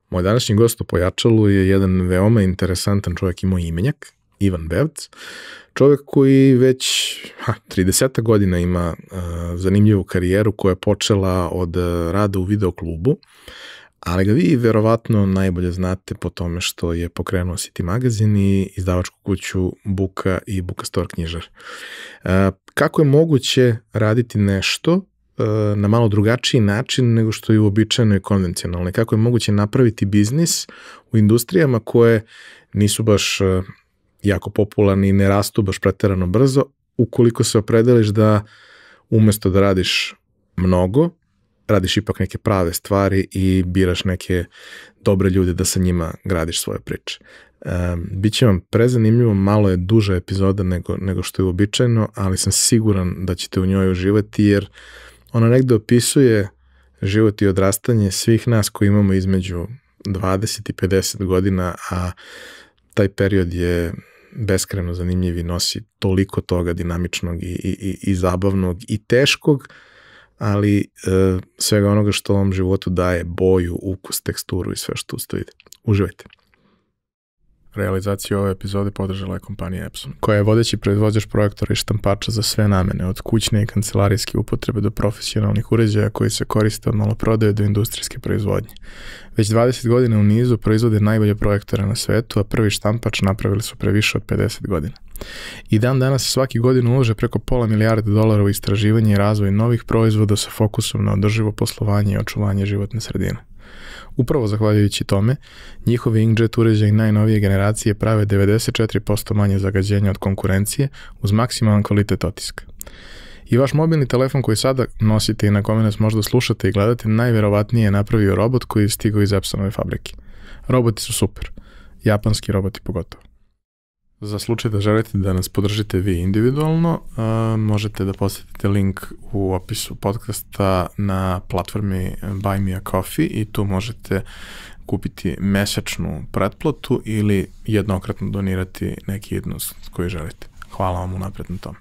Moj današnji gost u Pojačalu je jedan veoma interesantan čovjek, imao imenjak, Ivan Bevc. Čovjek koji već 30 godina ima zanimljivu karijeru koja je počela od rada u videoklubu, ali ga vi verovatno najbolje znate po tome što je pokrenuo City magazin i izdavačku kuću Buka i Buka Store knjižar. Kako je moguće raditi nešto na malo drugačiji način nego što je uobičajeno i konvencionalno? Kako je moguće napraviti biznis u industrijama koje nisu baš jako popularni i ne rastu baš preterano brzo, ukoliko se opredeliš da umesto da radiš mnogo, radiš ipak neke prave stvari i biraš neke dobre ljude da sa njima gradiš svoje priče. Biće vam prezanimljivo, malo je duža epizoda nego što je uobičajeno, ali sam siguran da ćete u njoj uživati, jer ona negde opisuje život i odrastanje svih nas koji imamo između 20 i 50 godina, a taj period je beskrajno zanimljiv i nosi toliko toga dinamičnog i zabavnog i teškog, ali svega onoga što ovom životu daje boju, ukus, teksturu i sve što uz to ide. Uživajte. Realizaciju ove epizode podržala je kompanija Epson, koja je vodeći proizvođač projektora i štampača za sve namene, od kućne i kancelarijske upotrebe do profesionalnih uređaja koji se koriste od maloprodaje do industrijske proizvodnje. Već 20 godina u nizu proizvode najbolje projektore na svetu, a prvi štampač napravili su pre više od 50 godina. I dan danas svaki godin ulože preko $500 milijardi u istraživanje i razvoj novih proizvoda sa fokusom na održivo poslovanje i očuvanje životne sredine. Upravo zahvaljujući tome, njihovi inkjet uređaji najnovije generacije prave 94% manje zagađenja od konkurencije uz maksimalan kvalitet otiska. I vaš mobilni telefon koji sada nosite i na kome nas možda slušate i gledate, najverovatnije je napravio robot koji je stigao iz Epsonove fabrike. Roboti su super, japanski roboti pogotovo. Za slučaj da želite da nas podržite vi individualno, možete da posetite link u opisu podcasta na platformi Buy Me a Coffee i tu možete kupiti mesečnu pretplatu ili jednokratno donirati neki iznos koji želite. Hvala vam unapred na tome.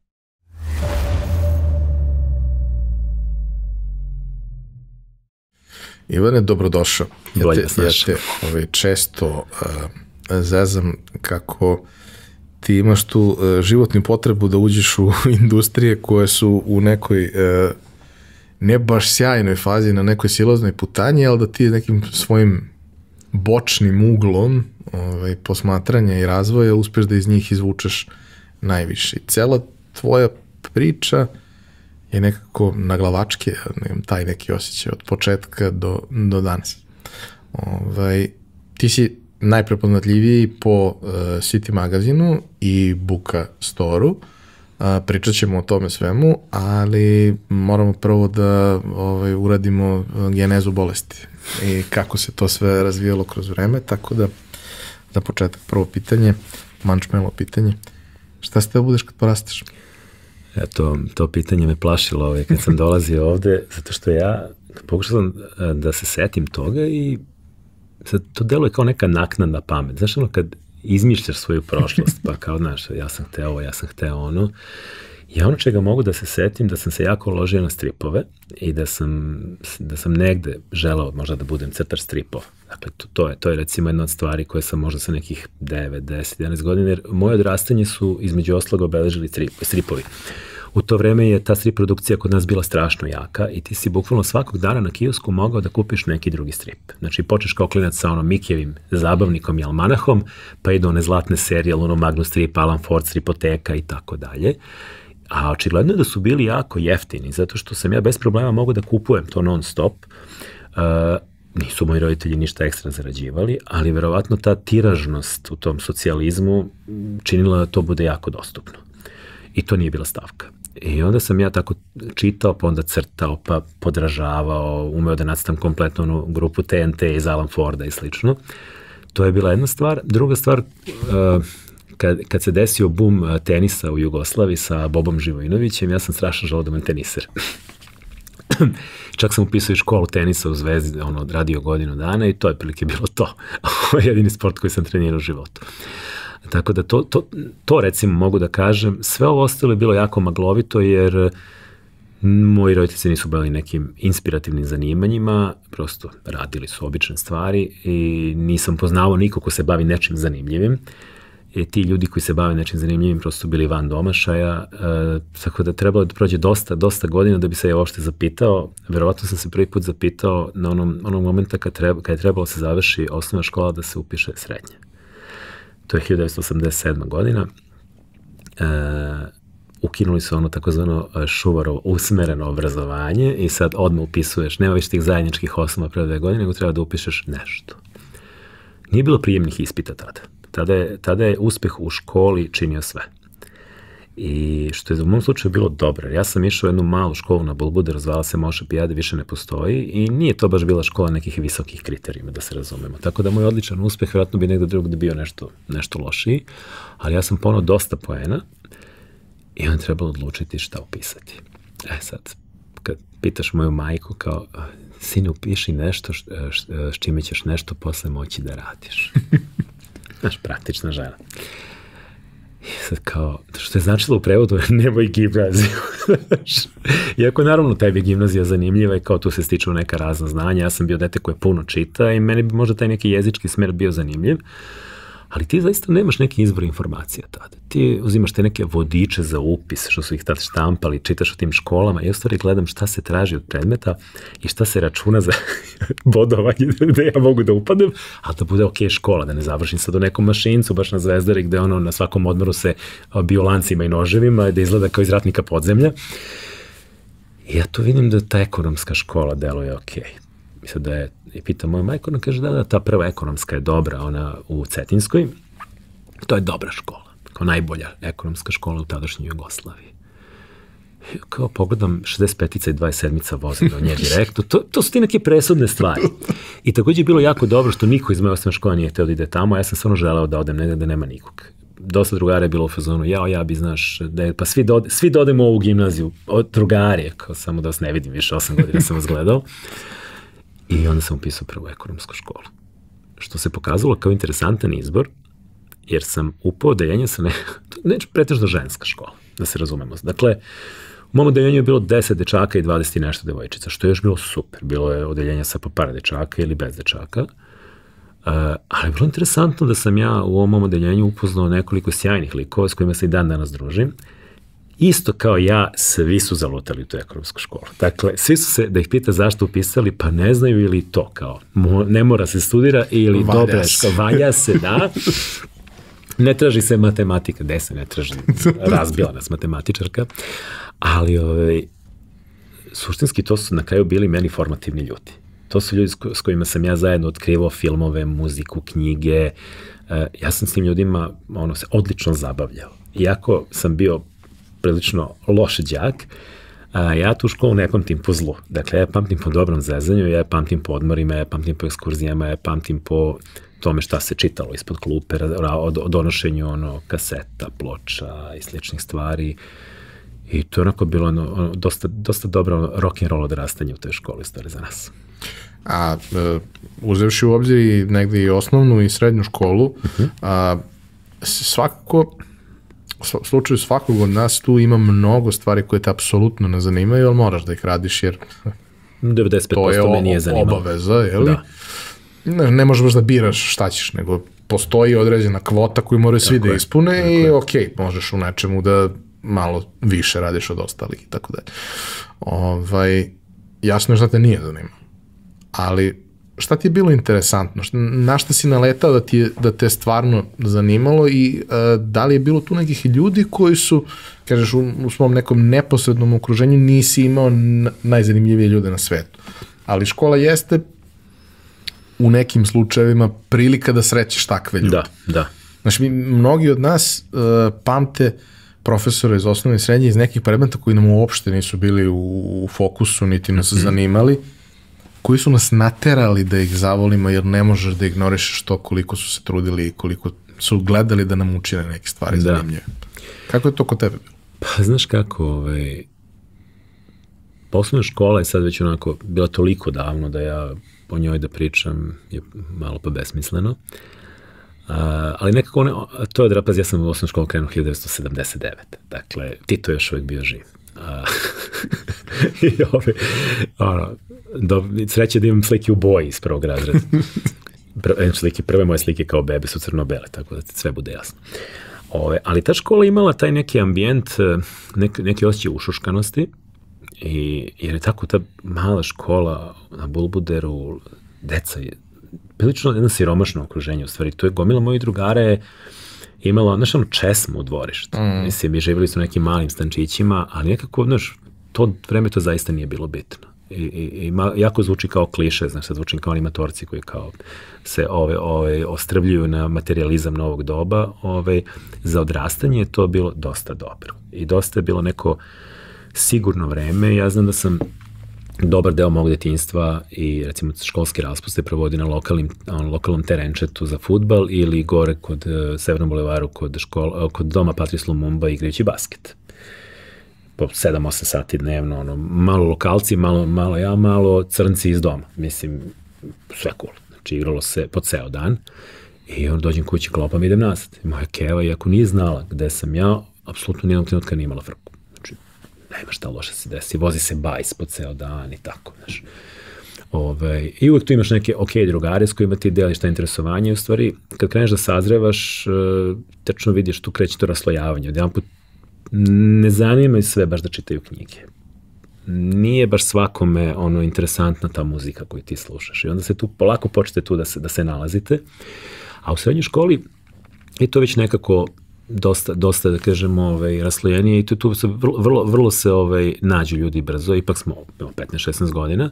Ivane, dobrodošao. Ja te često zezam kako ti imaš tu životnu potrebu da uđeš u industrije koje su u nekoj ne baš sjajnoj fazi, na nekoj silaznoj putanji, ali da ti nekim svojim bočnim uglom posmatranja i razvoja uspeš da iz njih izvučeš najviše. I cela tvoja priča je nekako naglavačke, nemam taj neki osjećaj od početka do danas. Ti si najprepoznatljiviji po City magazinu i Buka Store-u. Pričat ćemo o tome svemu, ali moramo prvo da uradimo genezu bolesti i kako se to sve razvijalo kroz vreme, tako da za početak prvo pitanje, mančmelo pitanje, šta ste da budeš kad porasteš? Eto, to pitanje me plašilo kad sam dolazio ovde, zato što ja pokušao sam da se setim toga i sad to deluje kao neka naknadna pamet. Znaš, ono kad izmišljaš svoju prošlost, pa kao, znaš, ja sam hteo ovo, ja sam hteo ono. Ja ono čega mogu da se setim, da sam se jako ložio na stripove i da sam negde želao možda da budem crtač stripova. Dakle, to je recimo jedna od stvari koje sam možda sa nekih 9, 10, 11 godina, jer moje odrastanje su između ostalog obeležili stripovi. U to vreme je ta strip produkcija kod nas bila strašno jaka i ti si bukvalno svakog dana na kiosku mogao da kupiš neki drugi strip. Znači, počneš kao klinac sa onom Mikijevim zabavnikom i almanahom, pa idu one zlatne serije, Luno Magnus strip, Alan Ford stripoteka i tako dalje. A očigledno je da su bili jako jeftini, zato što sam ja bez problema mogao da kupujem to non stop. Nisu moji roditelji ništa ekstra zarađivali, ali verovatno ta tiražnost u tom socijalizmu činila da to bude jako dostupno. I to nije bila stavka. I onda sam ja tako čitao, pa onda crtao, pa podražavao, umeo da nacrtam kompletno onu grupu TNT iz Alan Forda i slično. To je bila jedna stvar. Druga stvar, kad se desio boom tenisa u Jugoslaviji sa Bobom Živojinovićem, ja sam strašno želeo da budem teniser. Čak sam upisao i školu tenisa u Zvezdi, radio godinu dana i to je prilike bilo to. Ovo je jedini sport koji sam trenirao u životu. Tako da to recimo mogu da kažem. Sve ovo ostalo je bilo jako maglovito jer Moji roditelji nisu bili nekim inspirativnim zanimanjima, prosto radili su obične stvari i nisam poznavao niko ko se bavi nečim zanimljivim. I ti ljudi koji se bave nečim zanimljivim prosto bili van domašaja, tako da trebalo da prođe dosta godina da bi se ja uopšte zapitao. Verovatno sam se prvi put zapitao na onom momenta kad je trebalo se završi osnovna škola da se upiše srednje. To je 1987. godina. Ukinuli su ono takozvano Šuvarovo usmereno obrazovanje i sad odmah upisuješ, nema više tih zajedničkih osnova pre 2 godine, nego treba da upišeš nešto. Nije bilo prijemnih ispita tada. Tada je uspeh u školi činio sve. I što je u mom slučaju bilo dobro. Ja sam išao u jednu malu školu na Bulbuderu, zvala se Moša Pijade, više ne postoji i nije to baš bila škola nekih visokih kriterijuma, da se razumemo. Tako da moj odličan uspeh vjerojatno bi negdje drugdje bio nešto lošiji, ali ja sam ponao dosta poena i on trebalo odlučiti šta upisati. Sad, kad pitaš moju majku kao, sine, upiši nešto s čime ćeš nešto posle moći da radiš. Znaš, praktična žena. I sad kao, što je značilo u prevodu, nemoj gimnaziju. Iako naravno taj bi gimnazija zanimljiva i kao tu se stiču neka razna znanja. Ja sam bio dete koje puno čita i meni bi možda taj neki jezički smer bio zanimljiv. Ali ti zaista nemaš neki izvor informacija tada. Ti uzimaš te neke vodiče za upis, što su ih tada štampali, čitaš o tim školama i u stvari gledam šta se traži od predmeta i šta se računa za bodovanje da ja mogu da upadnem, ali da bude ok škola, da ne završim sad u nekom mašincu, baš na Zvezdari gde ono na svakom odmoru se bio lancima i noževima, da izgleda kao iz ratnika podzemlja. I ja tu vidim da ta ekonomska škola deluje ok. Mislim da je, i pita moju majku, ona kaže da ta prva ekonomska je dobra, ona u Cetinskoj, to je dobra škola, kao najbolja ekonomska škola u tadašnjoj Jugoslaviji. I kao pogledam 65-ica i 27-ica voze do nje direktno, to su ti neke presudne stvari. I također je bilo jako dobro što niko iz moje osnovne škole nije htio da ide tamo, ja sam stvarno želeo da odem negdje da nema nikog. Dosta drugara je bilo u fazonu, ja bi, znaš, pa svi da odemo u ovu gimnaziju, drugari, kao samo da vas ne vidim više, 8 godina sam vas gledao. I onda sam upisao prvu ekonomsku školu. Što se pokazalo kao interesantan izbor, jer sam upao odeljenje sa pretežno ženska škola, da se razumemo. Dakle, u mom odeljenju je bilo 10 dečaka i 20 i nešto devojčica, što je još bilo super. Bilo je odeljenja sa po par dečaka ili bez dečaka. Ali je bilo interesantno da sam ja u ovom odeljenju upoznao nekoliko sjajnih likova s kojima se i dan danas družim. Isto kao ja, svi su zalutali u tu ekonomsku školu. Dakle, svi su se, da ih pita zašto upisali, pa ne znaju ili to kao, ne mora se studira ili dobra, valja se, da. Ne traži se matematika, gde se ne traži, razbila nas matematičarka, ali suštinski to su na kraju bili meni formativni ljudi. To su ljudi s kojima sam ja zajedno otkrivao filmove, muziku, knjige. Ja sam s tim ljudima se odlično zabavljao. Iako sam bio prilično loš đak, ja tu školu ne pamtim po zlu. Dakle, ja pamtim po dobrom zezanju, ja pamtim po odmorima, ja pamtim po ekskurzijama, ja pamtim po tome šta se čitalo ispod klupe, o donošenju kaseta, ploča i sličnih stvari. I to je onako bilo dosta dobro rock'n'roll odrastanje u toj školi stvari za nas. A uzevši u obzir i negdje i osnovnu i srednju školu, svakako, u slučaju svakog od nas tu ima mnogo stvari koje te apsolutno ne zanimaju, ali moraš da ih radiš jer 95% me nije zanimalo. To je obaveza, jeli? Ne možeš baš da biraš šta ćeš, nego postoji određena kvota koju moraju svi da ispune i ok, možeš u nečemu da malo više radiš od ostalih i tako dalje. Jasno je šta te nije zanimalo, ali šta ti je bilo interesantno? Na šta si naletao da te stvarno zanimalo i da li je bilo tu nekih ljudi koji su, kažeš, u svom nekom neposrednom okruženju nisi imao najzanimljivije ljude na svetu. Ali škola jeste u nekim slučajevima prilika da srećeš takve ljude. Da. Znači, mnogi od nas pamte profesora iz osnovne i srednje iz nekih predmeta koji nam uopšte nisu bili u fokusu, niti nas zanimali, koji su nas naterali da ih zavolimo, jer ne možeš da ignorišeš to koliko su se trudili i koliko su gledali da nam učine neke stvari zanimljive. Kako je to kod tebe bilo? Pa, znaš kako, osnovna škola je sad već onako bila toliko davno da ja o njoj da pričam je malo pa besmisleno. Ali nekako to je drapaz, ja sam u osnovnu školu krenuo 1979. Dakle, Tito je još uvijek bio živ. I sreće da imam slike u boji iz prvog razreda. Prve moje slike kao bebe su crno-bele, tako da sve bude jasno. Ali ta škola imala taj neki ambijent, neki osjećaj ušuškanosti, jer je tako ta mala škola na Bulbuderu, deca je prilično jedno siromašno okruženje u stvari. To je gomila mojih drugara je imala, znaš, česmu u dvorištu. Mislim, mi živjeli su nekim malim stančićima, ali nekako, znaš, to vreme to zaista nije bilo bitno. I jako zvuči kao kliše, znaš, sad zvučim kao animatorci koji kao se ostrvljuju na materijalizam novog doba. Za odrastanje je to bilo dosta dobro. I dosta je bilo neko sigurno vreme. Ja znam da sam dobar deo mog detinjstva i recimo školske raspuste provodi na lokalnom terenčetu za fudbal ili gore kod Severnom bulevaru kod doma Patrice Lumumba igrajući basket. Po 7-8 sati dnevno, malo lokalci, malo ja, malo crnci iz doma. Mislim, sve cool. Znači, igralo se po ceo dan i onda dođem kući, klopam i idem nazad. I moja keva, iako nije znala gde sam ja, apsolutno nijednog trenutka nije imala frku. Znači, nema šta loše se desi, vozi se bajs po ceo dan i tako, znaš. I uvek tu imaš neke drugare s kojima ti deliš ta interesovanje. U stvari, kad kreneš da sazrevaš, tečno vidiš, tu kreće to raslojavanje. Od jedan put ne zanima sve baš da čitaju knjige. Nije baš svakome interesantna ta muzika koju ti slušaš. I onda se tu polako počete tu da se nalazite. A u srednjoj školi je to već nekako dosta da kažemo, raslojenije i tu se vrlo se nađu ljudi brzo. Ipak smo 15-16 godina.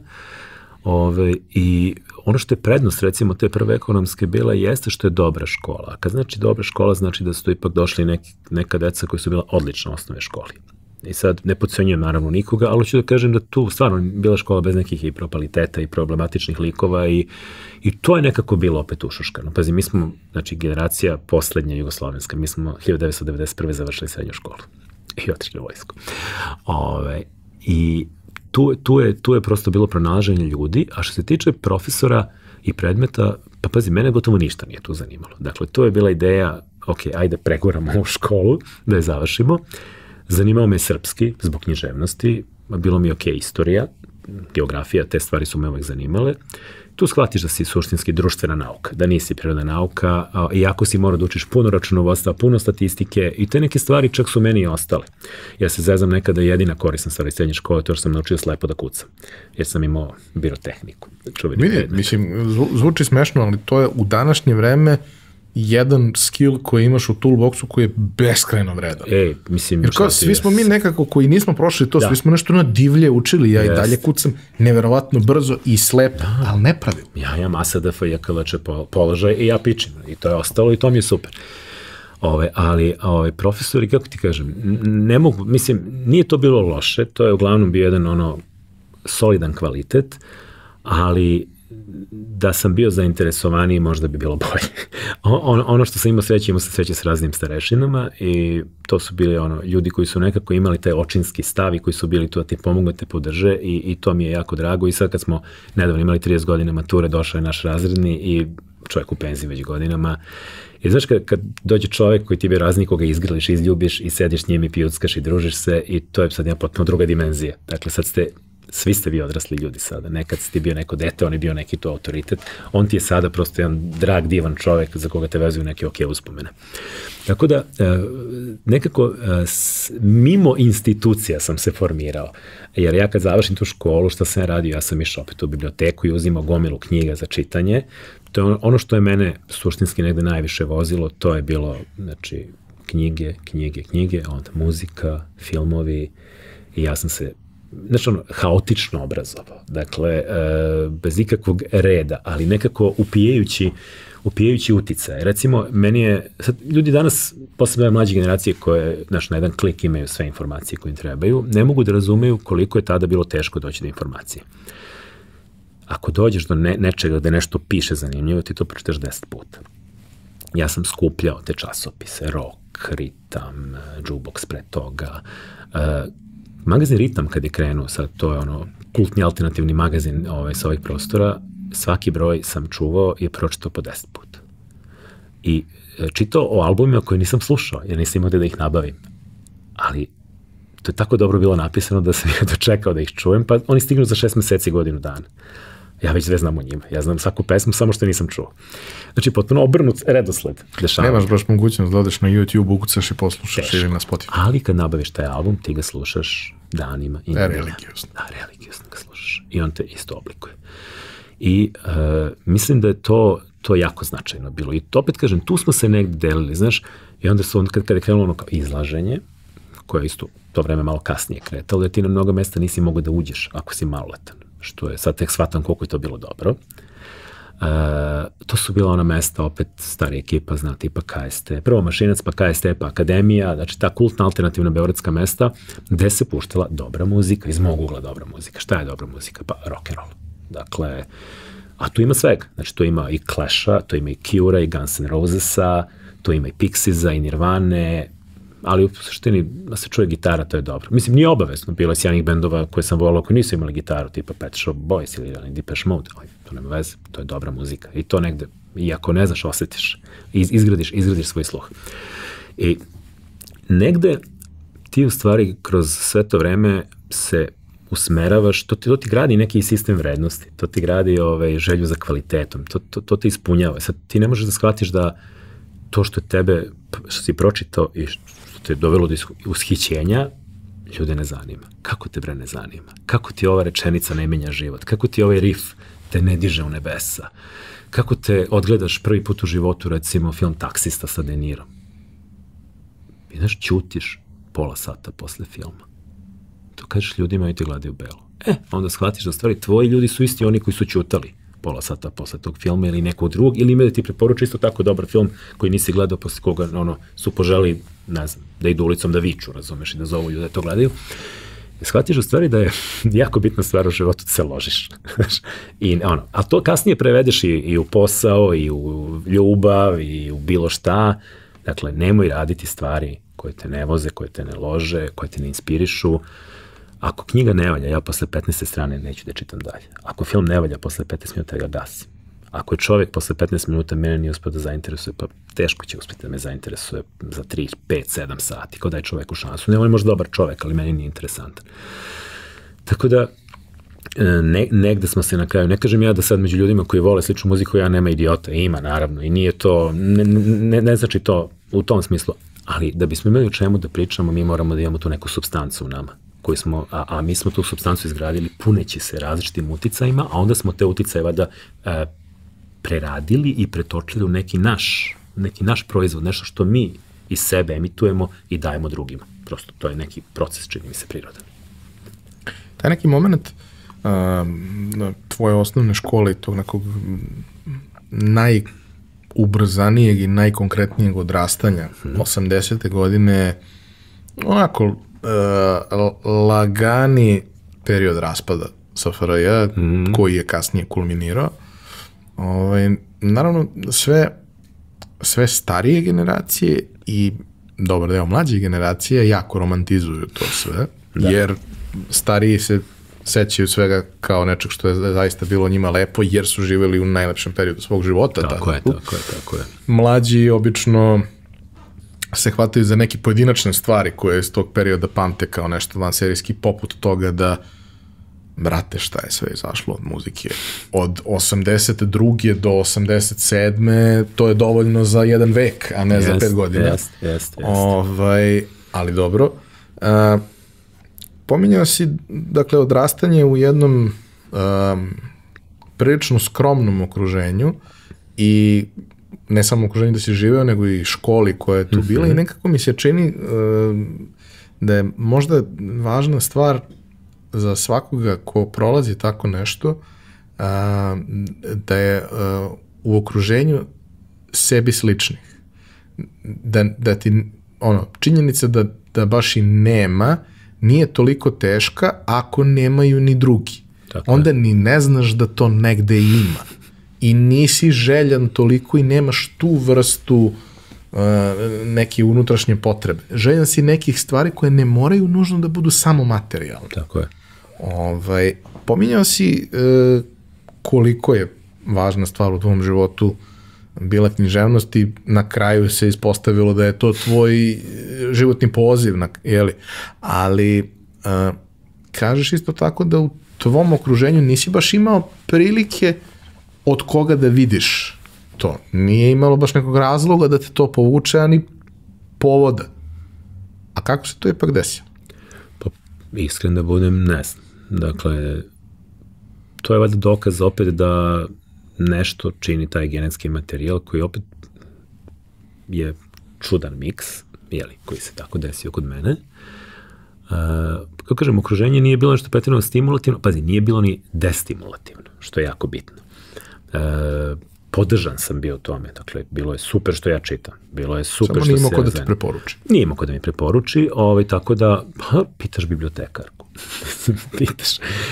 I ono što je prednost, recimo, te prve ekonomske bila jeste što je dobra škola. A kad znači dobra škola, znači da su tu ipak došli neka deca koji su bila odlična u osnovne školi. I sad ne podcenjujem naravno nikoga, ali ću da kažem da tu stvarno bila škola bez nekih i propaliteta i problematičnih likova i to je nekako bilo opet ušuškano. Pazi, mi smo, znači, generacija poslednja jugoslovenska, mi smo 1991. završili srednju školu i otišli u vojsku. I tu je prosto bilo pronalaženje ljudi, a što se tiče profesora i predmeta, pa pazi, mene gotovo ništa nije tu zanimalo. Dakle, to je bila ideja, ajde preguramo ovu školu, da je završimo. Zanimao me srpski, zbog književnosti, bilo mi istorija, geografija, te stvari su me uvek zanimale. Tu shvatiš da si suštinski društvena nauka, da nisi prirodna nauka, iako si mora da učiš puno računovodstva, puno statistike i te neke stvari čak su meni i ostale. Ja se zezam nekada jedina korisna stvar iz srednje škole, to što sam naučio slepo da kucam, jer sam imao birotehniku. Mislim, zvuči smešno, ali to je u današnje vreme jedan skill koji imaš u toolboxu koji je beskrajno vredan. Mislim, jer kao svi smo mi nekako koji nismo prošli to, svi smo nešto na divlje učili, ja i dalje kucam neverovatno brzo i slepo, ali nepravilno. Ja imam ASDF i JKLČ položaj i ja pičim i to je ostalo i to mi je super. Ali profesori, kako ti kažem, ne mogu, mislim, nije to bilo loše, to je uglavnom bio jedan solidan kvalitet, ali da sam bio zainteresovaniji, možda bi bilo bolje. Ono što sam imao sreće s raznim starešinama i to su bili ljudi koji su nekako imali taj očinski stav i koji su bili tu da ti pomogu, da te podrže i to mi je jako drago. I sad kad smo nedavno imali 30 godina mature, došao je naš razredni i čovjek u penziji već godinama. I znaš, kad dođe čovjek koji ti bi razni koga izgrliš, izljubiš i sediš s njim i pijuckaš i družiš se i to je sad jedna potpuno druga dimenzija. Dakle, sad svi ste vi odrasli ljudi sada. Nekad si ti bio neko dete, on je bio neki to autoritet. On ti je sada prosto jedan drag, divan čovek za koga te vezuju neke uspomene. Tako da, nekako, mimo institucija sam se formirao. Jer ja kad završim tu školu, šta sam radio, ja sam išao opet u biblioteku i uzimao gomilu knjiga za čitanje. To je ono što je mene suštinski negde najviše vozilo, to je bilo, znači, knjige, onda muzika, filmovi i ja sam se haotično obrazovao. Dakle, bez ikakvog reda, ali nekako upijajući uticaje. Recimo, meni je, sad, ljudi danas, posebno mlađe generacije koje, na jedan klik imaju sve informacije koje im trebaju, ne mogu da razumeju koliko je tada bilo teško doći do informacije. Ako dođeš do nečega gde nešto piše zanimljivo, ti to pročitaš 10 puta. Ja sam skupljao te časopise, Rock, Ritam, Jukebox pre toga. Magazin Ritam kad je krenuo, sad to je kultni alternativni magazin sa ovih prostora, svaki broj sam čuvao i pročitao po 10 puta. I čitao o albumima koje nisam slušao, jer nisam imao da ih nabavim. Ali to je tako dobro bilo napisano da sam ja dočekao da ih čujem, pa oni stignu za 6 meseci, godinu dana. Ja već sve znam o njima. Ja znam svaku pesmu, samo što nisam čuo. Znači, potpuno obrnut redosled dešava. Nemaš baš mogućnost da odeš na YouTube, ukucaš i poslušaš ili na Spotify. Ali kad nabaviš taj album, ti ga slušaš danima. Religiozno. Da, religiozno ga slušaš. I on te isto oblikuje. I mislim da je to jako značajno bilo. I to opet kažem, tu smo se negdje delili, znaš, i onda su, kada je krenulo ono kao izlaženje, koje je isto to vreme malo kasnije kretalo, da ti na mnogo mesta nisi mogao da uđeš ako si maloletan. Što je, sad tek shvatam koliko je to bilo dobro. To su bila ona mesta, opet stari ekipa, zna, tipa KST, prvo Mašinac, pa KST, pa Akademija, znači ta kultna alternativna beogradska mesta, gde se puštala dobra muzika, iz mog ugla dobra muzika. Šta je dobra muzika? Pa rock and roll. Dakle, a tu ima svega. Znači, tu ima i Clash-a, tu ima i Cure-a, i Guns N' Roses-a, tu ima i Pixies-a, i Nirvane, ali u suštini da se čuje gitara, to je dobro. Mislim, nije obavezno, bilo je sjajnih bendova koje sam volao koji nisu imali gitaru, tipa Pet Shop Boys ili Depeche Mode, ali to nema veze, to je dobra muzika. I to negde, iako ne znaš, osjetiš, izgradiš svoj sluh. I negde ti u stvari kroz sve to vreme se usmeravaš, to ti gradi neki sistem vrednosti, to ti gradi želju za kvalitetom, to te ispunjava. Sad ti ne možeš da shvatiš da to što tebe, što si pročitao i što te je dovelo do ushićenja, ljude ne zanima. Kako te bre ne zanima? Kako ti ova rečenica ne menja život? Kako ti ovaj riff te ne diže u nebesa? Kako te odgledaš prvi put u životu, recimo, film Taksista sa De Nirom? I znaš, ćutiš pola sata posle filma. To kažeš ljudima i ti gledaju belo. Onda shvatiš da stvari tvoji ljudi su isti oni koji su ćutali pola sata posle tog filma ili nekog drugog, ili imaju da ti preporuču isto tako dobar film koji nisi gledao, posle koga su poželi, ne znam, da idu ulicom da viču, razumeš, i da zovu ljude to gledaju. I shvatiš u stvari da je jako bitna stvar u životu da se ložiš. A to kasnije prevedeš i u posao, i u ljubav, i u bilo šta. Dakle, nemoj raditi stvari koje te ne voze, koje te ne lože, koje te ne inspirišu. Ako knjiga ne valja, ja posle 15. strane neću da čitam dalje. Ako film ne valja, posle 15 minuta ga gasim. Ako je čovjek posle 15 minuta mene nije uspio da zainteresuje, pa teško će uspjeti da me zainteresuje za 3, 5, 7 sati. Kao daj čoveku šansu. Ne, on je možda dobar čovjek, ali meni nije interesantan. Tako da, negde smo se na kraju, ne kažem ja da sad među ljudima koji vole sličnu muziku, ja nema idiota, ima naravno, i nije to, ne znači to u tom smislu, ali da bismo imali o čemu da pričamo, mi moramo da imamo tu neku supstancu u nama. A mi smo tu supstancu izgradili puneći se različitim uticajima, a onda smo te uticaje vada preradili i pretočili u neki naš proizvod, nešto što mi iz sebe emitujemo i dajemo drugima. Prosto to je neki proces, čini mi se, prirodan. Taj neki moment tvoje osnovne škole i tog nekog najubrzanijeg i najkonkretnijeg odrastanja 80. godine, onako lagani period raspada SFRJ, koji je kasnije kulminirao. Naravno, sve starije generacije i dobar deo mlađe generacije jako romantizuju to sve, jer stariji se sećaju svega kao nečeg što je zaista bilo njima lepo, jer su živjeli u najlepšem periodu svog života. Tako je. Mlađi obično se hvataju za neke pojedinačne stvari koje iz tog perioda pamte kao nešto vanserijski, poput toga da, brate, šta je sve izašlo od muzike. Od 82. do 87. to je dovoljno za jedan vek, a ne za 5 godina. Ali dobro. Pominjao si, dakle, odrastanje u jednom prilično skromnom okruženju i ne samo okruženju da si živeo, nego i školi koja je tu bila i nekako mi se čini da je možda važna stvar za svakoga ko prolazi tako nešto, da je u okruženju sebi sličnih. Da ti, činjenica da baš i nema, nije toliko teška ako nemaju ni drugi. Onda ni ne znaš da to negde ima. I nisi željan toliko i nemaš tu vrstu neke unutrašnje potrebe. Željan si nekih stvari koje ne moraju nužno da budu samo materijalne. Tako je. Pominjao si koliko je važna stvar u tvom životu bila književnost i na kraju se ispostavilo da je to tvoj životni poziv, jeli? Ali kažeš isto tako da u tvom okruženju nisi baš imao prilike od koga da vidiš to. Nije imalo baš nekog razloga da te to povuče, ani povoda. A kako se to ipak desilo? Pa, iskren da budem, ne znam. Dakle, to je valjda dokaz opet da nešto čini taj genetski materijal koji opet je čudan miks, jeli, koji se tako desio kod mene. Kako kažem, okruženje nije bilo nešto pretjerano stimulativno, pazi, nije bilo ni destimulativno, što je jako bitno. Podržan sam bio tome, dakle, bilo je super što ja čitam, bilo je super samo što se... Samo nije imao ko da te preporuči. Nije imao ko da mi preporuči, tako da, pitaš bibliotekarku, pitaš,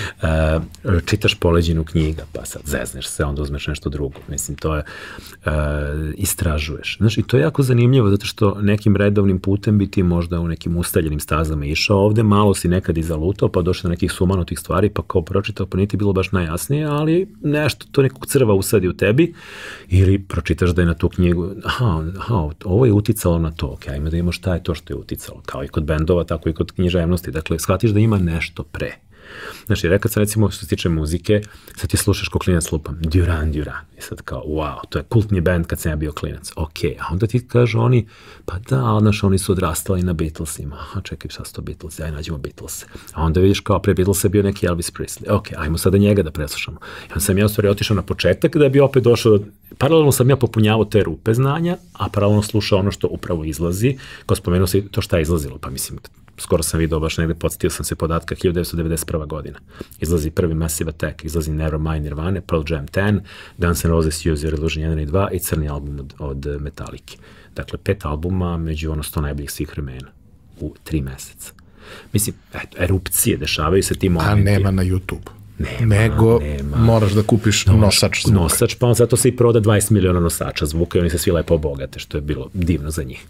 čitaš poleđinu knjiga, pa sad zezneš se, onda uzmeš nešto drugo, mislim, to je, istražuješ. Znaš, i to je jako zanimljivo, zato što nekim redovnim putem bi ti možda u nekim ustaljenim stazama išao ovde, malo si nekad i zalutao, pa došao do nekih sumanutih stvari, pa kao pročitao, pa niti bilo baš najjasnije, ali nešto, to nekog crva usadi u tebi, ili pročitaš da je na tu knjigu, ovo je uticalo na to, ok, ajme da imamo šta je to što je uticalo, kao i kod bendova, tako i kod književnosti, dakle, shvatiš da ima nešto pre. Znači, rekao sam, recimo, što se tiče muzike, sad ti slušaš ko klinac lupam, Duran Duran, i sad kao, wow, to je kultni band kad sam ja bio klinac, ok, a onda ti kažu oni, pa da, znaš, oni su odrastali na Beatlesima, čekaj, sad su to Beatles, aj nađemo Beatlese, a onda vidiš kao pre Beatlesa bio neki Elvis Presley, ok, ajmo sada njega da preslušamo, i onda sam ja u stvari otišao na početak da bi opet došao, paralelno sam ja popunjavao te rupe znanja, a paralelno slušao ono što upravo izlazi, kao spomenuo se to šta je izlazilo, pa mislim, skoro sam vidio baš negde, podsetio sam se podatka, 1991. godina. Izlazi prvi Massive Attack, izlazi Nevermind Nirvane, Pearl Jam 10, Guns N' Roses, Use Your Illusion 1 i 2 i crni album od Metallica. Dakle, 5 albuma među 100 najboljih svih vremena u 3 meseca. Mislim, erupcije dešavaju se ti momenti. A nema na YouTube. Nego moraš da kupiš nosač zvuka. Nosač, pa on zato se i proda 20 miliona nosača zvuka i oni se svi lepo obogate, što je bilo divno za njih.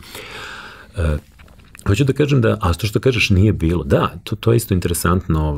Hoću da kažem da, a to što kažeš nije bilo, da, to je isto interesantno,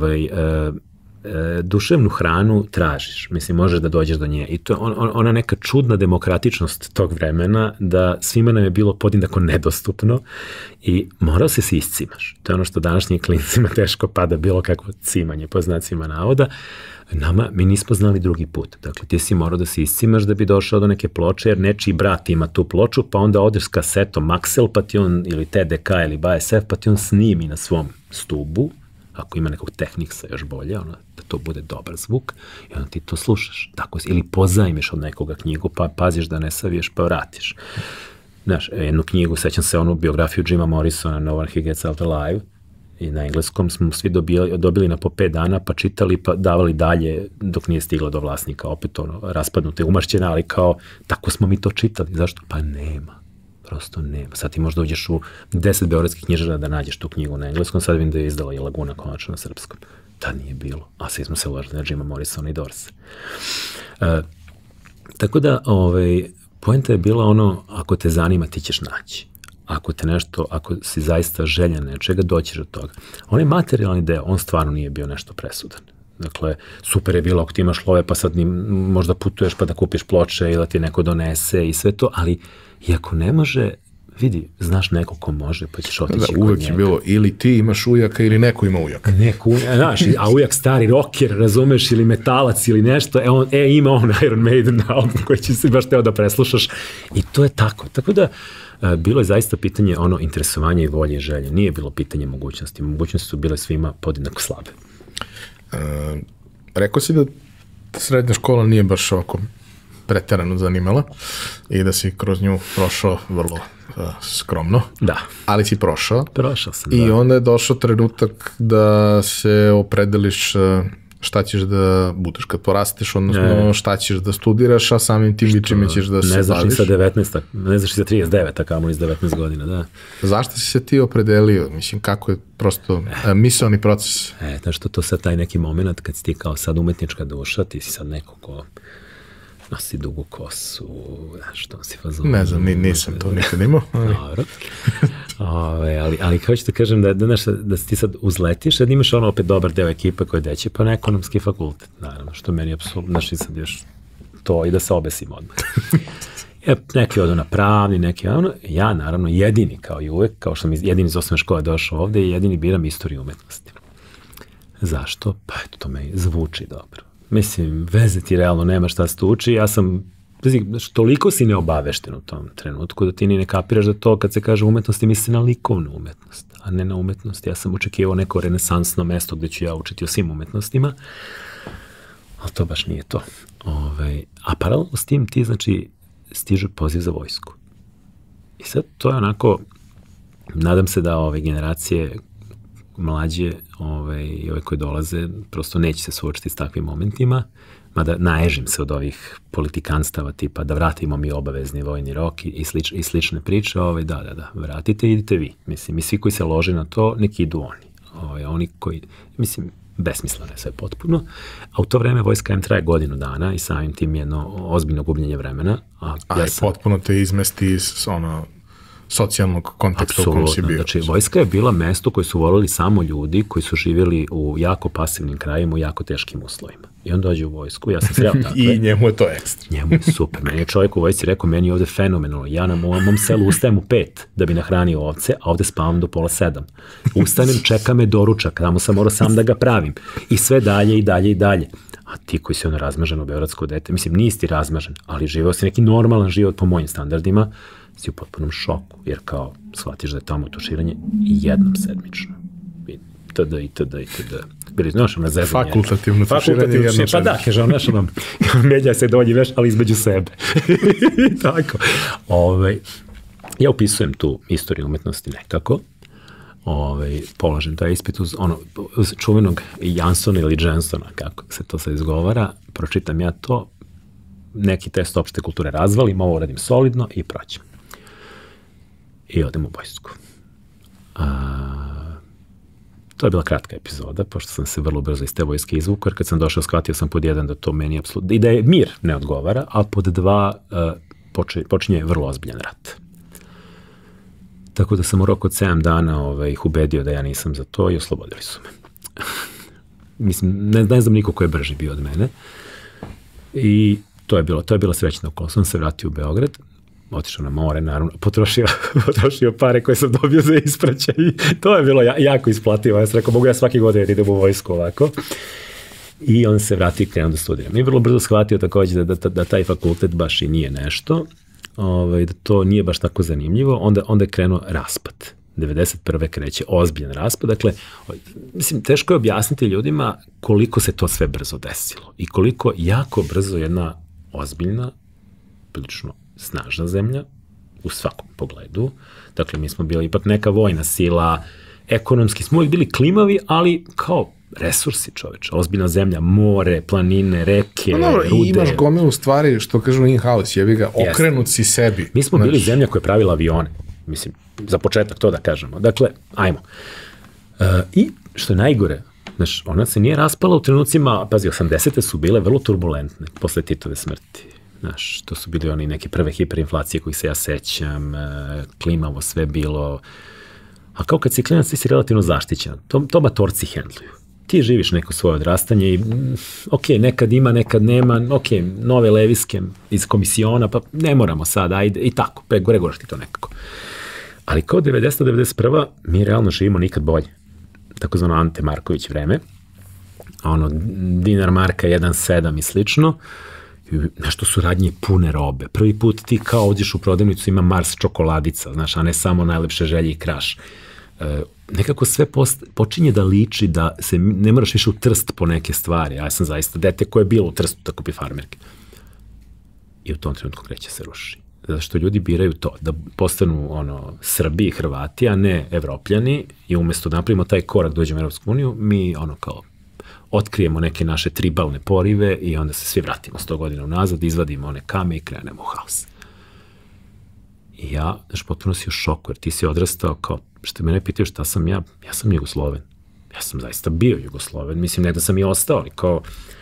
duševnu hranu tražiš, mislim, možeš da dođeš do nje i to je ona neka čudna demokratičnost tog vremena da svima nam je bilo podjednako nedostupno i morao se iscimaš. To je ono što današnjim klincima teško pada bilo kakvo cimanje, po znacima navoda. Mi nismo znali drugi put. Dakle, ti si morao da se iscimaš da bi došao do neke ploče, jer nečiji brat ima tu ploču, pa onda odeš s kasetom Maxell, pa ti on, ili TDK, ili BASF, pa ti on snimi na svom stubu, ako ima nekog Technicsa još bolje, da to bude dobar zvuk, i onda ti to slušaš. Tako, ili pozajmiš od nekoga knjigu, pa paziš da ne saviješ, pa vratiš. Znaš, jednu knjigu, sećam se onu biografiju Jima Morrisona, No One Who Gets Out Alive, i na engleskom smo svi dobili na po 5 dana, pa čitali, pa davali dalje dok nije stigla do vlasnika, opet raspadnute, umašćena, ali kao, tako smo mi to čitali. Zašto? Pa nema. Prosto nema. Sad ti možda uđeš u 10 beogradskih knjižara da nađeš tu knjigu na engleskom, sad vidim da je izdala i Laguna konačno na srpskom. Da nije bilo. A svi smo se uložili na Jima Morrisona i Dorse. Tako da, poenta je bila ako te zanima, ti ćeš naći. Ako te nešto, ako si zaista željan nečega, doćiš do toga. Onaj materijalni deo, on stvarno nije bio nešto presudan. Dakle, super je bilo ako ti imaš love, pa sad možda putuješ pa da kupiš ploče ili da ti neko donese i sve to, ali i ako ne može, vidi, znaš neko ko može, pa ćeš otići kod njega. Uvek je bilo, ili ti imaš ujaka ili neko ima ujaka. Znaš, a ujak stari rocker, razumeš, ili metalac ili nešto, ima on Iron Maiden album koji će si baš teo da preslušaš i to je tako. Tako da, bilo je zaista pitanje interesovanja i volje i želje. Nije bilo pitanje mogućnosti. Mogućnosti su bile svima podjednako slabe. Rekao si da srednja škola nije baš ovako preterano zanimala i da si kroz nju prošao vrlo skromno. Da. Ali si prošao. Prošao sam, da. I onda je došao trenutak da se opredeliš šta ćeš da budeš kad porasteš, odnosno šta ćeš da studiraš, a samim tim i čime ćeš da se baviš. Ne znaš ni sa 19, ne znaš ni sa 39, a kamo ni sa 19 godina, da. Zašto si se ti opredelio? Mislim, kako je prosto misaoni proces? Znaš što to sad taj neki moment kad si ti kao sad umetnička duša, ti si sad neko ko nosi dugu kosu, što si fazon. Ne znam, nisam to nikad imao. Dobro. Ali kao ću ti kažem da ti sad uzletiš, da imaš opet dobar deo ekipe koji deće, pa na ekonomski fakultet, naravno, što meni je apsolutno, znaš, sad još to i da se obesim odmah. Neki odu na pravni, neki ono. Ja, naravno, jedini kao i uvek, kao što sam jedini iz osnovne škole došao ovde i jedini biram istoriju umetnosti. Zašto? Pa eto, to me zvuči dobro. Mislim, veze ti realno nema šta se tu uči, ja sam, toliko si neobavešten u tom trenutku da ti ni ne kapiraš da to kad se kaže umetnosti misli na likovnu umetnost, a ne na umetnost. Ja sam očekivao neko renesansno mesto gde ću ja učiti o svim umetnostima, ali to baš nije to. A paralelno s tim ti, znači, stiže poziv za vojsku. I sad to je onako, nadam se da ove generacije mlađe i ove koje dolaze prosto neće se suočiti s takvim momentima, mada naježim se od ovih politikanstava tipa da vratimo mi obavezni vojni rok i slične priče, da, vratite, idite vi. Mislim, i svi koji se lože na to, neki idu oni. Oni koji, mislim, besmisleno je sve potpuno, a u to vreme vojska im traje godinu dana i samim tim jedno ozbiljno gubljenje vremena. Potpuno te izmesti iz socijalnog konteksta u kojem si bio. Znači, vojska je bila mesto koje su volili samo ljudi koji su živjeli u jako pasivnim krajima, u jako teškim uslovima. I on dođe u vojsku, ja sam sreo takve. I njemu je to ekstra. Njemu je super. Meni je čovjek u vojsci rekao, meni je ovde fenomenalno. Ja na mom selu ustajem u 5 da bi nahranio ovce, a ovde spavam do 6:30. Ustanem, čeka me doručak, tamo sam morao sam da ga pravim. I sve dalje i dalje i dalje. A ti koji si razmaženo beogradsko dete, mislim, nisi ti razmažen, ali živeo si neki normalan život po mojim standardima, si u potpunom šoku, jer kao shvatiš da je tamo tuširanje jednom sedmično. Itd. Bili, znaš, na zezanje. Fakultativno tuširanje jednom sedmično. Pa da, kaže, znaš, menja se dođi veš, ali između sebe. Tako. Ja upisujem tu istoriju umetnosti nekako, polažem taj ispit uz čuvenog Jansona ili Jensona, kako se to sad izgovara, pročitam ja to, neki test opšte kulture razvalim, ovo uradim solidno i prođem. I odem u vojsku. To je bila kratka epizoda, pošto sam se vrlo brzo iz te vojske izvukao, jer kad sam došao, shvatio sam pod 1 da to meni apsolutno, i da je mir ne odgovara, a pod 2 počinje vrlo ozbiljan rat. Tako da sam u roku od 7 dana ih ubedio da ja nisam za to i oslobodili su me. Mislim, ne znam niko ko je brži bio od mene. I to je bila srećna okolnost. Sam se vratio u Beograd, otišao na more, naravno, potrošio pare koje sam dobio za ispraćaj i to je bilo jako isplativo. Ja sam rekao, mogu ja svaki godin idem u vojsku ovako. I on se vratio i krenuo da studiram. I vrlo brzo shvatio takođe da taj fakultet baš i nije nešto, da to nije baš tako zanimljivo. Onda je krenuo raspad. 91. kreće ozbiljan raspad. Dakle, mislim, teško je objasniti ljudima koliko se to sve brzo desilo i koliko jako brzo jedna ozbiljna, prilično snažna zemlja u svakom pogledu. Dakle, mi smo bili ipak neka vojna sila, ekonomski smo uvijek bili klimavi, ali kao resursi, čoveče, ozbiljna zemlja, more, planine, reke, rude. I imaš gomilu stvari, što kažu in-house, jebi ga, okrenut si sebi. Mi smo bili zemlja koja je pravila avione, mislim, za početak to da kažemo. Dakle, ajmo. I što je najgore, znaš, ona se nije raspala u trenucima, pazi, 80. su bile vrlo turbulentne posle Titove smrti. Znaš, to su bili oni neke prve hiperinflacije kojih se ja sećam, klimavo sve bilo, a kao kad si klinac ti si relativno zaštićen, to matorci hendluju. Ti živiš neko svoje odrastanje i ok, nekad ima, nekad nema, ok, nove leviske iz komisiona, pa ne moramo sad, ajde, i tako, pregoraš ti to nekako. Ali kao 90-91. mi realno živimo nikad bolje. Tako zvano Ante Marković vreme, dinar marka 1,7 i slično, nešto su radnje pune robe. Prvi put ti kao odješ u prodavnicu, ima Mars čokoladica, znaš, a ne samo najlepše želje i kraš. Nekako sve počinje da liči da se ne moraš više u Trst po neke stvari. Ja sam zaista dete koje je bilo u Trstu da kupi farmerke. I u tom trenutku kreće se ruši. Zato što ljudi biraju to, da postanu Srbi i Hrvati, a ne Evropljani, i umesto da napravimo taj korak, dođemo u Evropsku uniju, mi kao otkrijemo neke naše tribalne porive i onda se svi vratimo 100 godina unazad, izvadimo one kame i krenemo u haos. I ja, znaš, potpuno si u šoku, jer ti si odrastao kao, što mene pitaju šta sam ja sam Jugosloven. Ja sam zaista bio Jugosloven, mislim, ne da sam i ostao, ali kao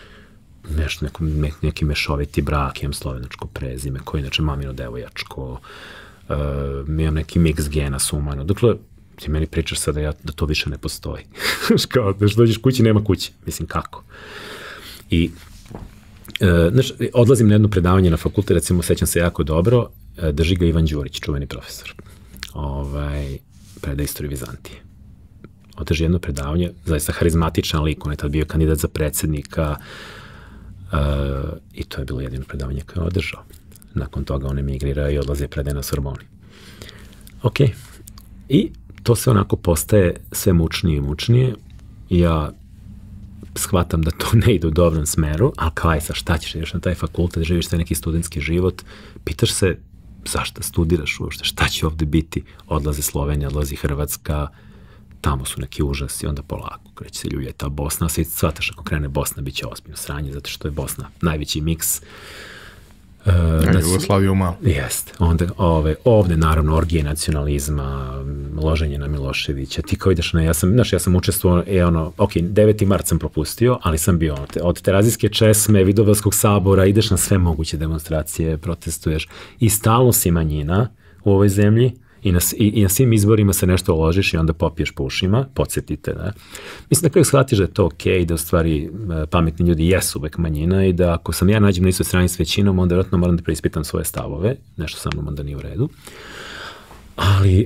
neki mešoviti brak, imam slovenačko prezime, koje inače mamino devojačko, imam neki mix gena sumano. Dakle, ti meni pričaš sada da to više ne postoji. Kao, da dođeš kući, nema kuće. Mislim, kako? I Znaš, odlazim na jedno predavanje na fakultet, recimo, sećam se jako dobro, drži ga Ivan Đurić, čuveni profesor. Predaje istoriju Vizantije. Održi jedno predavanje, zaista harizmatičan lik, on je tad bio kandidat za predsjednika i to je bilo jedino predavanje koje je održao. Nakon toga on emigrira i odlazi predaje na Sorboni. Ok. I to se onako postaje sve mučnije i mučnije. Ja shvatam da to ne ide u dobrom smeru, ali kao sa šta ćeš, ideš na taj fakultet, živiš taj neki studentski život, pitaš se zašto studiraš uopšte, šta će ovde biti, odlazi Slovenija, odlazi Hrvatska, tamo su neki užasi, onda polako kreće se ljulje ta Bosna, svi shvataš ako krene Bosna, bit će ozbiljno sranje, zato što je Bosna najveći miks. Jugoslaviju malo. Jeste. Onda ovde naravno orgije nacionalizma, loženje na Miloševića, ti kao ideš ja sam učestvovao, 9. mart sam propustio, ali sam bio od Terazijske česme, Vidovdanskog sabora, ideš na sve moguće demonstracije, protestuješ i stalno si manjina u ovoj zemlji i na svim izborima se nešto uložiš i onda popiješ po ušima, podsjetite, da. Mislim, na kraju shvatiš da je to okej, da u stvari pametni ljudi jesu uvek manjina i da ako sam ja nađem na istoj strani s većinom, onda vjerojatno moram da preispitam svoje stavove, nešto sa mnom onda nije u redu. Ali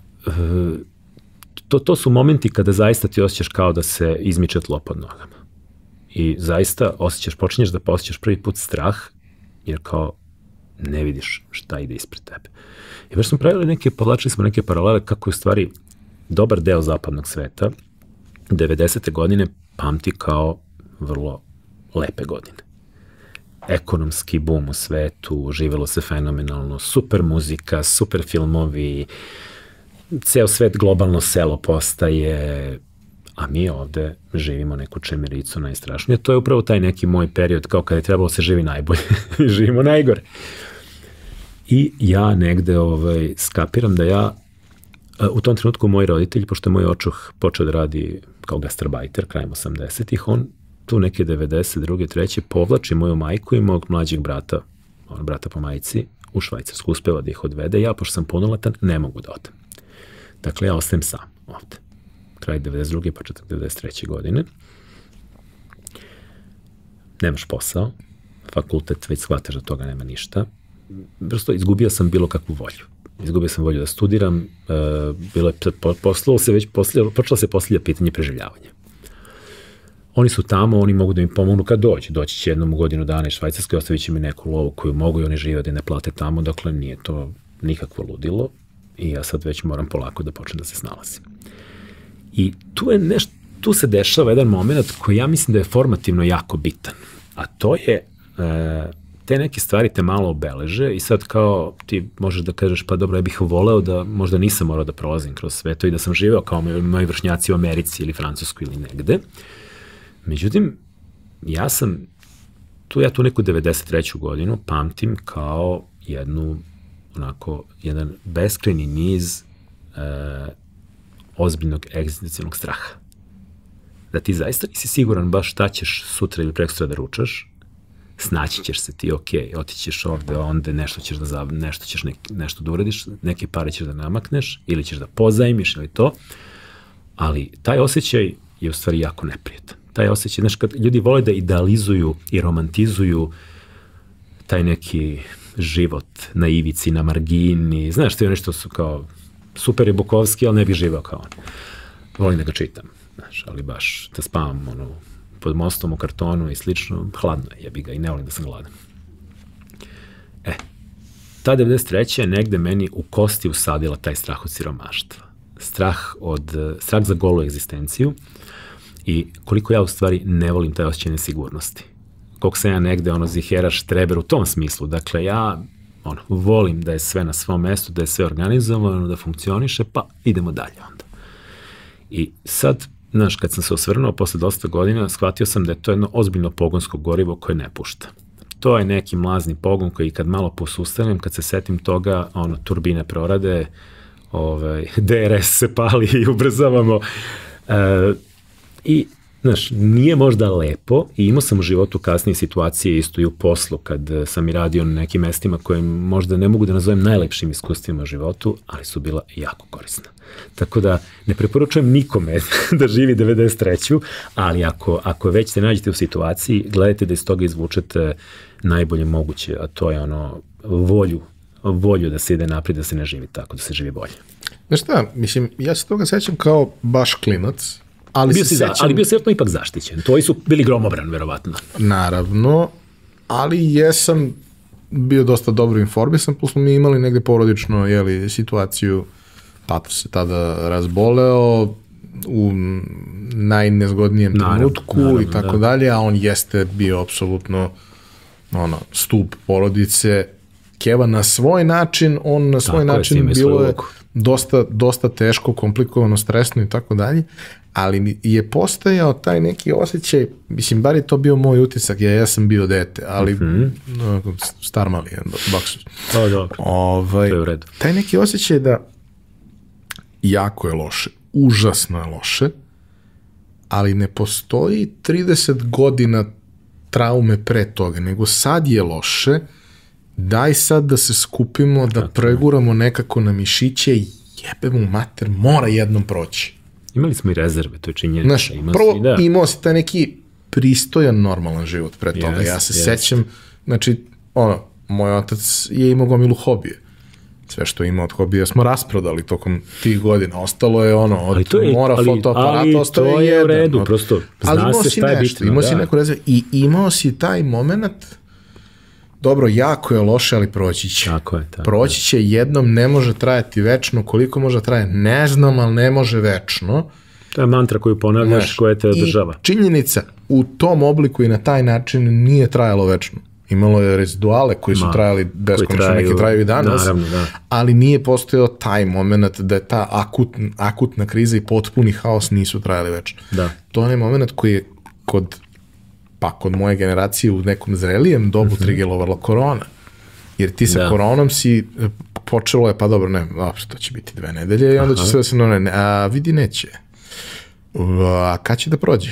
to su momenti kada zaista ti osjećaš kao da se izmiče tlo pod nogama. I zaista počinješ da osjećaš prvi put strah, jer kao ne vidiš šta ide ispred tebe. I baš smo povlačili smo neke paralele kako je u stvari dobar deo zapadnog sveta 90. godine pamti kao vrlo lepe godine. Ekonomski boom u svetu, živelo se fenomenalno, super muzika, super filmovi, ceo svet globalno selo postaje, a mi ovde živimo neku čemericu najstrašnije. To je upravo taj neki moj period kao kada je trebalo se živi najbolje. Živimo najgore. I ja negde skapiram da ja, u tom trenutku moji roditelji, pošto je moj očuh počeo da radi kao gastarbajter krajem 80-ih, on tu neke 92. 3. povlači moju majku i mog mlađeg brata, brata po majici, u Švajcarsku, uspeva da ih odvede. Ja, pošto sam punoletan, ne mogu da odem. Dakle, ja ostajem sam ovde. Kraj 92. početak 93. godine. Nemaš posao, fakultet, već shvataš da toga nema ništa. Prosto izgubio sam bilo kakvu volju. Izgubio sam volju da studiram, počelo se postavlja pitanje preživljavanja. Oni su tamo, oni mogu da mi pomognu kad doći. Doći će jednom u godinu dana iz Švajcarske, ostavit će mi neku lovu koju mogu i oni žive da ne plate tamo, dakle nije to nikakvo ludilo i ja sad već moram polako da počnem da se snalazim. I tu se dešava jedan moment koji ja mislim da je formativno jako bitan, a to je te neke stvari te malo obeleže i sad kao ti možeš da kažeš pa dobro, ja bih voleo da možda nisam morao da prolazim kroz sve to i da sam živeo kao moji vršnjaci u Americi ili Francuskoj ili negde. Međutim, ja tu neku 93. godinu pamtim kao jedan beskrajni niz ozbiljnog egzistencijalnog straha. Da ti zaista nisi siguran baš šta ćeš sutra ili prekosutra da ručaš, snaći ćeš se ti, otići ćeš ovde, onda nešto ćeš da uradiš, neke pare ćeš da namakneš ili ćeš da pozajmiš ili to, ali taj osjećaj je u stvari jako neprijetan. Taj osjećaj, znaš, kad ljudi vole da idealizuju i romantizuju taj neki život na ivici, na margini, znaš, to je nešto su kao super je Bukovski, ali ne bih živao kao on. Volim da ga čitam, znaš, ali baš da spavam pod mostom u kartonu i slično, hladno je, jebi ga, i ne volim da sam gladan. Ta 93. je negde meni u kosti usadila taj strah od siromaštva. Strah za golu egzistenciju i koliko ja u stvari ne volim taj osjećaj nesigurnosti. Koliko sam ja negde zihera štreber u tom smislu. Dakle, ja volim da je sve na svom mestu, da je sve organizovano, da funkcioniše, pa idemo dalje onda. I sad, znaš, kad sam se osvrnuo posle dosta godina, shvatio sam da je to jedno ozbiljno pogonsko gorivo koje ne pušta. To je neki mlazni pogon koji kad malo posustanem, kad se setim toga, turbine prorade, DRS se pali i ubrzavamo. I znaš, nije možda lepo i imao sam u životu kasnije situacije isto i u poslu kad sam i radio na nekim mestima koje možda ne mogu da nazovem najlepšim iskustvima u životu, ali su bila jako korisna. Tako da ne preporučujem nikome da živi 93. ali ako već se nađete u situaciji, gledajte da iz toga izvučete najbolje moguće, a to je ono volju da se ide naprijed, da se ne živi tako, da se živi bolje. Znaš šta, mislim, ja se toga sećam kao baš klinac, ali bio si ipak zaštićen. To su bili gromobran, verovatno. Naravno, ali jesam bio dosta dobro informisan, plus smo mi imali negde porodično situaciju, tata se tada razboleo u najnezgodnijem trenutku i tako dalje, a on jeste bio apsolutno stup porodice. Keva na svoj način, on na svoj način, bilo je dosta teško, komplikovano, stresno i tako dalje, ali je postojao taj neki osjećaj, mislim, bar je to bio moj utisak, ja sam bio dete, ali star mali, baksus. To je u redu. Taj neki osjećaj da jako je loše, užasno je loše, ali ne postoji 30 godina traume pre toga, nego sad je loše, daj sad da se skupimo, da preguramo nekako na mišiće i jebemo mater, mora jednom proći. Imali smo i rezerve, to je činjenica. Znaš, prvo imao si taj neki pristojan, normalan život pre toga. Ja se sećam, znači, moj otac je imao gomilu hobije. Sve što ima od hobija smo rasprodali tokom tih godina. Ostalo je od mora fotoaparata, ostalo je jedan. Ali to je u redu, prosto zna se šta je bitno. Imao si neku rezervu i imao si taj moment. Dobro, jako je loše, ali proći će. Proći će jednom, ne može trajati večno. Koliko može traje, ne znam, ali ne može večno. To je mantra koju ponavljaš, koja te održava. I činjenica, u tom obliku i na taj način nije trajalo večno. Imalo je reziduale koji su trajali beskonačno, neki traju i danas, ali nije postojao taj moment da je ta akutna kriza i potpuni haos nisu trajali večno. To je onaj moment koji je kod moje generacije u nekom zrelijem dobu trigelovala korona. Jer ti sa koronom si počelo je, pa dobro, to će biti 2 nedelje i onda će sve da se vidi neće. A kad će da prođe?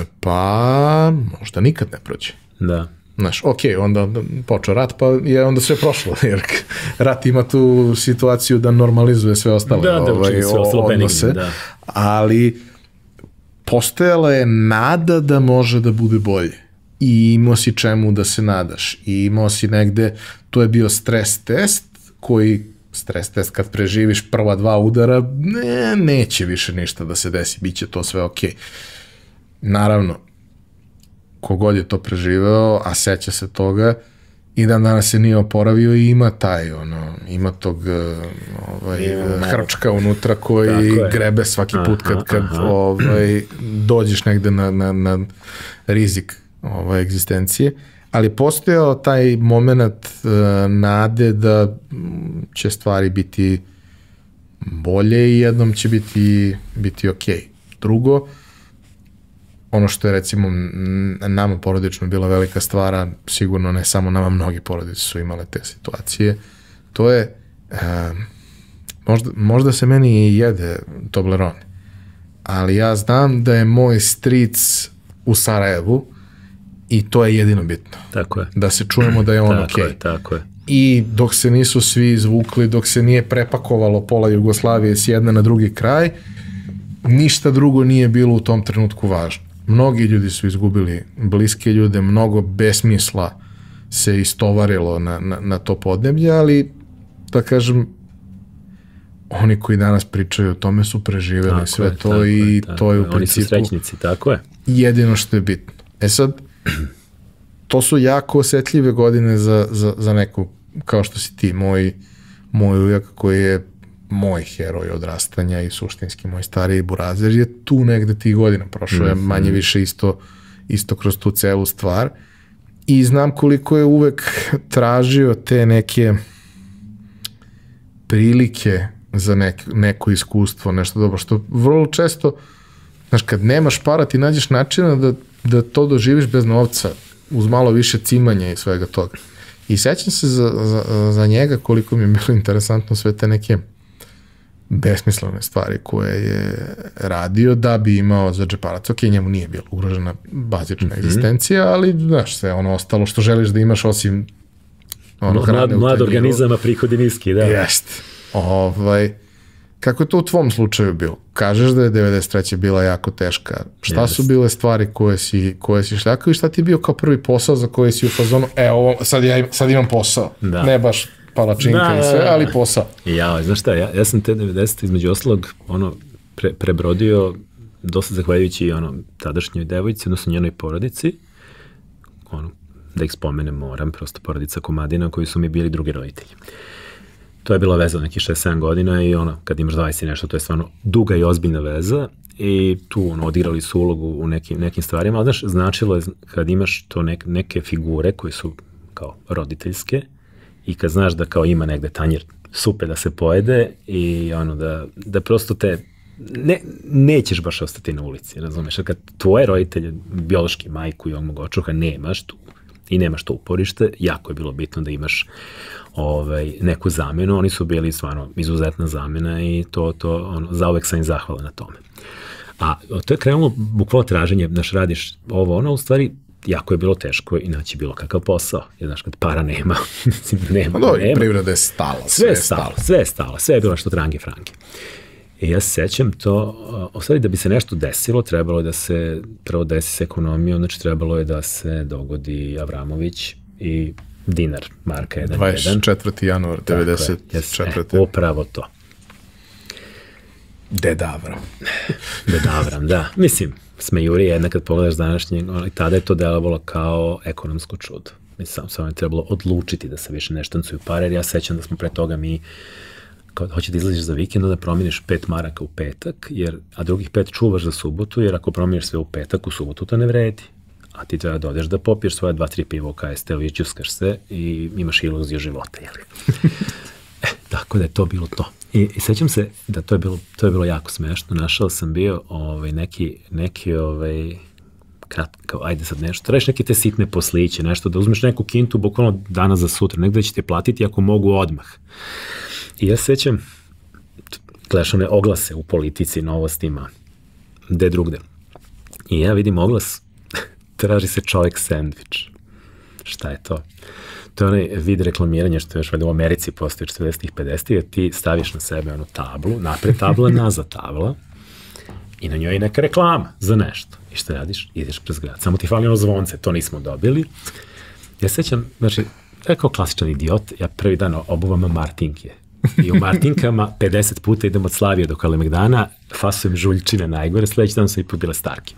Pa možda nikad ne prođe. Znaš, onda počeo rat, pa je onda sve prošlo, jer rat ima tu situaciju da normalizuje sve ostale odnose, ali postojala je nada da može da bude bolje i imao si čemu da se nadaš i imao si negde, to je bio stres test kad preživiš prva 2 udara, neće više ništa da se desi, bit će to sve okej. Naravno, kogod je to preživeo, a seća se toga, i dan danas se nije oporavio i ima ima tog hrčka unutra koji grebe svaki put kad dođeš negde na rizik egzistencije, ali postojao taj moment nade da će stvari biti bolje i jednom će biti okej. Drugo, ono što je recimo nama porodično bila velika stvar, sigurno ne samo nama, mnogi porodice su imale te situacije, to je, možda se meni i jede Toblerone, ali ja znam da je moj stric u Sarajevu i to je jedino bitno. Tako je. Da se čujemo da je on okej. Tako je. I dok se nisu svi izvukli, dok se nije prepakovalo pola Jugoslavije s jedne na drugi kraj, ništa drugo nije bilo u tom trenutku važno. Mnogi ljudi su izgubili bliske ljude, mnogo besmisla se istovarilo na to podneblje, ali da kažem, oni koji danas pričaju o tome su preživeli sve to i to je u principu... Oni su srećnici, tako je. Jedino što je bitno. Sad, to su jako osetljive godine za neku, kao što si ti, moj ujak koji je moj heroj odrastanja i suštinski moj stariji burazer je tu negde tih godina, prošao je manje više isto kroz tu celu stvar i znam koliko je uvek tražio te neke prilike za neko iskustvo, nešto dobro, što vrlo često, znaš, kad nemaš para ti nađeš načina da to doživiš bez novca, uz malo više cimanja i svega toga. I sećam se za njega koliko mi je bilo interesantno sve te neke besmislene stvari koje je radio da bi imao za džeparac. Ok, njemu nije bila ugrožena bazična egzistencija, ali znaš, sve ono ostalo što želiš da imaš osim hrane. Mlad organizama, prihodi niski, da. Jeste. Kako je to u tvom slučaju bilo? Kažeš da je 93. bila jako teška. Šta su bile stvari koje si šljakao i šta ti je bio kao prvi posao za koji si u fazonu, sad imam posao. Da. Ne baš palačinka i sve, ali posao. Znaš šta, ja sam te 90. između ostalog prebrodio dosta zahvaljujući tadašnjoj devojci, odnosno njenoj porodici, da ih spomenem moram, prosto porodica Komadina koji su mi bili drugi roditelji. To je bila veza od nekih 6-7 godina i kad imaš 20 i nešto, to je stvarno duga i ozbiljna veza i tu odigrali su ulogu u nekim stvarima, ali znaš, značilo je kad imaš to neke figure koje su kao roditeljske i kad znaš da kao ima negde tanjir supe da se pojede i da prosto nećeš baš ostati na ulici, razumeš? Kad tvoje roditelje, biološki majku i ovog očuha nemaš tu i nemaš to uporište, jako je bilo bitno da imaš neku zamenu, oni su bili stvarno izuzetna zamena i zauvek sam im zahvalan na tome. A to je krenulo bukvalno traženje, znaš, radiš u stvari jako je bilo teško i naći bilo kakav posao, jer znaš, kad para nema, nema. Privreda je stala, sve je stalo, sve je bilo što trange franke. I ja se sećam to, u stvari da bi se nešto desilo, trebalo je da se prvo desi s ekonomijom, znači trebalo je da se dogodi Avramović i dinar, marka 1.1. 24. januar 94. Upravo to. Deda Avram, da. Mislim, smejurije jedna kad pogledaš današnje, tada je to delovalo kao ekonomsko čudo. Mislim, samo je trebalo odlučiti da se više ne štancuju pare, jer ja sećam da smo pre toga mi kao hoće da izlaziš za vikend, da promijeniš 5 maraka u petak, a drugih 5 čuvaš za subotu, jer ako promijeniš sve u petak, u subotu to ne vredi. A ti treba da odeš da popiješ svoje 2-3 piva u KST-u i čuskaš se i imaš iluziju života, jel? Tako da je to bilo to. I sećam se da to je bilo jako smešno. Našao sam bio neki kao, ajde sad nešto, trebaš neke te sitne posliće, nešto, da uzmeš neku kintu bukvalno danas za sutra, negde će te platiti ako mogu odmah. I ja sećam, gledaš one oglase u politici, novostima, gde drugde. I ja vidim oglas, traži se čovjek sendvič. Šta je to? To je onaj vid reklamiranja što još u Americi postoji 40-ih, 50-ih, ti staviš na sebe onu tablu, napred tabla, nazad tabla i na njoj je neka reklama za nešto. I šta radiš? Ideš prez grad. Samo ti fali ono zvonce, to nismo dobili. Ja sećam, znači, to je kao klasičan idiot, ja prvi dan obuvam Martinke. I u Martinkama 50 puta idem od Slavije do Kalemegdana, fasujem žuljčine najgore, sledeći dan sam i pobile Starke.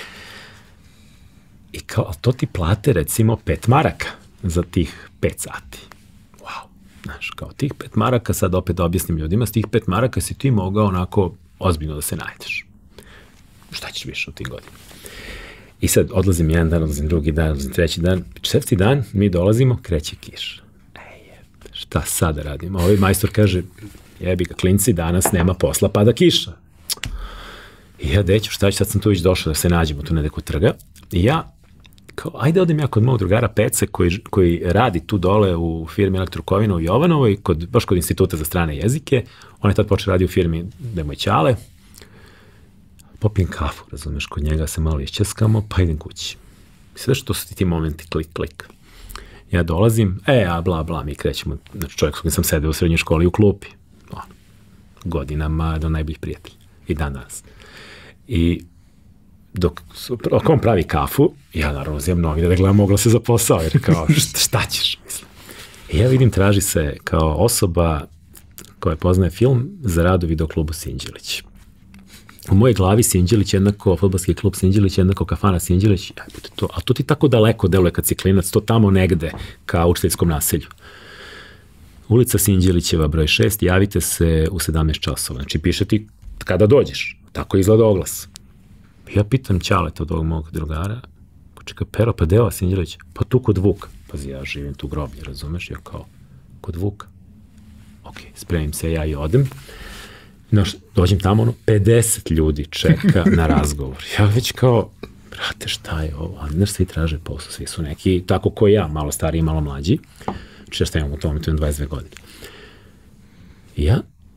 I kao, to ti plate recimo 5 maraka za tih 5 sati. Wow. Znaš, kao tih 5 maraka, sad opet da objasnim ljudima, s tih 5 maraka si ti mogao onako ozbiljno da se najdeš. Šta ćeš više u tih godina? I sad odlazim jedan dan, odlazim drugi dan, odlazim treći dan. 4. dan mi dolazimo, kreće kiša. Šta sada radimo? Ovaj majstor kaže, jebi ga klinci, danas nema posla, pada kiša. I ja, deću, šta ću, sad sam tu već došao da se nađemo tu nekako trga. I ja, kao, ajde odem ja kod mog drugara Pece, koji radi tu dole u firmi Elektrokovina u Jovanovoj, baš kod Instituta za strane jezike. On je tad počeo radi u firmi Demoj Ćale. Popijem kafu, razumeš, kod njega se malo išćeskamo, pa idem kući. Sve što su ti momenti, klik. Ja dolazim, bla, mi krećemo, znači čovjek s kojim sam sedeo u srednjoj školi u klupi, godinama do najboljih prijatelja i dan danas. I dok on pravi kafu, ja naravno uzimam novine da gledam oglase za posao, jer kao šta ćeš, mislim. I ja vidim, traži se kao osoba koja poznaje film za rad u videoklubu Sinđelić. U mojej glavi Sinđelić jednako, fudbalski klub Sinđelić jednako, kafana Sinđelić, a to ti tako daleko deluje kad si klinac, to tamo negde ka učiteljskom naselju. Ulica Sinđelićeva, broj 6, javite se u 17 časova, znači piše ti kada dođeš, tako izgleda oglas. Ja pitam Ćaleta od ovog mog drugara, čekaj, Pero, pa deo Sinđelić, pa tu kod Vuka. Pazi, ja živim tu groblje, razumeš, ja kao, kod Vuka. Ok, spremim se ja i odem. Dođem tamo, 50 ljudi čeka na razgovor. Ja već kao, brate, šta je ovo? Ali znaš, svi traže posao, svi su neki, tako ko ja, malo stariji, malo mlađi. Šta imam u tom momentu, 22 godine. I ja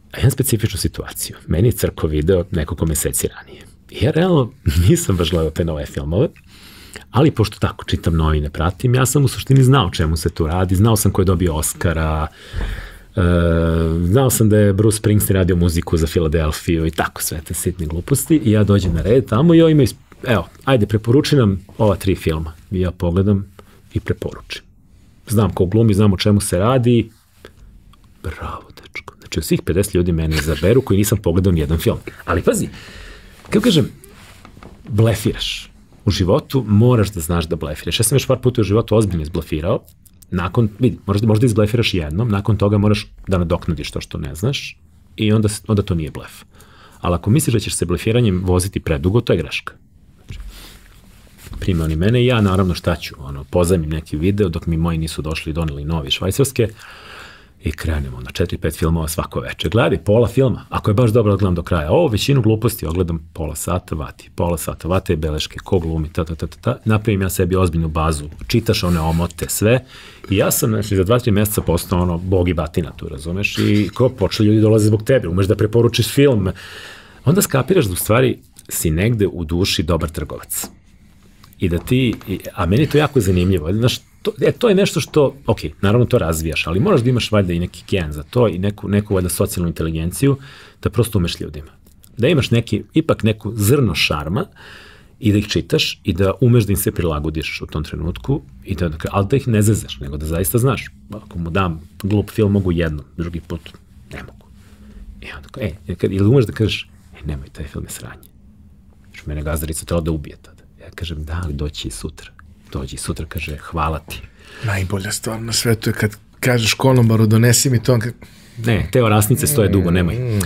A imam specifičnu situaciju. Meni je crko video nekoliko meseci ranije. I ja realno nisam baš gledao te nove filmove, ali pošto tako čitam novine, pratim, ja sam u suštini znao čemu se tu radi, znao sam ko je dobio Oscara, znao sam da je Bruce Springsteen radio muziku za Filadelfiju i tako sve te sitne gluposti i ja dođem na red tamo i ima, evo, ajde, preporuči nam ova 3 filma. I ja pogledam i preporučim. Znam ko glumi, znam o čemu se radi. Bravo, dečko. Znači, od svih 50 ljudi mene izaberu koji nisam pogledao nijedan film. Ali pazi, kako kažem, blefiraš. U životu moraš da znaš da blefiraš. Ja sam još par puta u životu ozbiljno izblefirao. Nakon, vidi, možda izblefiraš jednom, nakon toga moraš da nadoknadiš to što ne znaš i onda to nije blef. Ali ako misliš da ćeš se blefiranjem voziti predugo, to je greška. Prime oni mene i ja, naravno šta ću, pozajmim neki video dok mi moji nisu došli i doneli novi švajcarske i krenemo na 4-5 filmova svako večer. Gledaj, pola filma, ako je baš dobro odgledam do kraja, većinu gluposti ogledam pola sata, vate beleške, ko glumi, napravim ja sebi ozbiljnu bazu, čitaš one omote, sve i ja sam, znači, za 2-3 mjeseca postao bog i batina tu, razumeš, i ko počeli ljudi dolaze zbog tebe, umeš da preporučiš film, onda skapiraš da u stvari si negde u duši dobar trgovac. I da ti, a meni je to jako zanimljivo, znaš, to je nešto što, ok, naravno to razvijaš, ali moraš da imaš valjda i neki gen za to i neku valjda socijalnu inteligenciju da prosto umeš ljudima. Da imaš ipak neku zrno šarma i da ih čitaš i da umeš da im se prilagodiš u tom trenutku, ali da ih ne zezaš, nego da zaista znaš. Ako mu dam glup film, mogu jednom, drugi put ne mogu. I onda ili umeš da kažeš, nemoj, taj film je sranje. Mene gazdarica treba da ubije tada. Ja kažem, da, ali doći i sutra. Dođi i sutra, kaže, hvala ti. Najbolja stvar na svetu je kad kažeš konobaru, donesi mi to. Ne, te orasnice stoje dugo, nemoj.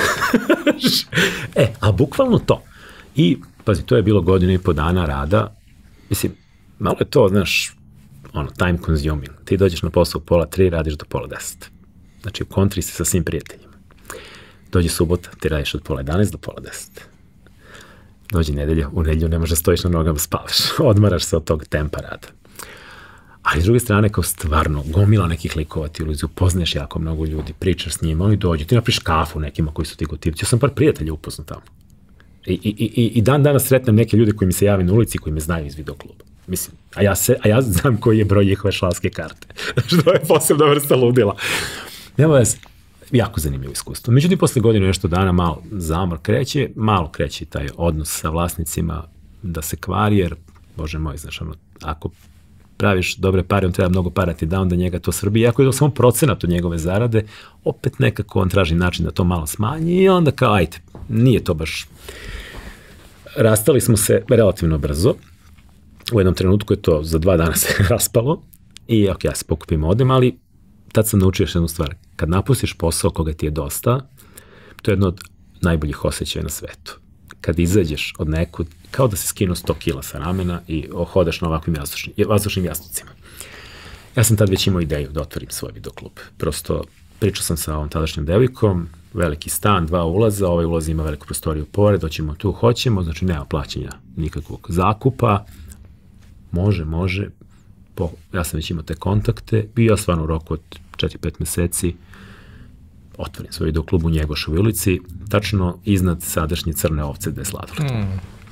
A bukvalno to. I, pazi, to je bilo 1.5 dana rada. Mislim, malo je to, znaš, time consuming. Ti dođeš na posao u 2:30, radiš do 9:30. Znači, u kontri si sa svim prijateljima. Dođe subota, ti radiš od 9:30 do 9:30. Dođi nedelja, u nedelju ne možeš da stojiš na nogama, spavaš, odmaraš se od tog tempa rada. Ali s druge strane, kao stvarno, gomila nekih likova ti ulazi, upoznaješ jako mnogo ljudi, pričaš s njima, oni dođu, ti napriš kafu nekima koji su ti gotivci. Ja sam par prijatelja upoznao tamo. I dan danas sretnem neke ljude koji mi se javi na ulici, koji me znaju iz videokluba. Mislim, a ja znam koji je broj njihove šalske karte. Što je posebna vrsta ludila. Nema veze. Jako zanimljivo iskustvo. Međutim, posle godine nešto dana malo zamor kreće, malo kreće taj odnos sa vlasnicima da se kvari, jer, bože moj, znaš, ako praviš dobre pare, on treba mnogo para ti da, onda njega to srbi. Iako je to samo procenat od njegove zarade, opet nekako on traži način da to malo smanji i onda kao, ajde, nije to baš. Rastali smo se relativno brzo. U jednom trenutku je to za 2 dana se raspalo i ok, ja se pokupim, odem, ali tad sam naučio još jednu stvar. Kad napustiš posao koga ti je dosta, to je jedno od najboljih osjećaja na svetu. Kad izađeš od nekud, kao da si skinuo 100 kila sa ramena i hodaš na ovakvim vazdušnim jastucima. Ja sam tad već imao ideju da otvorim svoj videoklub. Prosto pričao sam sa ovom tadašnjom devojkom, veliki stan, 2 ulaza, ovaj ulaz ima veliku prostoriju pored, doćemo tu, hoćemo, znači nema plaćanja nikakvog zakupa, može, ja sam već imao te kontakte, bio ja stvarno u roku od 4-5 meseci, otvorim svoj videoklub u Njegošovoj ulici, tačno iznad sadašnje Crne ovce gde je sladoled.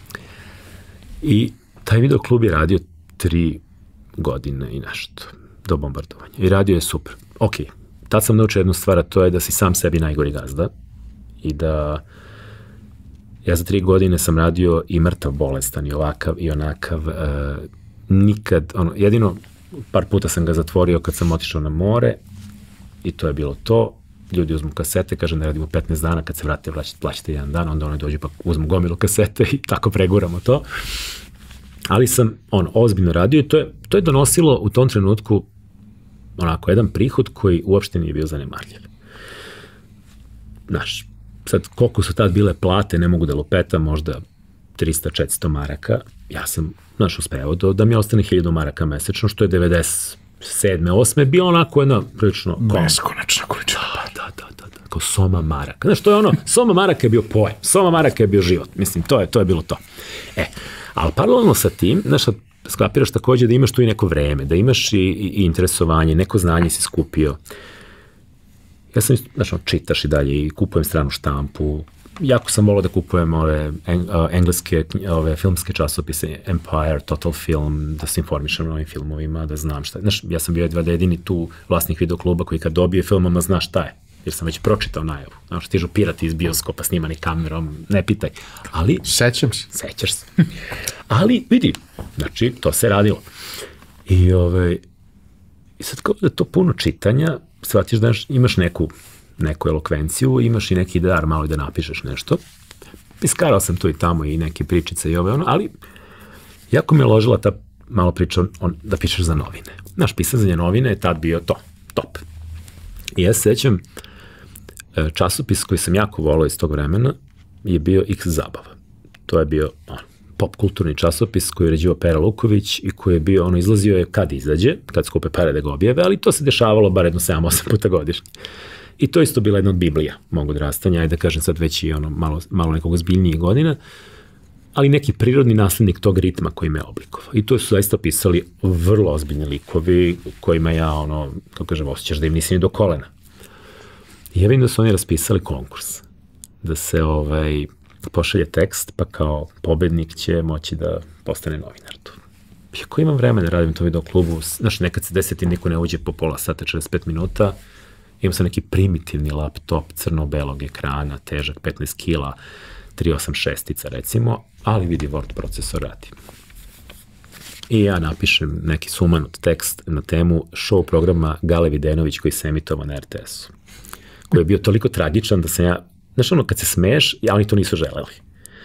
I taj videoklub je radio 3 godine i nešto, do bombardovanja. I radio je super. Ok, tad sam naučio jednu stvar, a to je da si sam sebi najgori gazda i da ja za 3 godine sam radio i mrtav, bolestan, i ovakav, i onakav, nikad, jedino par puta sam ga zatvorio kad sam otišao na more i to je bilo to. Ljudi uzmu kasete, kažem da radimo 15 dana, kad se vrate plaćate 1 dan, onda oni dođu pa uzmu gomilu kasete i tako preguramo to. Ali sam ozbiljno radio i to je donosilo u tom trenutku onako jedan prihod koji uopšte nije bio zanemarljiv. Znaš, sad koliko su tad bile plate, ne mogu da lupetam, možda 300-400 maraka, ja sam, znaš, uspeo da mi ostane 1000 maraka mesečno, što je 97. 8. bio onako jedna prilično... Beskonačna količina. Da, kao soma maraka. Znaš, to je soma maraka je bio pojem, soma maraka je bio život, mislim, to je bilo to. Ali paralelno sa tim, znaš, sklapiraš takođe da imaš tu i neko vreme, da imaš i interesovanje, neko znanje si skupio. Ja sam, znaš, čitaš i dalje i kupujem stranu štampu. Jako sam volao da kupujem engleske filmske časopise, Empire, Total Film, da se informišem o ovim filmovima, da znam šta je. Znaš, ja sam bio jedini tu vlasnik videokluba koji kad dobije filmama zna šta je, jer sam već pročitao najavu. Znaš, stižu pirati iz bioskopa snimani kamerom, ne pitaj. Ali, sećaš se. Ali, vidi, znači, to se radilo. I sad kao da to puno čitanja, shvatiš da imaš neku elokvenciju, imaš i neki dar malo da napišeš nešto. Iskarao sam tu i tamo i neke pričice i ali jako me ložila ta malo priča da pišeš za novine. Naš pisanje za novine je tad bio to, top. I ja se sećam, časopis koji sam jako volao iz tog vremena je bio X zabava. To je bio pop kulturni časopis koji je uređivao Pera Luković i koji je bio, izlazio je kad izađe, kad skupe pare da ga objave, ali to se dešavalo bar jedno 7-8 puta godišnje. I to isto bila jedna od Biblija mog odrastanja, ajde da kažem sad već i malo nekog zbiljnijih godina, ali neki prirodni naslednik tog ritma koji me oblikovao. I to su zaista pisali vrlo ozbiljni likovi kojima ja, kako kažem, osjećaš da im nisi ni do kolena. I ja vidim da su oni raspisali konkurs, da se pošalje tekst, pa kao pobednik će moći da postane novinar tu. Iako imam vremena da radim to video klubu, znaš, nekad se deseti niko ne uđe po pola sata, 45 minuta, imam sam neki primitivni laptop crno-belog ekrana, težak 15 kila, 386-ica recimo, ali vidi Word procesor radi. I ja napišem neki sumanut tekst na temu show programa Gale Videnović koji se emitovao na RTS-u, koji je bio toliko tragičan da sam ja, znaš kad se smeješ, ja oni to nisu želeli.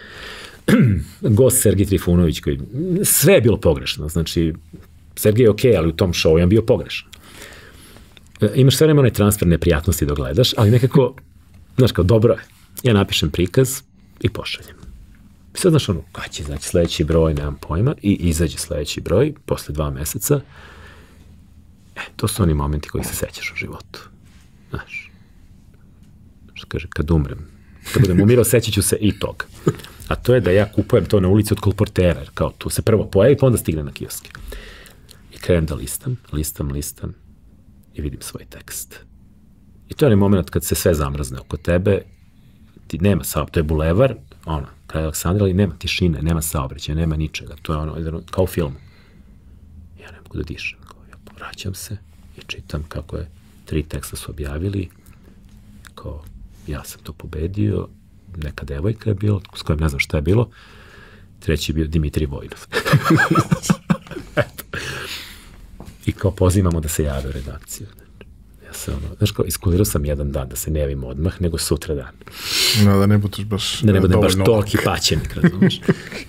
Gost Sergij Trifunović koji, sve je bilo pogrešno, znači Sergij je okej, ali u tom showu je bio pogrešan. Imaš sve vreme onaj transfer neprijatnosti da gledaš, ali nekako, znaš kao, dobro je. Ja napišem prikaz i pošaljem. I sad, znaš kada će izaći sledeći broj, nemam pojma, i izađe sledeći broj, posle 2 meseca. To su oni momenti koji se sećaš u životu. Znaš, što kaže, kad umrem, kad budem umirao, sećat ću se i toga. A to je da ja kupujem to na ulici od kolportera, jer kao tu se prvo pojavi, pa onda stigne na kioske. I krenem da listam, i vidim svoj tekst. I to je onaj moment kad se sve zamrzne oko tebe, ti nema saobraćaja, to je bulevar, kraj Aleksandra, ali nema tišine, nema saobraćaja, nema ničega, to je kao u filmu. Ja ne mogu da dišem, ja povraćam se i čitam kako je 3 teksta su objavili, kao ja sam to pobedio, neka devojka je bilo, s kojom ne znam šta je bilo, 3. je bio Dimitrij Vojnov. Eto. I kao pozivamo da se jave u redakciju. Ja sam, znaš kao, iskulirao sam jedan dan da se ne javim odmah, nego sutra dan. No, da ne budeš baš da ne budem baš toliki paćenik, razumiješ.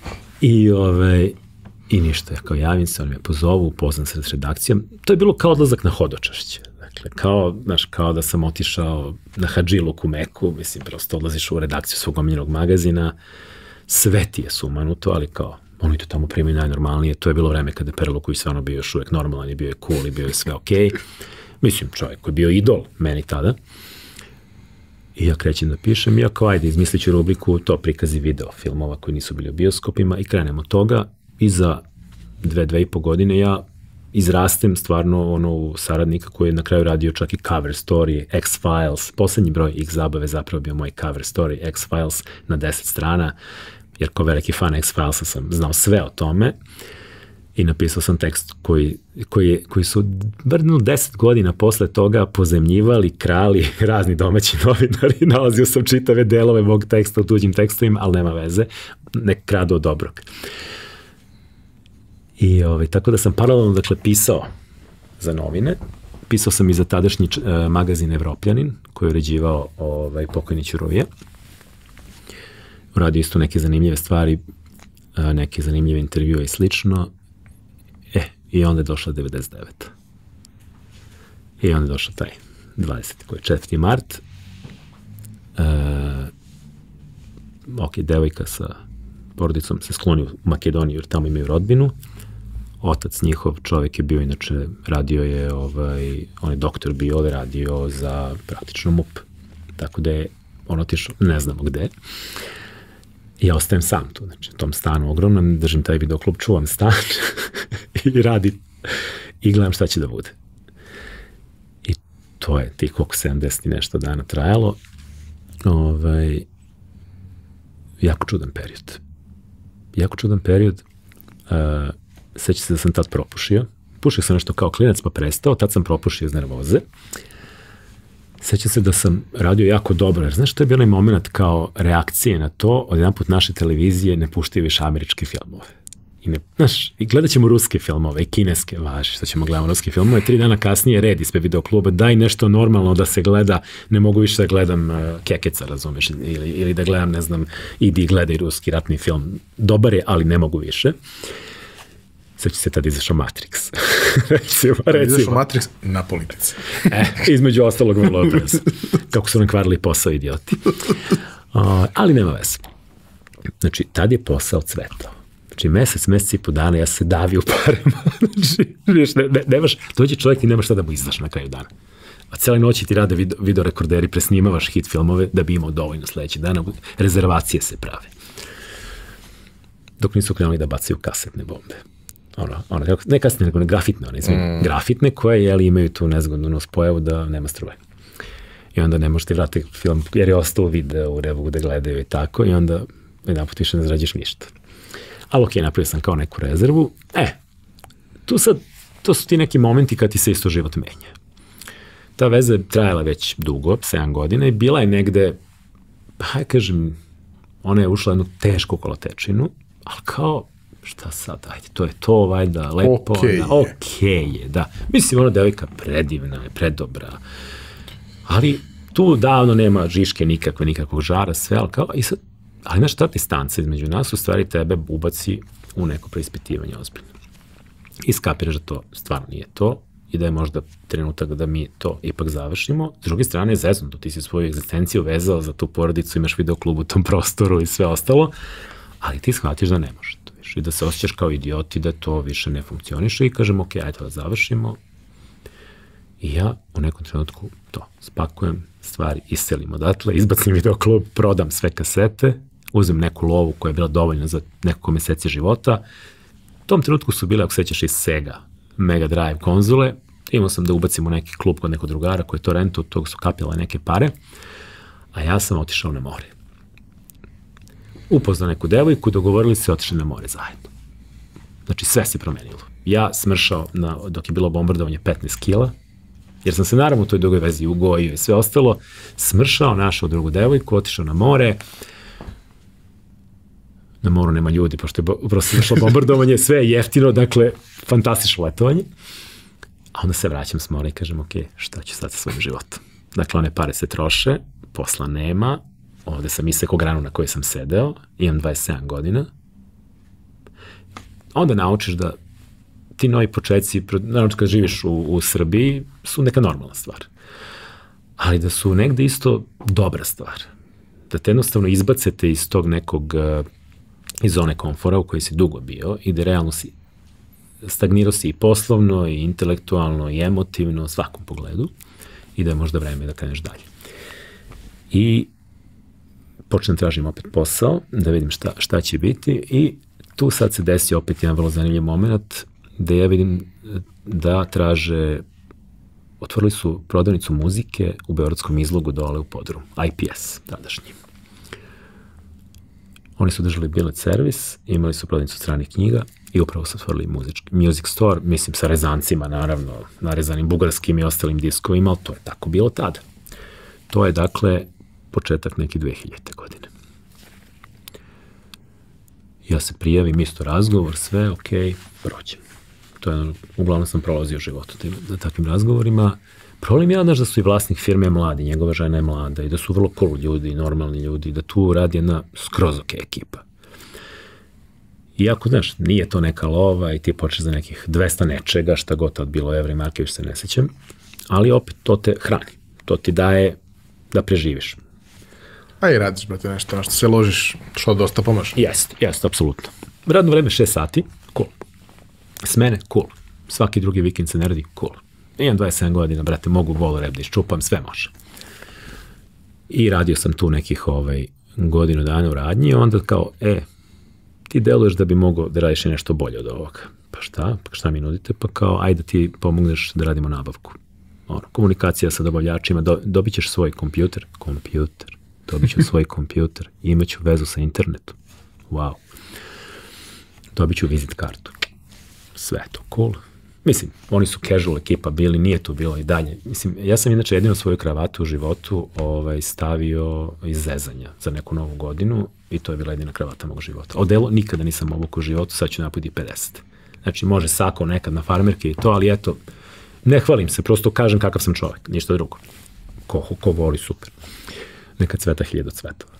I ništa, ja kao javim se, oni me pozovu, upoznam se s redakcijom. To je bilo kao odlazak na hodočašće. Dakle, kao da sam otišao na Hadžiluk u Meku, mislim, prosto odlaziš u redakciju svog omiljenog magazina, sve ti je sumanuto, ali kao, oni to tamo primaju najnormalnije, to je bilo vreme kada je Pera Luković stvarno bio još uvek normalan i bio je cool i bio je sve okej. Mislim, čovjek koji je bio idol meni tada. I ja krećem da pišem, ja kao ajde, izmislit ću rubriku to prikazi video filmova koji nisu bili u bioskopima i krenem od toga i za 2,5 godine ja izrastem stvarno u saradnika koji je na kraju radio čak i cover story, X-Files, poslednji broj X zabave zapravo bio moj cover story, X-Files na 10 strana, jer kao veliki fan X-Filesa sam znao sve o tome i napisao sam tekst koji su bar 10 godina posle toga pozemljivali, krali razni domaći novinari, nalazio sam čitave delove mog teksta u tuđim tekstovima, ali nema veze, nek kradu od dobrog. I tako da sam paralelno, dakle, pisao za novine, pisao sam i za tadašnji magazin Evropljanin, koji je uređivao pokojni Ćuruvija. Uradio isto neke zanimljive stvari, neke zanimljive intervjue i slično. I onda je došla 99. I onda je došao taj 4. mart. Devojka sa porodicom se sklonio u Makedoniju, jer tamo imaju rodbinu. Otac njihov čovjek je bio, inače radio je, on je doktor bio, radio za praktično MUP. Tako da je on otišao, ne znamo gde. I ja ostajem sam tu, znači u tom stanu ogromnom, držim taj videoklub, čuvam stan i radim i gledam šta će da bude. I to je tih koliko 70 i nešto dana trajalo. Jako čudan period. Jako čudan period. Sećam se da sam tad propušio. Pušio sam nešto kao klinac pa prestao, tad sam propušio iz nervoze. Sećam se da sam radio jako dobro, jer znaš, to je bio onaj moment kao reakcije na to, odjedanput naše televizije ne puštaju više američke filmove. I gledat ćemo ruske filmove i kineske, važi, što ćemo gledamo ruske filmove, 3 dana kasnije red ispred videokluba, daj nešto normalno da se gleda, ne mogu više da gledam Kekeca, razumeš, ili da gledam, ne znam, idi gledaj ruski ratni film, dobar je, ali ne mogu više. Sad će se tad izašao Matrix. recimo. Izašao Matrix na politici. Između ostalog vrlo brzo. Kako su nam kvarili posao idioti. Ali nema veze. Znači, tad je posao cvetao. Znači, mesec i po dana ja se davio parama. Znači, nemaš, dođe čovjek i nemaš šta da mu izdaš na kraju dana. A cijele noći ti rade video rekorderi, presnimavaš hit filmove da bi imao dovoljno sledeći dana. Rezervacije se prave. Dok nisu krenuli da bacaju kasetne bombe. Ne kasnije, nego grafitne, grafitne koje imaju tu nezgodnu nuspojavu da nema struje. I onda ne možete vratiti film, jer je ostao video u revu gde gledaju i tako, i onda jedan put više ne zarađeš ništa. Ali ok, napravio sam kao neku rezervu. To su ti neki momenti kad ti se isto život menja. Ta veza je trajala već dugo, 7 godina, i bila je negde, kažem, ona je ušla jednu tešku kolotečinu, ali kao, šta sad, ajde, to je to, vajda, lepo, okej je, da. Mislim, ona devojka predivna je, predobra, ali tu davno nema žiške nikakvog žara, sve, ali kao, i sad, ali znaš, ta distanca između nas u stvari tebe ubaci u neko preispitivanje ozbiljno. I skapiraš da to stvarno nije to, i da je možda trenutak da mi to ipak završimo. S druge strane je zeznuto, ti si svoju egzistenciju vezao za tu porodicu, imaš videoklub u tom prostoru i sve ostalo, ali ti shvatiš da ne može to više i da se osjećaš kao idioti, da to više ne funkcioniše i kažem, ok, ajde da završimo. I ja u nekom trenutku to spakujem stvari, iselim odatle, izbacim videoklub, prodam sve kasete, uzem neku lovu koja je bila dovoljna za nekoliko meseci života. U tom trenutku su bile, ako sećaš, iz Sega Mega Drive konzole. Imao sam da ubacim u neki klub kod nekog drugara koji je to rentao, od tog su kapile neke pare, a ja sam otišao na more. Upoznao neku devojku, dogovorili se, otišli na more zajedno. Znači, sve se promenilo. Ja smršao, dok je bilo bombardovanje, 15 kila, jer sam se naravno u toj dugoj vezi ugojio i sve ostalo, smršao, našao drugu devojku, otišao na more. Na moru nema ljudi, pošto je prosto došlo bombardovanje, sve je jeftino, dakle, fantastično letovanje. A onda se vraćam s mora i kažem, ok, šta ću sad sa svojim životom? Dakle, one pare se troše, posla nema, ovde sam isekao granu na kojoj sam sedeo, imam 27 godina. Onda naučiš da ti novi početci, naravno kad živiš u Srbiji, su neka normalna stvar. Ali da su negde isto dobra stvar. Da te jednostavno izbacete iz tog nekog, iz zone komfora u kojoj si dugo bio i da realno si stagnirao si i poslovno, i intelektualno, i emotivno, u svakom pogledu, i da je možda vreme da kreneš dalje. I počnem tražim opet posao, da vidim šta će biti, i tu sad se desi opet jedan vrlo zanimljiv moment, gde ja vidim da traže, otvorili su prodavnicu muzike u Beogradskom izlogu dole u podrumu, IPS tadašnji. Oni su držali bilet servis, imali su prodavnicu stranih knjiga i upravo su otvorili music store, mislim sa rezancima, naravno, narezanim bugarskim i ostalim diskovima, ali to je tako bilo tada. To je, dakle, početak neke 2000. godine. Ja se prijavim, isto razgovor, sve, ok, prođem. To je, uglavnom sam prolazio život na takvim razgovorima. Problem je, znaš, da su i vlasnik firme mladi, njegova žena je mlada i da su vrlo cool ljudi, normalni ljudi, da tu radi jedna skroz ok ekipa. Iako, znaš, nije to neka lova i ti počeš za nekih 200 nečega, šta god tad bilo, evra i marke, više se ne sećam, ali opet to te hrani, to ti daje da preživiš. A i radiš, brate, nešto na što se ložiš, što dosta pomaže. Jeste, apsolutno. Radno vreme 6 sati, cool. Smene, cool. Svaki drugi vikend se ne radi, cool. Imam 27 godina, brate, mogu volo rep da iščupam, sve može. I radio sam tu nekih godinu dana u radnji, onda kao, ti deluješ da bi mogao da radiš nešto bolje od ovoga. Pa šta mi nudite? Pa kao, ajde ti pomogneš da radimo nabavku. komunikacija sa dobavljačima, dobit ćeš svoj kompjuter, dobit ću svoj kompjuter, imat ću vezu sa internetom, wow, dobit ću vizit kartu, sve to cool. Mislim, oni su casual ekipa bili, nije tu bilo i dalje. Mislim, ja sam inače jedinu svoju kravatu u životu stavio iz zezanja za neku novu godinu i to je bila jedina kravata mog života. Odelo nikada nisam obukao u životu, sad ću napudi 50. Znači, može sako nekad na farmerke i to, ali eto, ne hvalim se, prosto kažem kakav sam čovek, ništa drugo. Ko voli, super. Neka cveta 1000 cvetova.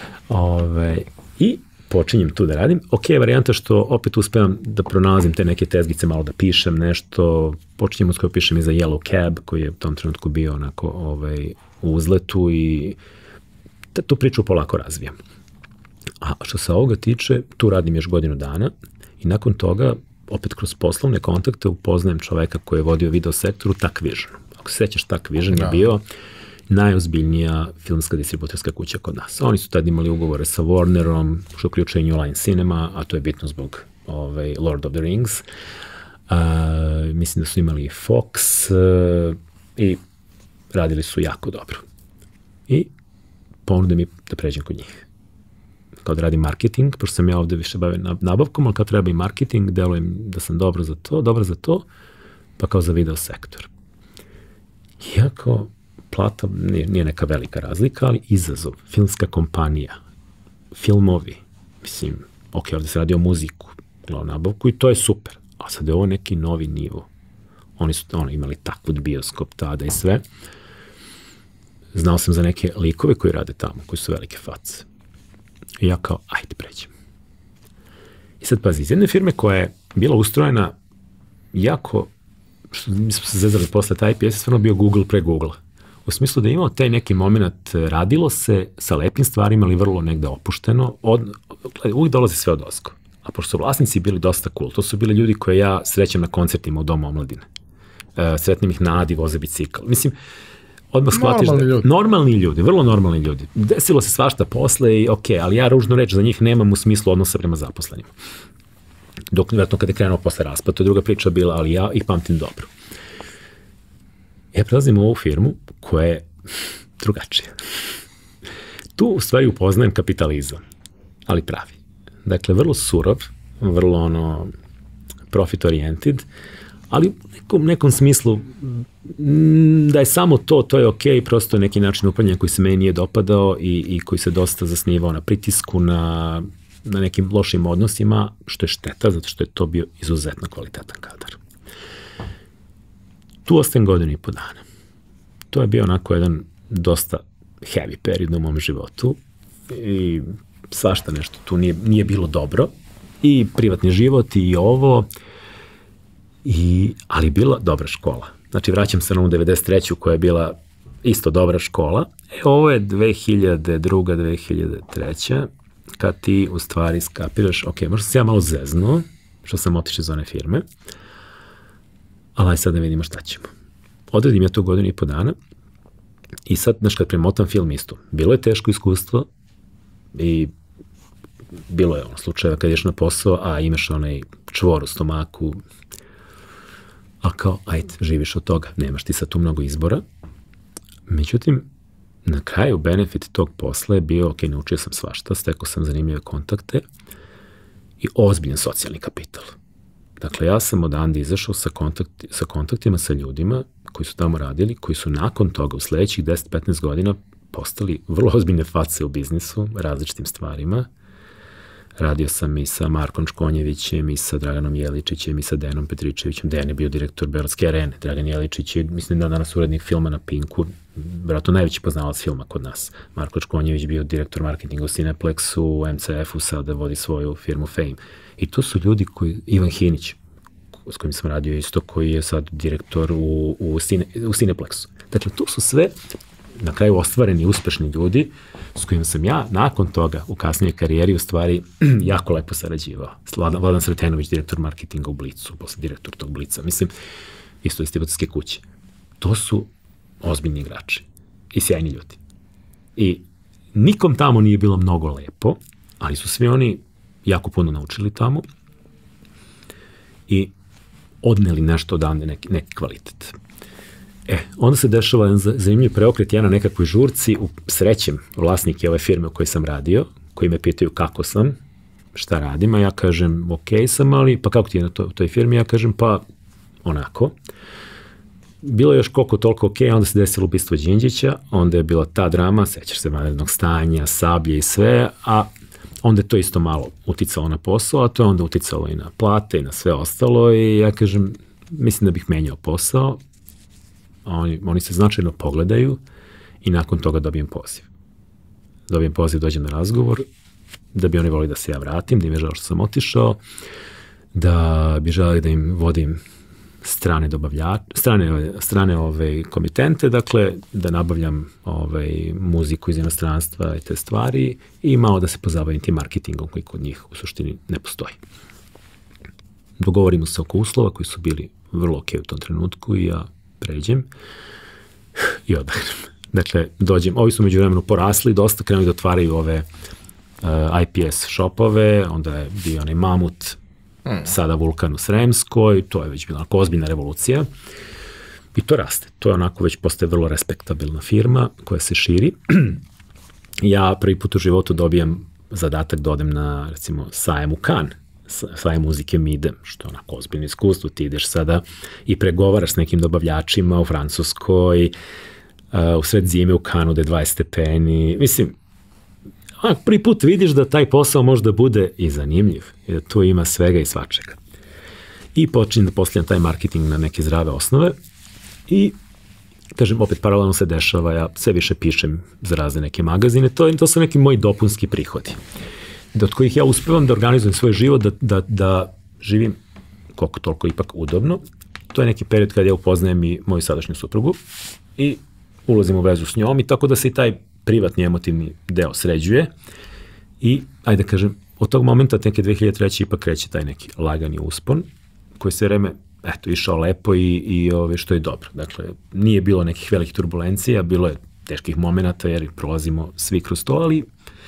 I počinjem tu da radim. Ok, varijanta što opet uspevam da pronalazim te neke tezgice, malo da pišem nešto. Počinjem uskoro pišem i za Yellow Cab, koji je u tom trenutku bio onako u uzletu i tu priču polako razvijam. A što se ovoga tiče, tu radim još godinu dana i nakon toga, opet kroz poslovne kontakte, upoznajem čoveka koji je vodio video sektoru, Takvision. Ako se sećaš, Takvision je bio najozbiljnija filmska distributerska kuća kod nas. Oni su tad imali ugovore sa Warnerom, što uključuje New Line Cinema, a to je bitno zbog Lord of the Rings. Mislim da su imali i Fox i radili su jako dobro. I ponude mi da pređem kod njih. Kao da radim marketing, pošto sam ja ovde više bavio nabavkom, ali kad treba i marketing, delujem da sam dobro za to, pa kao za video sektor. Iako plata nije neka velika razlika, ali izazov, filmska kompanija, filmovi, mislim, ok, ovde se radi o muziku, o nabavku i to je super, a sad je ovo neki novi nivo. Oni su imali takvud bioskop tada i sve. Znao sam za neke likove koji rade tamo, koji su velike face. I ja kao, ajde pređem. I sad pazi, iz jedne firme koja je bila ustrojena jako, mi smo se zezali posle taj IPS, je stvarno bio Google pre Google. U smislu da je imao taj neki moment, radilo se sa lepim stvarima, ali vrlo negde opušteno, uvijek dolazi sve od ozgo. A pošto su vlasnici bili dosta cool, to su bili ljudi koje ja srećem na koncertima u Domu omladine. Sretnim ih na Adi, voze bicikl. Mislim, odmah shvatiš da normalni ljudi, vrlo normalni ljudi. Desilo se svašta posle i ok, ali ja ružnu reč za njih nemam u smislu odnosa prema zaposlenima. Dok vjerojatno kada je krenuo posle raspada, to je druga priča bila, ali ja ih pamtim dobro. Ja prelazim u ovu firmu koja je drugačija. Tu u stvari upoznajem kapitalizam, ali pravi. Dakle, vrlo surov, vrlo profit oriented, ali u nekom smislu da je samo to je ok, prosto je neki način upravljanja koji se meni nije dopadao i koji se dosta zasnivao na pritisku, na nekim lošim odnosima, što je šteta, zato što je to bio izuzetno kvalitetan kadar. Tu ostajem 1.5 dana. To je bio onako jedan dosta heavy period u mom životu i svašta nešto tu nije bilo dobro i privatni život i ovo, ali bila dobra škola. Znači vraćam se na onu 93. koja je bila isto dobra škola. Ovo je 2002. 2003. kad ti u stvari skapiraš, ok, možda sam ja malo zeznuo, što sam otišao iz one firme, ali sad da vidimo šta ćemo. Odredim ja to 1.5 dana i sad, znaš, kad premotam film isto, bilo je teško iskustvo i bilo je slučajeva kad ješ na posao, a imaš onaj čvor u stomaku, a kao, ajde, živiš od toga, nemaš ti sad tu mnogo izbora. Međutim, na kraju benefit tog posla je bio, ok, naučio sam svašta, stekao sam zanimljive kontakte i ozbiljan socijalni kapital. Dakle, ja sam odande izašao sa kontaktima sa ljudima koji su tamo radili, koji su nakon toga u sledećih 10-15 godina postali vrlo ozbiljne face u biznisu, različitim stvarima. Radio sam i sa Markom Čkonjevićem, i sa Draganom Jeličićem, i sa Dejanom Petričevićem. Dejan je bio direktor Beogradske arene. Dragan Jeličić je, mislim da danas urednik filma na Pinku, vjerojatno najveći poznavac filma kod nas. Marko Čkonjević bio direktor marketinga u Cineplexu, u MCF-u, sada vodi svoju firmu Fame. I to su ljudi Ivan Hinić, s kojim sam radio isto, koji je sad direktor u Cineplexu. Dakle, to su sve na kraju ostvareni, uspešni ljudi s kojim sam ja nakon toga u kasnijoj karijeri u stvari jako lepo sarađivao. Vladan Sretenović, direktor marketinga u Blicu, posle direktor tog Blica, mislim, isto distribucijske kuće. To su ozbiljni igrači i sjajni ljudi. I nikom tamo nije bilo mnogo lepo, ali su svi oni jako puno naučili tamo i odneli nešto odavde, neki kvalitet. Onda se dešava jedan zanimljiv preokret, ja na nekakvoj žurci srećem vlasnike ove firme u kojoj sam radio, koji me pitaju kako sam, šta radim, a ja kažem ok sam, ali pa kako ti je na toj firmi, ja kažem pa onako. Bilo je još koliko toliko ok, onda se desilo ubistvo Đinđića, onda je bila ta drama, sećaš se vanrednog stanja, Sablje i sve, a onda je to isto malo uticalo na posao, a to je onda uticalo i na plate i na sve ostalo i ja kažem, mislim da bih menjao posao, oni se značajno pogledaju i nakon toga dobijem poziv. Dođem na razgovor, da bi oni volili da se ja vratim, da im je žao što sam otišao, da bi želeli da im vodim strane dobavljače, strane komitente, dakle, da nabavljam muziku iz inostranstva i te stvari i malo da se pozabavim tim marketingom koji kod njih u suštini ne postoji. Dogovorimo se oko uslova koji su bili vrlo ok u tom trenutku i ja pređem i odahnem. Dakle, dođem, ovi su među vremenu porasli, dosta krenuli da otvaraju ove IPS shopove, onda je bio onaj Mamut, sada Vulkan u Sremskoj, to je već bila onako ozbiljna revolucija i to raste. To je onako već postaje vrlo respektabilna firma koja se širi. Ja prvi put u životu dobijam zadatak da odem na, recimo, sajem u Cannes, sajem muzike Midem, što je onako ozbiljno iskustvo. Ti ideš sada i pregovaraš s nekim dobavljačima u Francuskoj, u sred zime u Cannesu da je 20 stepeni. Mislim, prvi put vidiš da taj posao može da bude i zanimljiv, i da tu ima svega i svačega. I počinjem da postavljam taj marketing na neke zdrave osnove i, kažem, opet paralelno se dešava, ja sve više pišem za razne neke magazine, to su neki moji dopunski prihodi, od kojih ja uspevam da organizujem svoj život, da živim koliko toliko ipak udobno. To je neki period kada ja upoznajem i moju sadašnju suprugu i ulazim u vezu s njom i tako da se i taj privatni emotivni deo sređuje i, ajde kažem, od tog momenta, neke 2003. ipak kreće taj neki lagani uspon, koji se vreme, išao lepo i što je dobro. Dakle, nije bilo nekih velikih turbulencija, bilo je teških momenata jer prolazimo svi kroz to, ali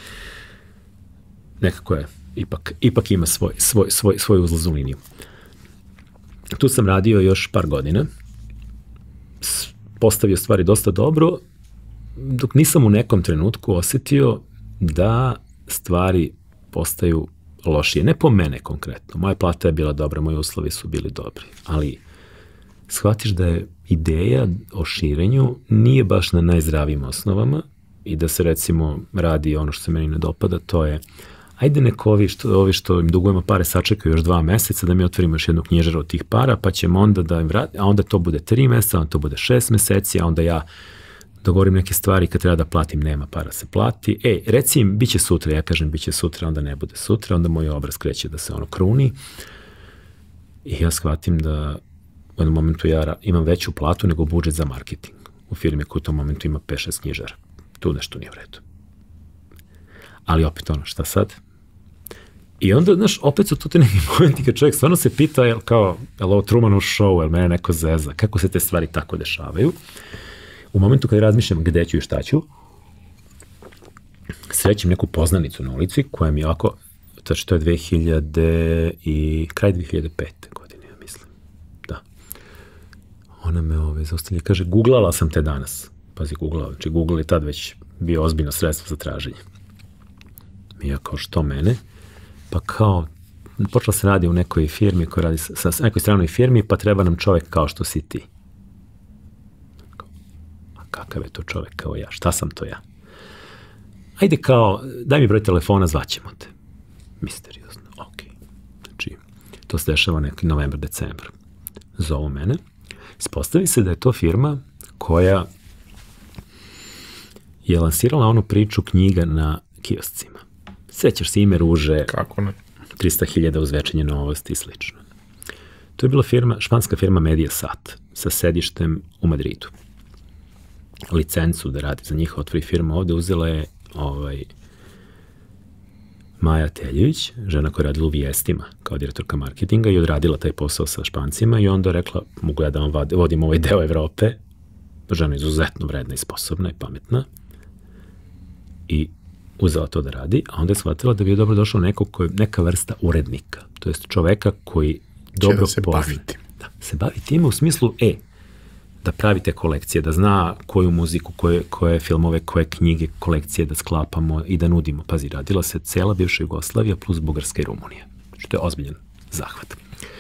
nekako je, ipak ima svoju uzlaznu liniju. Tu sam radio još par godina, postavio stvari dosta dobro, dok nisam u nekom trenutku osetio da stvari postaju lošije. Ne po mene konkretno. Moja plata je bila dobra, moji uslovi su bili dobri, ali shvatiš da je ideja o širenju nije baš na najzdravijim osnovama i da se, recimo, radi ono što se meni ne dopada, to je ajde neko ovi što im dugujemo pare sačekaju još 2 meseca da mi otvorimo još jednu knjižaru od tih para, pa ćemo onda da im vrati, a onda to bude 3 meseca, onda to bude 6 meseci, a onda ja dogovorim neke stvari, kad treba da platim, nema para se plati. Reci im, bit će sutra, ja kažem bit će sutra, onda ne bude sutra, onda moj obraz kreće da se kruni. I ja shvatim da u jednom momentu ja imam veću platu nego budžet za marketing u firmi koja u tom momentu ima 5-6 knjižara. Tu nešto nije u redu. Ali opet šta sad? I onda, znaš, opet su to te neki momenti kad čovjek stvarno se pita, je li ovo Trumanov show, je li mene neko zeza, kako se te stvari tako dešavaju. U momentu kada razmišljam gde ću i šta ću, srećem neku poznanicu na ulici koja mi je ovako, znači to je kraj 2005. godine, ja mislim. Da. Ona me zaustavlja, kaže, googlala sam te danas. Pazi, googlala, znači Google je tad već bio ozbiljno sredstvo za traženje. I ja što mene? Pa počela se radi u nekoj firmi koja radi sa nekoj stranoj firmi, pa treba nam čovjek kao što si ti. Kakav je to čovjek kao ja? Šta sam to ja? Ajde daj mi broj telefona, zvaćemo te. Misteriozno, ok. Znači, to se dešava neki novembar, decembar. Zovu mene. Ispostavi se da je to firma koja je lansirala onu priču knjiga na kioscima. Sećaš se ime Ruže, kako ne? 300.000 uz večernje novosti i slično. To je bila španska firma Mediasat sa sedištem u Madridu. Licencu da radi za njih, otvori firma ovde, uzela je Maja Teljević, žena koja je radila u Vijestima kao direktorka marketinga i odradila taj posao sa Špancima i onda rekla, mogu ja da vam vodim ovaj deo Evrope. Žena je izuzetno vredna i sposobna i pametna i uzela to da radi, a onda je shvatila da bi je dobro došao neka vrsta urednika, to jest čoveka koji dobro se bavi tim. Da, se bavi time u smislu, da pravi te kolekcije, da zna koju muziku, koje filmove, koje knjige, kolekcije da sklapamo i da nudimo. Pazi, radila se cela bivša Jugoslavija plus Bugarska i Rumunija, što je ozbiljan zahvat.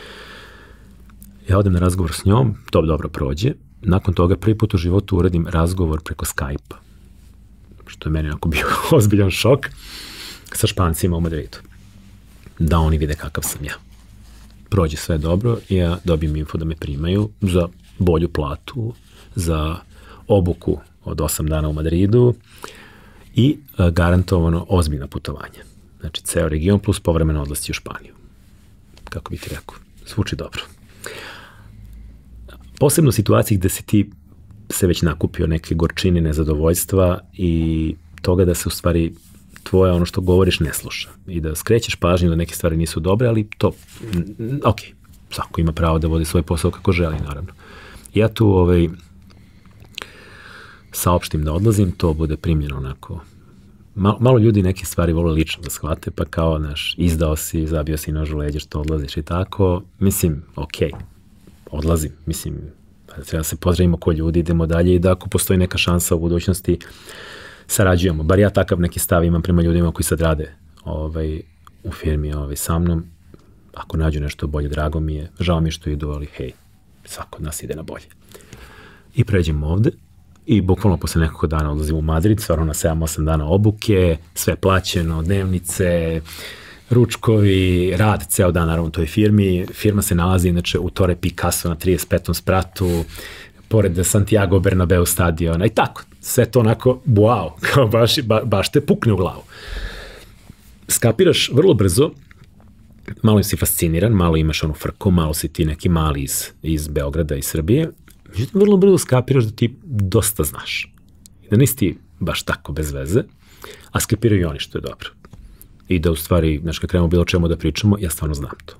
Ja odem na razgovor s njom, to dobro prođe. Nakon toga prvi put u životu uradim razgovor preko Skype-a, što je meni onako bio ozbiljan šok, sa Špancima u Madridu. Da oni vide kakav sam ja. Prođe sve dobro i ja dobijem info da me primaju za bolju platu, za obuku od 8 dana u Madridu i garantovano ozbiljna putovanja. Znači, ceo region plus povremeno odlasti u Španiju. Kako bih ti rekao, zvuči dobro. Posebno u situaciji gde si ti se već nakupio neke gorčine, nezadovoljstva i toga da se u stvari tvoje ono što govoriš ne sluša i da skrećeš pažnju da neke stvari nisu dobre, ali to, ok, svako ima pravo da vodi svoj posao kako želi, naravno. Ja tu saopštim da odlazim, to bude primljeno onako. Malo ljudi neke stvari vole lično da shvate, pa kao, znaš, izdao si, zabio si nož u leđe što odlaziš i tako. Mislim, ok, odlazim, mislim, treba se pozdravimo ko ljudi, idemo dalje i da ako postoji neka šansa u budućnosti, sarađujemo. Bar ja takav neki stav imam prema ljudima koji sad rade u firmi sa mnom. Ako nađu nešto bolje, drago mi je, žao mi je što idu, ali hej, svako od nas ide na bolje. I pređemo ovde i bukvalno posle nekoliko dana odlazim u Madrid, stvarno na 7-8 dana obuke, sve plaćeno, dnevnice, ručkovi, rad ceo dan naravno u toj firmi. Firma se nalazi inače u Torre Picasso na 35. spratu, pored Santiago Bernabeu stadiona i tako. Sve to onako, wow, kao baš te pukne u glavu. Skapiraš vrlo brzo, malo si fasciniran, malo imaš onu frku, malo si ti neki mali iz Beograda i Srbije, međutim vrlo brzo skapiraš da ti dosta znaš. Da nisi ti baš tako bez veze, a skapiraju i oni što je dobro. I da u stvari, znaš, kad krenemo bilo čemu da pričamo, ja stvarno znam to.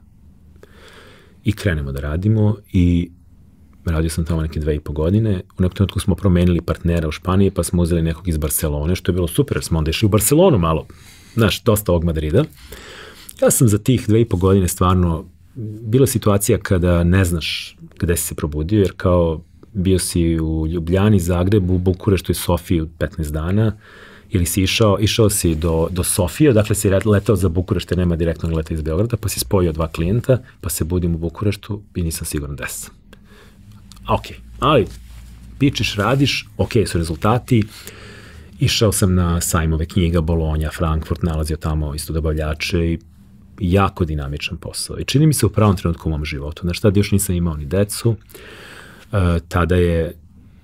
I krenemo da radimo i radio sam tamo neke 2,5 godine. U nekom trenutku smo promenili partnera u Španiji, pa smo uzeli nekog iz Barcelone, što je bilo super, jer smo onda išli u Barcelonu malo, znaš, dosta ovog Madrida. Ja sam za tih 2,5 godine stvarno, bila situacija kada ne znaš gde si se probudio, jer kao bio si u Ljubljani, Zagrebu, Bukureštu i Sofiji 15 dana, ili si išao si do Sofije, dakle si letao za Bukurešt, jer nema direktnog leta iz Beograda, pa si spojio 2 klijenta, pa se budim u Bukureštu i nisam siguran gde sam. Ok, ali pičiš, radiš, ok su rezultati, išao sam na sajmove knjiga, Bolonja, Frankfurt, nalazio tamo isto dobavljače i jako dinamičan posao. I čini mi se u pravom trenutku u mom životu. Znaš, tada još nisam imao ni decu, tada je,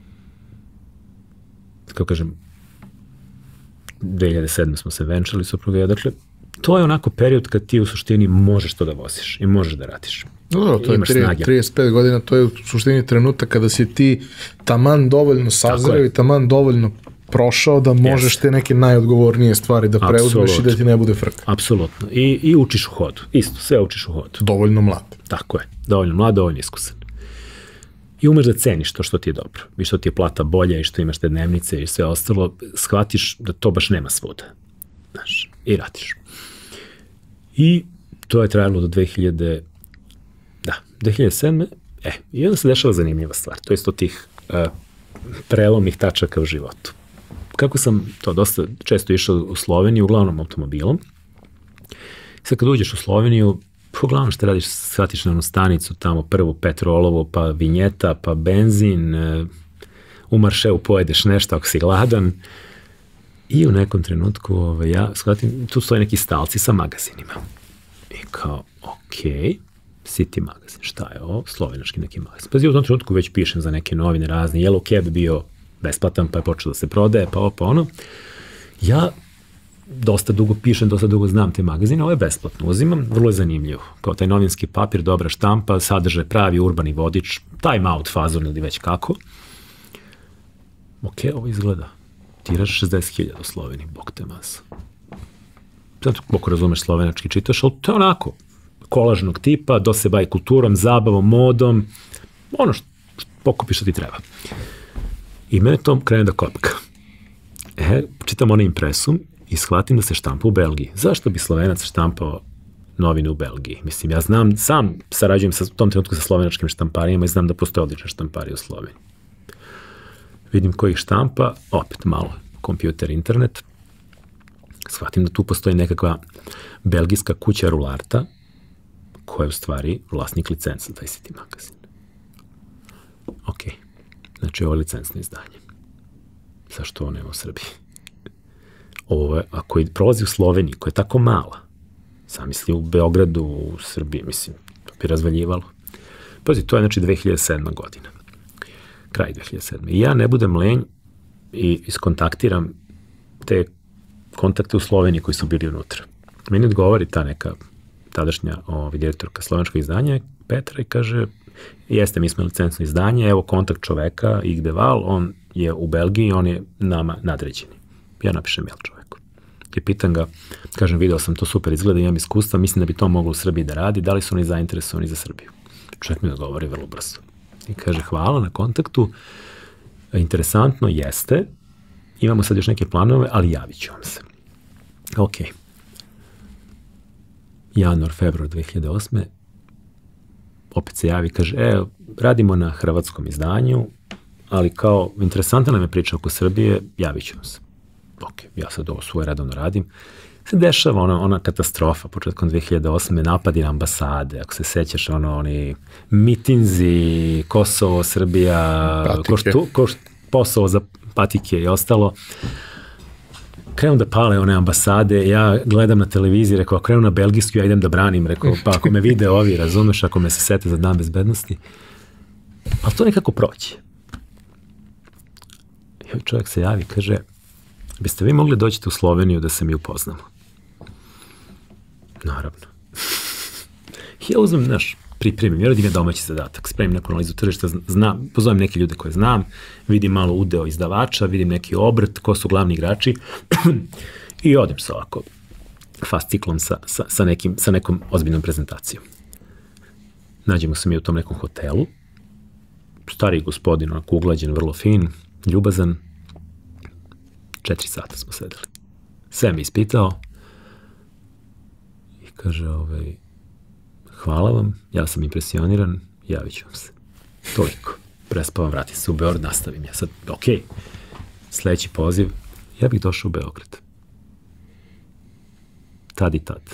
kako kažem, 2007. smo se venčali supruga, dakle, to je onako period kad ti u suštini možeš to da voziš i možeš da radiš. No, to je 35 godina, to je u suštini trenutak kada si ti taman dovoljno sazreo i taman dovoljno prošao da možeš te neke najodgovornije stvari da preuzmeš i da ti ne bude frka. Apsolutno. I učiš u hodu. Isto, sve učiš u hodu. Dovoljno mlad. Tako je. Dovoljno mlad, dovoljno iskusan. I umeš da ceniš to što ti je dobro. I što ti je plata bolja i što imaš te dnevnice i sve ostalo. Shvatiš da to baš nema svuda. Znaš, i radiš. I to je trajalo do 2007. I onda se dešava zanimljiva stvar. To je isto tih prelomnih tačaka u životu. Kako sam to dosta često išao u Sloveniju, uglavnom automobilom. Sad kad uđeš u Sloveniju, uglavnom što radiš, shvatiš na onu stanicu, tamo prvu petrolovu, pa vinjeta, pa benzin, u maršeu pojedeš nešto ako si gladan. I u nekom trenutku ja shvatim, tu stoje neki stalci sa magazinima. I kao, okej, City magazin, šta je ovo? Slovenački neki magazin. Pa u tom trenutku već pišem za neke novine razne, Yellow Cab bio besplatan, pa je počeo da se prodaje, pa ovo, pa ono. Ja dosta dugo pišem, dosta dugo znam te magazine, ovo je besplatno, uzimam, vrlo je zanimljivo. Kao taj novinski papir, dobra štampa, sadržaj pravi urbani vodič, time out fazon ili već kako. Ok, ovo izgleda. Tiraž 60.000 u Sloveniji, bog te masa. Sad, koliko razumeš slovenački čitaš, ali to je onako, kolažnog tipa, do se bavi kulturom, zabavom, modom, ono što pokupiš što ti treba. I mene to krene da kopka. Čitam onaj impresum i shvatim da se štampa u Belgiji. Zašto bi Slovenac štampao novine u Belgiji? Mislim, ja znam, sam sarađujem u tom trenutku sa slovenačkim štamparima i znam da postoje odlične štampari u Sloveniji. vidim koji ih štampa, opet malo kompjuter, internet, shvatim da tu postoji nekakva belgijska kuća Rularta, koja je u stvari vlasnik licenca za ICT magazin. Ok, znači ovo je licencno izdanje. Zašto ovo nema u Srbiji? Ovo je, ako prolazi u Sloveniji, koja je tako mala, zamisli u Beogradu, u Srbiji, mislim, to bi razvaljivalo. Pazi, to je znači 2007. godina. Kraj 2007. I ja ne budem lenj i iskontaktiram te kontakte u Sloveniji koji su bili unutra. Meni odgovori ta neka tadašnja direktorka slovenskog izdanja, Petra, i kaže, jeste, mi smo licencno izdanje, evo kontakt čoveka, Igdeval, on je u Belgiji, on je nama nadređeni. Ja napišem mail čoveku. I pitam ga, kažem, video sam to super izgleda, imam iskustva, mislim da bi to moglo u Srbiji da radi, da li su oni zainteresovani za Srbiju? Čovjek mi odgovori vrlo brzo. I kaže, hvala na kontaktu, interesantno jeste, imamo sad još neke planove, ali javit ću vam se. Ok. Januar, februar 2008. Opet se javi, kaže, radimo na hrvatskom izdanju, ali kao, interesantna nam je priča oko Srbije, javit ću vam se. Ok, ja sad ovo svoje redovno radim. Se dešava ona katastrofa, početkom 2008. napadi na ambasade, ako se sećaš, oni mitinzi, Kosovo, Srbija, posao za patike i ostalo. Krenu da pale one ambasade, ja gledam na televiziji, rekao, ako krenu na belgijsku, ja idem da branim, rekao, pa ako me vide ovi, razumeš, ako me se sete za dan bezbednosti. Ali to nekako proći. I čovjek se javi, kaže, biste vi mogli doći u Sloveniju da se mi upoznamo? Naravno. Ja uzmem, pripremim, ja radim je domaći zadatak, spremim neku analizu tržišta, pozovem neke ljude koje znam, vidim malo udeo izdavača, vidim neki obrt, ko su glavni igrači i odim se ovako fast ciklom sa nekom ozbiljnom prezentacijom. Nađemo se mi u tom nekom hotelu, stariji gospodin, onako uglađen, vrlo fin, ljubazan, 4 sata smo sedeli. Sve mi ispitao i kaže, hvala vam, ja sam impresioniran, javit ću vam se. Toliko. Prespavam, vratim se u Beograd, nastavim ja sad. Ok, sledeći poziv, ja bih došao u Beograd. Tad i tad.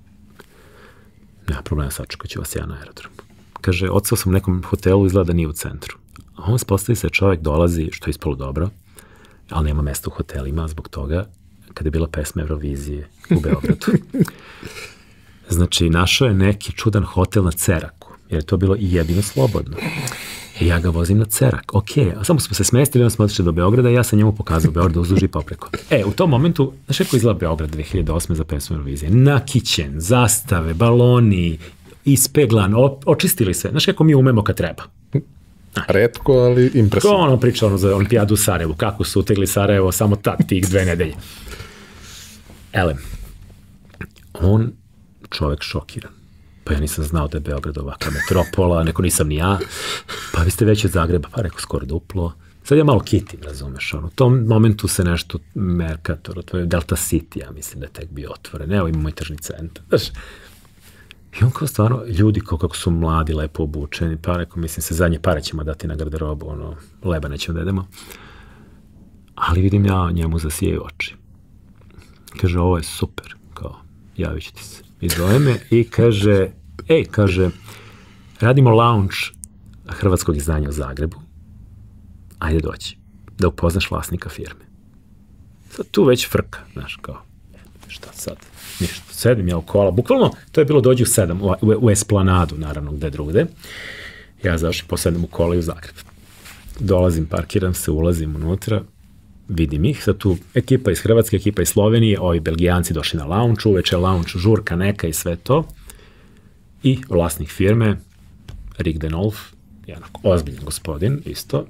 Nema problema, sačekat ću vas ja na aerodromu. Kaže, odsao sam u nekom hotelu, izgleda da nije u centru. A on spostavi se, čovjek dolazi, što je ispalo dobro, ali nema mesta u hotelima zbog toga, kada je bila pesma Eurovizije u Beogradu. Znači, našao je neki čudan hotel na Ceraku, jer je to bilo i jedino slobodno. I ja ga vozim na Cerak. Ok, a samo smo se smestili, onda smo otišli do Beograda i ja sam njemu pokazao Beograd uzduž i popreko. U tom momentu, znaš kako izgleda Beograd 2008. za pesmu Eurovizije? Nakićen, zastave, baloni, ispeglan, očistili sve. Znaš kako mi umemo kad treba. Retko, ali impresivno. Ko ono priča za olimpijadu u Sarajevu, kako su utegli Sarajevo samo tih 2 nedelje. Elem, on čovek šokiran. Pa ja nisam znao da je Beograd ovakva metropola, neko nisam ni ja. Pa vi ste već od Zagreba, pa rekao skoro duplo. Sad ja malo kitim, razumeš, u tom momentu se nešto Mercator, to je Delta City, ja mislim da je tek bio otvoren. Evo imamo i tržni centar, znaš. I on kao stvarno, ljudi kako su mladi, lepo obučeni, pa rekao, mislim, se zadnje pare ćemo dati na garderobu, leba nećemo da jedemo. Ali vidim ja njemu zasijaju oči. Kaže, ovo je super, kao, javit ću ti se. I zove me i kaže, radimo launch hrvatskog izdanja u Zagrebu, ajde doći, da upoznaš vlasnika firme. Sad tu već frka, znaš, kao, šta sad, ništa, sedim ja u kola, bukvalno, to je bilo dođi u 7, u Esplanadu, naravno, gde drugde, ja završim, posedem u kola i u Zagreb. Dolazim, parkiram se, ulazim unutra, vidim ih, sad tu ekipa iz Hrvatske, ekipa iz Slovenije, ovi Belgijanci došli na launch, uveče launch, žurka neka i sve to. I vlasnik firme, Rick Denolf, jedan ozbiljan gospodin, isto.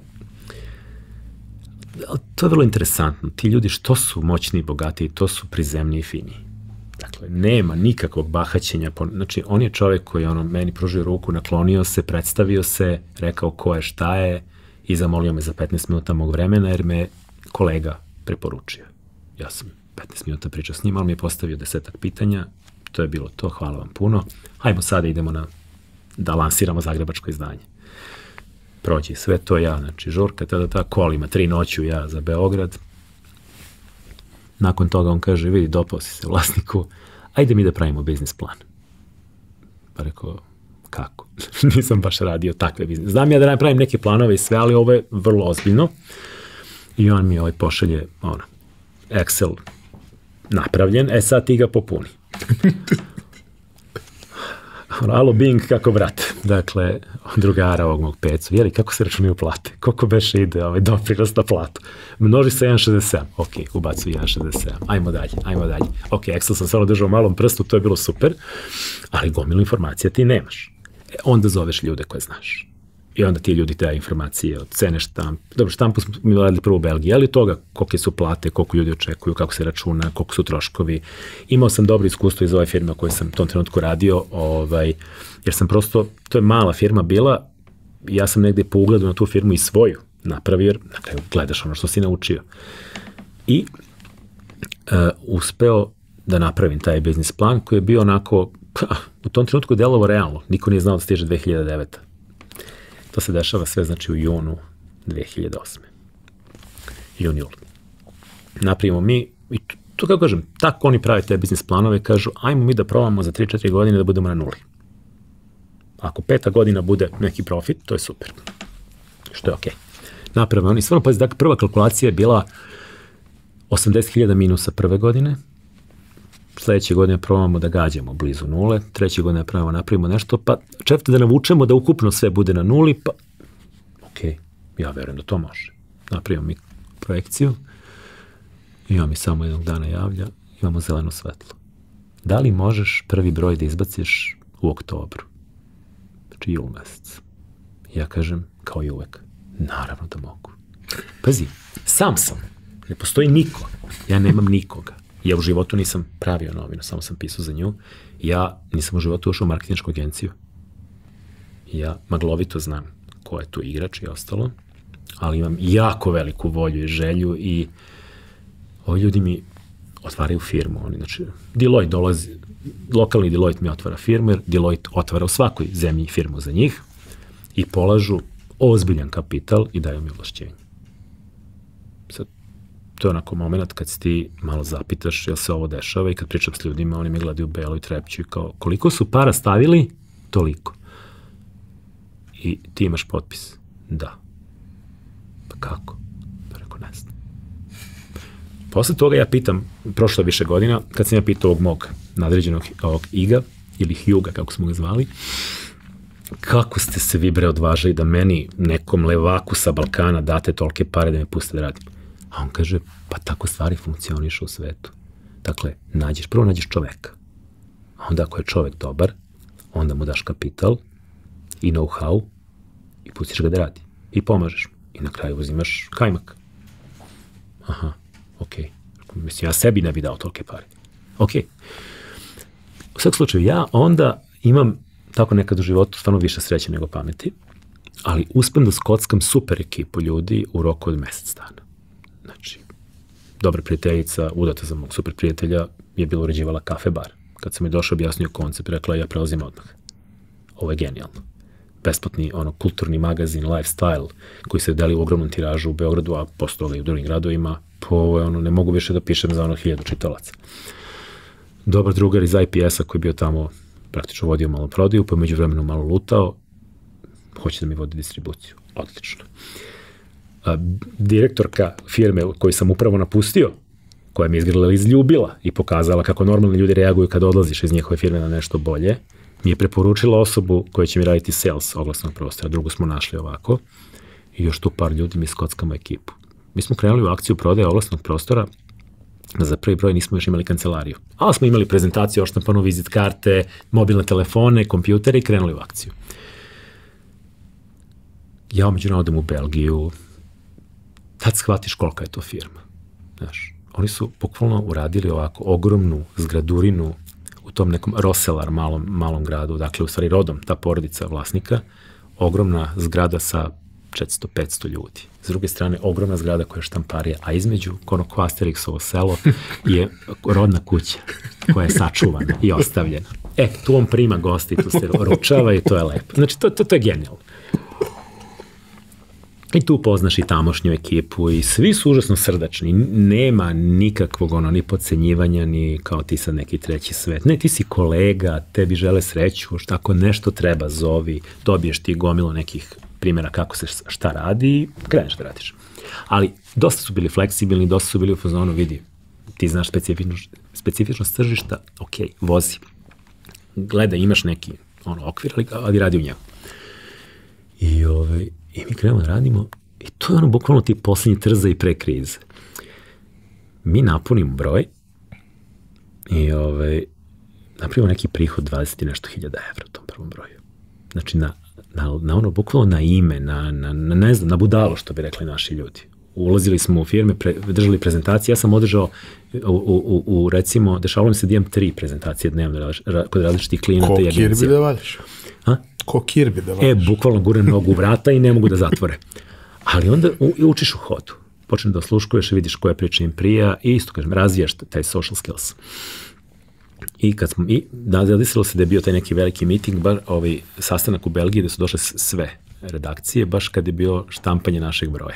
To je vrlo interesantno. Ti ljudi što su moćni i bogatiji, to su prizemni i fini. Dakle, nema nikakvog bahaćenja. Znači, on je čovjek koji meni pružio ruku, naklonio se, predstavio se, rekao ko je, šta je i zamolio me za 15 minuta mog vremena jer me kolega preporučio. Ja sam 15 minuta pričao s njim, ali mi je postavio 10-ak pitanja. To je bilo to, hvala vam puno. Hajmo sada idemo da lansiramo zagrebačko izdanje. prođi sve to ja, znači žurka, tada kolima, 3 noću ja za Beograd. Nakon toga on kaže, vidi, dopao si se vlasniku, ajde mi da pravimo biznis plan. Pa rekao, kako? Nisam baš radio takve biznis. Znam ja da pravim neke planove i sve, ali ovo je vrlo ozbiljno. I on mi pošalje, Excel napravljen, sad ti ga popuni. Alo Bing, kako brat? Dakle, drugara ovog mog pecu, jeli, kako se računaju plate? Koliko beše ide doprinos na platu? Množi sa 1,67. Ok, ubacu 1,67. Ajmo dalje. Ok, Excel sam samo držao u malom prstu, to je bilo super, ali gomilu informacija ti nemaš. Onda zoveš ljude koje znaš. I onda ti ljudi te informacije od cene štampu. Dobro, štampu smo mi radili prvo u Belgiji, ali toga kolike su plate, koliko ljudi očekuju, kako se računa, koliko su troškovi. Imao sam dobro iskustvo iz ove firme koje sam u tom trenutku radio, jer sam prosto, to je mala firma bila, ja sam negde po ugledu na tu firmu i svoju napravio, jer na kraju gledaš ono što si naučio. I uspeo da napravim taj biznis plan koji je bio onako, u tom trenutku delovo realno, niko nije znao da stiže 2009. To se dešava sve, znači, u junu 2008. Jul. Napravimo mi, i to kako kažem, tako oni prave te biznis planove, kažu, ajmo mi da probamo za 3-4 godine da budemo na nuli. Ako 5. godina bude neki profit, to je super. Što je okej. Napravimo oni, stvarno, pazi, dakle, prva kalkulacija je bila 80.000 minusa prve godine, sledeće godine probamo da gađamo blizu nule, treće godine napravimo nešto, pa četvrte da navučemo da ukupno sve bude na nuli, pa okej, ja verujem da to može. Napravimo mi projekciju i on mi samo jednog dana javlja, imamo zeleno svetlo. Da li možeš prvi broj da izbaciš u oktobru? Znači jul mesec. Ja kažem, kao i uvek, naravno da mogu. Pazi, sam sam, ne postoji niko, ja nemam nikoga. Ja u životu nisam pravio novinu, samo sam pisao za nju. Ja nisam u životu ušao u marketinšku agenciju. Ja maglovito znam ko je tu igrač i ostalo, ali imam jako veliku volju i želju i ovi ljudi mi otvaraju firmu. Znači, Deloitte dolazi, lokalni Deloitte mi otvara firmu, jer Deloitte otvara u svakoj zemlji firmu za njih i polažu ozbiljan kapital i daju mi ovlašćenje. Sad, to je onako moment kad se ti malo zapitaš jel se ovo dešava i kad pričam s ljudima, oni me gledaju belo i trepću i kao, koliko su para stavili? Toliko. I ti imaš potpis? Da. Pa kako? Pa rekao, ne znam. Posle toga ja pitam, prošlo više godina, kad sam ja pitao ovog mog nadređenog ovog Iga, ili Hjuga, kako smo ga zvali, kako ste se vi bre odvažali da meni, nekom levaku sa Balkana, date tolike pare da me puste da radim? A on kaže, pa tako stvari funkcionišu u svetu. Dakle, prvo nađeš čoveka. A onda ako je čovek dobar, onda mu daš kapital i know-how i pustiš ga da radi. I pomažeš mu. I na kraju uzimaš kajmak. Aha, okej. Mislim, ja sebi ne bi dao tolike pare. Okej. U svakom slučaju, ja onda imam tako nekad u životu stvarno više sreće nego pameti, ali uspem da skockam super ekipu ljudi u roku od mesec dana. Znači, dobra prijateljica, udata za mog super prijatelja, je bilo uređivala kafe bar. Kad sam je došao objasnio koncept, rekla ja prelazim odmah. Ovo je genijalno. Besplatni, kulturni magazin, lifestyle, koji se deli u ogromnom tiražu u Beogradu, a posle toga i u drugim gradovima, ovo je ne mogu više da pišem za 1000 čitalaca. Dobar drugar iz IPS-a koji je bio tamo, praktično vodio malo prodaju, pa među vremenu malo lutao, hoće da mi vodi distribuciju. Odlično. Direktorka firme koju sam upravo napustio, koja mi je izljubila i pokazala kako normalni ljudi reaguju kad odlaziš iz njihove firme na nešto bolje, mi je preporučila osobu koja će mi raditi sales oglasnog prostora. Drugo smo našli ovako i još tu par ljudi mi skockamo ekipu. Mi smo krenuli u akciju prodaje oglasnog prostora, za prvi broj nismo još imali kancelariju, ali smo imali prezentaciju, odštampanu vizit karte, mobilne telefone, kompjutere i krenuli u akciju. Ja međutim odem u Belgiju, tad shvatiš kolika je to firma. Znaš, oni su bukvalno uradili ovako ogromnu zgradurinu u tom nekom Roselar malom gradu, dakle u stvari rodom ta porodica vlasnika, ogromna zgrada sa 400-500 ljudi. S druge strane, ogromna zgrada koja je štamparija, a između ono ko Asterixovo selo je rodna kuća koja je sačuvana i ostavljena. Tu on prima gosti, tu se ručava i to je lepo. Znači, to je genijalno. I tu poznaš i tamošnju ekipu i svi su užasno srdačni. Nema nikakvog ni podcenjivanja, ni kao ti sad neki treći svet. Ne, ti si kolega, tebi žele sreću, ako nešto treba zovi, dobiješ ti gomilo nekih primjera kako se šta radi i kreneš da radiš. Ali dosta su bili fleksibilni, dosta su bili u fazonu, vidi, ti znaš specifičnost tržišta, ok, vozi. Gledaj, imaš neki okvir, ali radi u njemu. I mi krenemo da radimo i to je bukvalno ti posljednji trza i pre krize. Mi napunimo broj i napravimo neki prihod 20 i nešto hiljada evra u tom prvom broju. Znači na bukvalno na ime, ne znam, na budalo što bi rekli naši ljudi. Ulazili smo u firme, držali prezentacije, ja sam održao recimo, dešavalo mi se da imam 3 prezentacije dnevno kod različitih klijenata i agencija. Ko Kirby da valjaš? Ko Kirby da valjaš? Bukvalno gurem nogu u vrata i ne mogu da zatvore. Ali onda učiš u hodu. Počneš da osluškuješ, vidiš koja priča im prija i isto kažem, razvijaš taj social skills. I kad smo, zadesilo se da je bio taj neki veliki meeting, sastanak u Belgiji gde su došle sve redakcije, baš kad je bio štampanje našeg broja.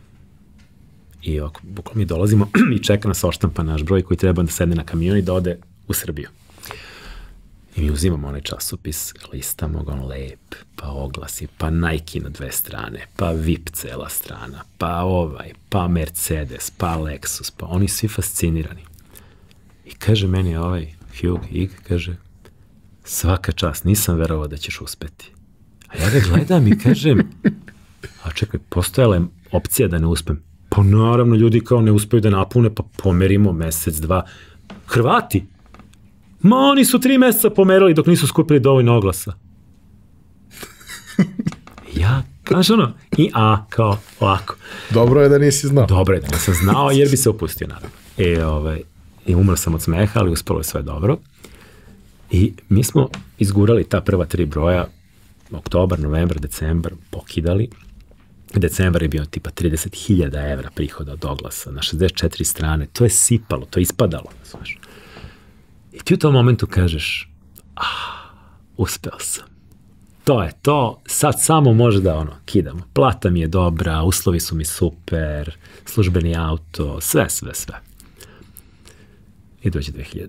I bukvalno mi dolazimo i čeka nas oštampa naš broj koji treba da sedne na kamion i da ode u Srbiju. I mi uzimamo onaj časopis, listamo ga lep, pa oglasi, pa Nike na 2 strane, pa VIP cela strana, pa Mercedes, pa Lexus, pa oni svi fascinirani. I kaže meni Hugh Ig, kaže, svaka čast, nisam verovao da ćeš uspeti. A ja ga gledam i kažem, a čekaj, postojala je opcija da ne uspem. Pa naravno, ljudi kao ne uspeju da napune, pa pomerimo mesec, 2. Hrvati? Ma oni su 3 meseca pomerali dok nisu skupili dovoljno oglasa. Ja, znaš kao ovako. Dobro je da nisi znao. Dobro je da nisam znao, jer bi se opustio, naravno. I umro sam od smeha, ali uspelo je sve dobro. I mi smo izgurali ta prva 3 broja, oktobar, novembar, decembar, pokidali. Decembar je bio tipa 30.000 evra prihoda od oglasa na 64 strane. To je sipalo, to je ispadalo. Znaš. I ti u tom momentu kažeš, uspeo sam. To je to, sad samo može da kidamo. Plata mi je dobra, uslovi su mi super, službeni auto, sve. I dođe 2009.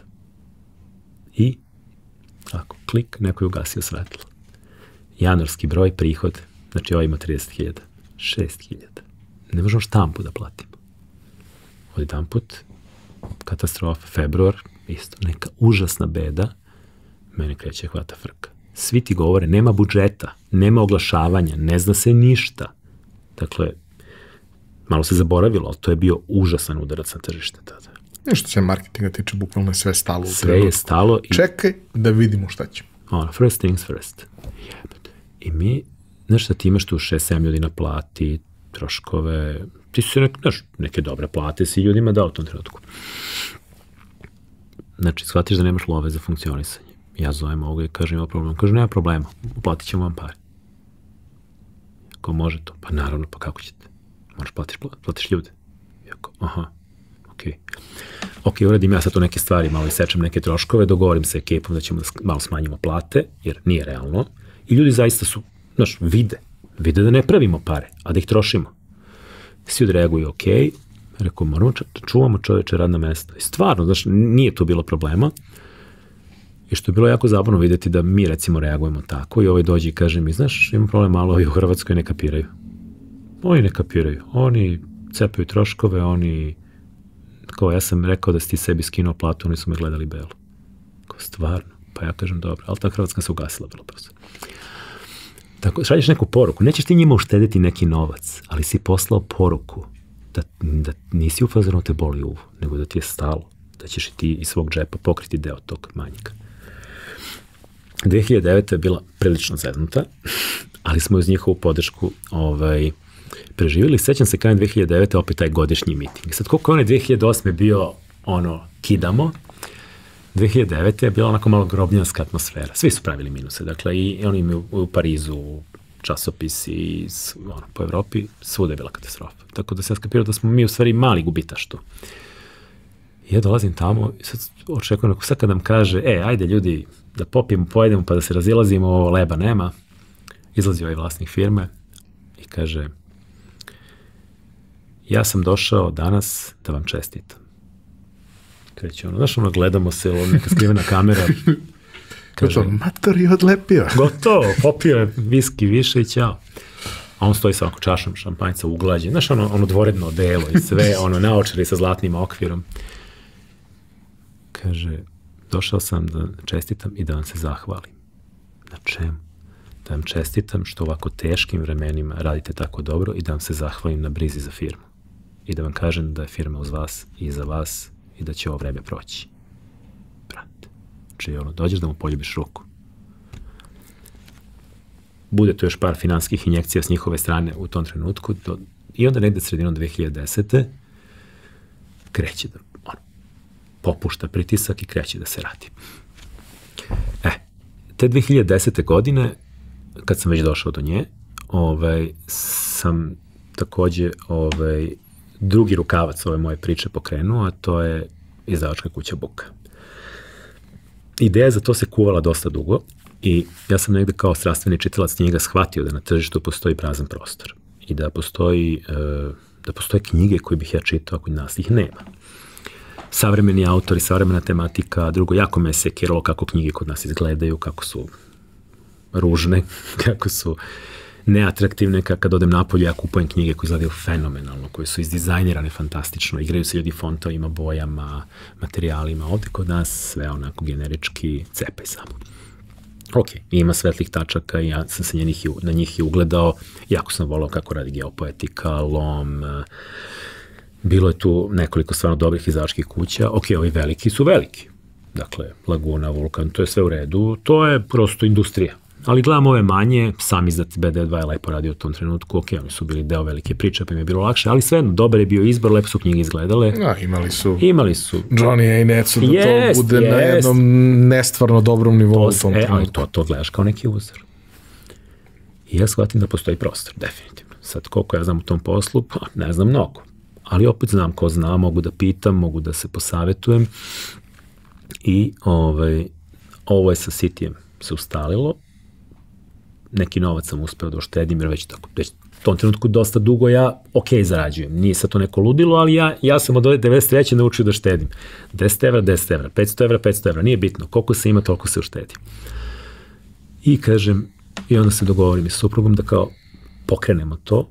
I ako klik, neko je ugasio svetlo. Januarski broj, prihod, znači ima 30.000, 6.000. Ne možemo štampu da platimo. Od jedan put, katastrofa, februar, isto, neka užasna beda, mene kreće hvata frka. Svi ti govore, nema budžeta, nema oglašavanja, ne zna se ništa. Dakle, malo se zaboravilo, ali to je bio užasan udarac na tržište tada. Što se marketinga tiče, bukvalno je sve stalo. Sve je stalo. Čekaj da vidimo šta ćemo. First things first. I mi, znaš šta ti imaš tu 6-7 ljudi na plati, troškove, ti su neke dobre plate si ljudima dao u tom trenutku. Znači, shvatiš da nemaš love za funkcionisanje. Ja zovem ovoga i kažem, ima problem. Kaže, nema problema, uplatit ćemo vam pare. Ako može to, pa naravno, pa kako ćete? Moraš platiš ljude. Iako, ok, uradim ja sad to neke stvari, malo isečem neke troškove, dogovorim se ekipom da ćemo malo smanjimo plate, jer nije realno. I ljudi zaista su, vide da ne pravimo pare, a da ih trošimo. Svi odreaguju, ok, rekao, moramo čuvamo čoveče radna mesta. I stvarno, nije tu bilo problema. I što je bilo jako zabavno vidjeti da mi, recimo, reagujemo tako i dođe i kaže mi, znaš, imam problem malo, ovi u Hrvatskoj ne kapiraju. Oni ne kapiraju. Oni cepaju troškove, kao ja sam rekao da si ti sebi skinuo platu, oni su me gledali belo. Kao stvarno. Pa ja kažem, dobro, ali ta Hrvatska se ugasila bilo brzo. Tako, šalješ neku poruku, nećeš ti njima uštediti neki novac, ali si poslao poruku da nisi u fazonu te boli uvo, nego da ti je stalo, da ćeš i ti iz svog džepa pokriti deo tog manjika. 2009. je bila prilično zeznuta, ali smo uz njihovu podršku preživjeli. Sećam se kada je 2009. opet taj godišnji miting. Sad koliko je onaj 2008. bio kidamo, 2009. je bila onako malo grobnjanska atmosfera. Svi su pravili minuse. Dakle, i oni imaju u Parizu časopisi po Evropi, svuda je bila katastrofa. Tako da sam skapirao da smo mi u stvari mali gubitaš tu. I ja dolazim tamo i sad očekujem, sad kad nam kaže, ajde ljudi, da popijemo, pojedemo pa da se razilazimo, ovo leba nema. Izlazi ovaj vlasnik firme i kaže, ja sam došao danas da vam čestitam. Kreće ono, znaš ono, gledamo se, neka skrivena kamera. Kaže, mator je odlepio. Gotovo, popio je viski više i ćao. A on stoji sa ovako čašom šampanjca uglađen. Znaš, ono dvoredno delo i sve, naočari sa zlatnim okvirom. Kaže, došao sam da čestitam i da vam se zahvalim. Na čemu? Da vam čestitam što u ovako teškim vremenima radite tako dobro i da vam se zahvalim na brizi za firmu. I da vam kažem da je firma uz vas i za vas i da će ovo vreme proći. Brate. Znači, dođeš da mu poljubiš ruku. Bude tu još par finanskih injekcija s njihove strane u tom trenutku i onda negde sredinom 2010. kreće da popušta pritisak i kreće da se radi. Te 2010. godine, kad sam već došao do nje, sam takođe drugi rukavac ove moje priče pokrenuo, a to je izdavačka kuća Buka. Ideja za to se kuvala dosta dugo i ja sam negde kao strastveni čitalac knjiga shvatio da na tržištu postoji prazan prostor i da postoje knjige koje bih ja čitao ako nas ih nema. Savremeni autori, savremena tematika, drugo, jako me sekiralo kako knjige kod nas izgledaju, kako su ružne, kako su neatraktivne, kad odem napolje, ja kupujem knjige koje izgledaju fenomenalno, koje su izdizajnirane fantastično, igraju se ljudi fontovima, bojama, materijalima, ovde kod nas sve onako generički, cepaj samo. Ok, ima svetlih tačaka i ja sam se na njih i ugledao, jako sam volao kako radi Geopoetika, Lom, bilo je tu nekoliko stvarno dobrih izdavačkih kuća, ok, ovi veliki su veliki, dakle, Laguna, Vulkan, to je sve u redu, to je prosto industrija. Ali gledam ove manje, sam izdat BD2 je lepo radio u tom trenutku, ok, oni su bili deo velike priče, pa im je bilo lakše, ali svejedno, dobar je bio izbor, lepo su knjige izgledale. Ja, imali su Johnny i Necu da to bude na jednom nestvarno dobrom nivou u tom trenutku. Ali to gledaš kao neki uzor. I ja shvatim da postoji prostor, definitivno. Sad, koliko ja znam u tom poslu, pa ne znam mnogo. Ali opet znam ko zna, mogu da pitam, mogu da se posavetujem. I ovo je sa Citijem se ustalilo. Neki novac sam uspeo da oštedim, jer već u tom trenutku dosta dugo ja zarađujem. Nije sad to neko ludilo, ali ja sam od ove 93. naučio da štedim. 10 evra, 10 evra, 500 evra, 500 evra, nije bitno. Koliko se ima, toliko se uštedi. I kažem, i onda se dogovorim i s suprugom da kao pokrenemo to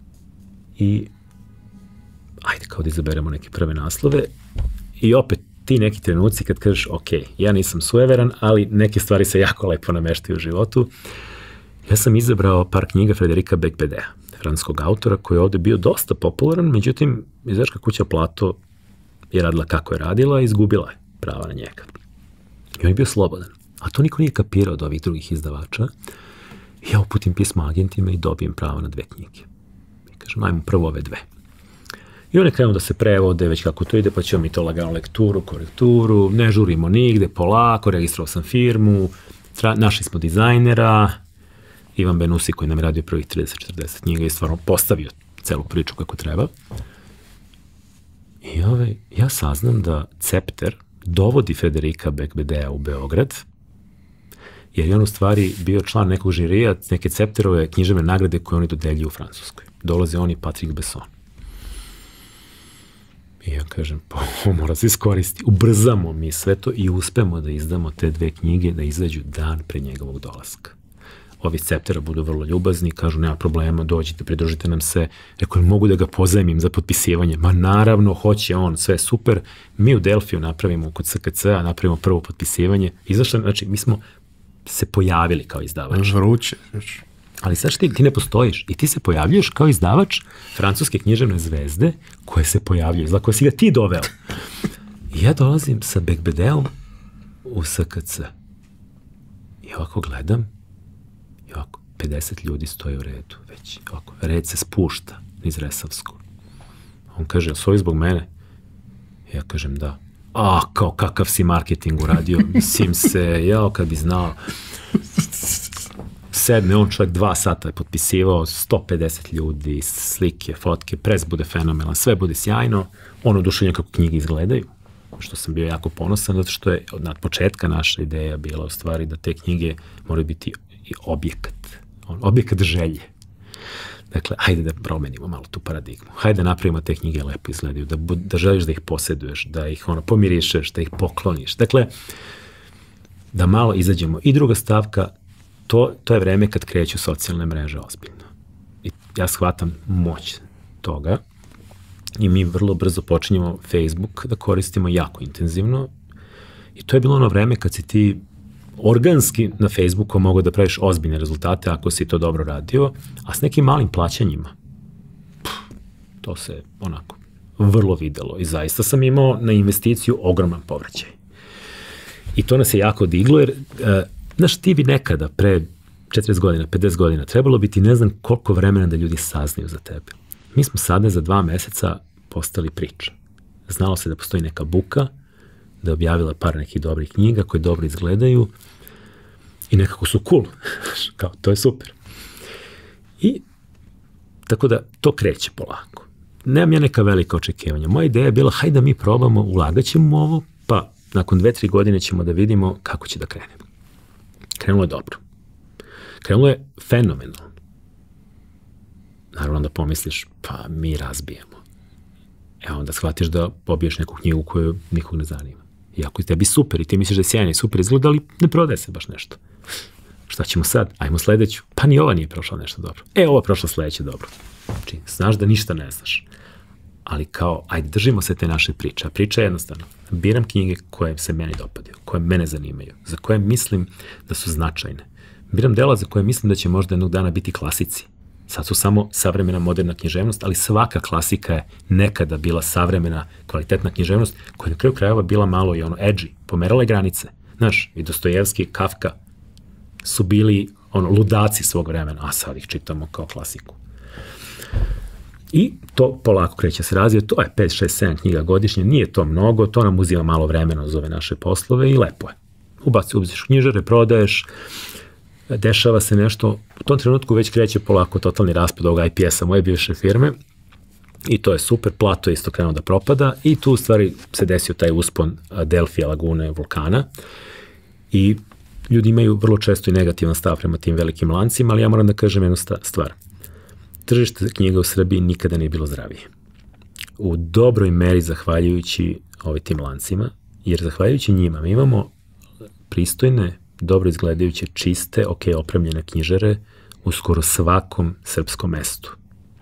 i ajde kao da izaberemo neke prve naslove i opet ti neki trenuci kad kažeš ok, ja nisam sujeveran, ali neke stvari se jako lepo nameštaju u životu. Ja sam izabrao par knjiga Frederika Beigbedea, francuskog autora koji je ovde bio dosta popularan, međutim, izdavačka kuća Plato je radila kako je radila i izgubila je prava na njega. I on je bio slobodan. A to niko nije kapirao od ovih drugih izdavača. Ja uputim pismo agentima i dobijem pravo na 2 knjige. I kažem, ajmo prvo ove 2. I one krenu da se prevode, već kako to ide, pa ćemo mi to lagano lekturu, korekturu, ne žurimo nigde, polako, registrovao sam firmu, našli smo dizajnera, Ivan Benusi koji nam je radio prvih 30-40 knjiga i stvarno postavio celu priču kako treba. I ja saznam da Cepter dovodi Frederika Beigbedea u Beograd, jer je on u stvari bio član nekog žirija, neke Cepterove književne nagrade koje oni dodeljuju u Francuskoj. Dolaze on i Patrick Besson. I ja kažem, pa mora se iskoristiti. Ubrzamo mi sve to i uspemo da izdamo te 2 knjige da izađu dan pre njegovog dolaska. Ovi Ceptera budu vrlo ljubazni, kažu nema problema, dođite, pridružite nam se. Rekao, mogu da ga pozajmim za potpisivanje? Ma naravno, hoće on, sve super. Mi u Delfiju napravimo kod SKC-a, napravimo prvo potpisivanje. Izašlo, znači, mi smo se pojavili kao izdavač. Vruće. Ali sad ti ne postojiš i ti se pojavljuješ kao izdavač francuske književne zvezde koje se pojavljuju, za koje si ga ti doveo. I ja dolazim sa Beigbedeom u SKC. I ovako gledam, i ovako 50 ljudi stoji u redu već. Ovako, red se spušta niz Resavsku. On kaže, jel su ovi zbog mene? Ja kažem, da. A, kao kakav si marketing uradio, mislim se, jao kad bi znao. Sedne, on čovjek 2 sata je potpisivao, 150 ljudi, slike, fotke, pres bude fenomenalan, sve bude sjajno, on oduševljen kako knjige izgledaju, što sam bio jako ponosan, zato što je od početka naša ideja bila u stvari da te knjige moraju biti i objekat želje. Dakle, hajde da promenimo malo tu paradigmu. Hajde da napravimo te knjige lepo izgledaju, da želiš da ih posjeduješ, da ih pomirišeš, da ih pokloniš. Dakle, da malo izađemo. I druga stavka, to je vreme kad kreću socijalne mreže ozbiljno. I ja shvatam moć toga i mi vrlo brzo počinjemo Facebook da koristimo jako intenzivno i to je bilo ono vreme kad si ti organski na Facebooku mogao da praviš ozbiljne rezultate ako si to dobro radio, a s nekim malim plaćanjima to se onako vrlo videlo i zaista sam imao na investiciju ogroman povraćaj. I to nas je jako diglo jer znaš, ti bi nekada pre 40 godina, 50 godina trebalo bi ti ne znam koliko vremena da ljudi saznaju za tebe. Mi smo sada za 2 meseca postali priča. Znalo se da postoji neka buka, da je objavila par nekih dobrih knjiga koje dobro izgledaju i nekako su cool. Kao, to je super. I tako da to kreće polako. Nemam ja neka velika očekivanja. Moja ideja je bila, hajde da mi probamo, ulagat ćemo u ovo, pa nakon 2-3 godine ćemo da vidimo kako će da krene. Krenulo je dobro. Krenulo je fenomenalno. Naravno da pomisliš, pa mi razbijemo. Onda shvatiš da pobiješ neku knjigu koju nikog ne zanima. Iako je tebi super i ti misliš da je sjajna i super izgleda, ali ne prodaje se baš nešto. Šta ćemo sad? Ajmo sledeću. Pa ni ova nije prošla nešto dobro. Ova prošla sledeće dobro. Znači, znaš da ništa ne znaš. Ali kao, ajde, držimo se te naše priče. A priča je jednostavno. Biram knjige koje se meni dopadaju, koje mene zanimaju, za koje mislim da su značajne. Biram dela za koje mislim da će možda jednog dana biti klasici. Sad su samo savremena moderna književnost, ali svaka klasika je nekada bila savremena, kvalitetna književnost, koja je na kraju krajeva bila malo i edgy, pomerala je granice. Znaš, i Dostojevski, Kafka su bili ludaci svog vremena, a sad ih čitamo kao klasiku. I to polako kreće se razvije, to je 5, 6, 7 knjiga godišnje, nije to mnogo, to nam uzima malo vremena za ove naše poslove i lepo je. Ubaciš u knjižare, prodaješ, dešava se nešto, u tom trenutku već kreće polako totalni raspad ovog IPS-a moje bivše firme i to je super, Plato je isto krenuo da propada i tu u stvari se desio taj uspon Delfija, Lagune, vulkana i ljudi imaju vrlo često i negativan stav prema tim velikim lancima, ali ja moram da kažem jednu stvar. Tržište knjiga u Srbiji nikada nije bilo zdravije. U dobroj meri zahvaljujući tim lancima, jer zahvaljujući njima mi imamo pristojne, dobro izgledajuće, čiste, opremljene knjižare u skoro svakom srpskom mestu.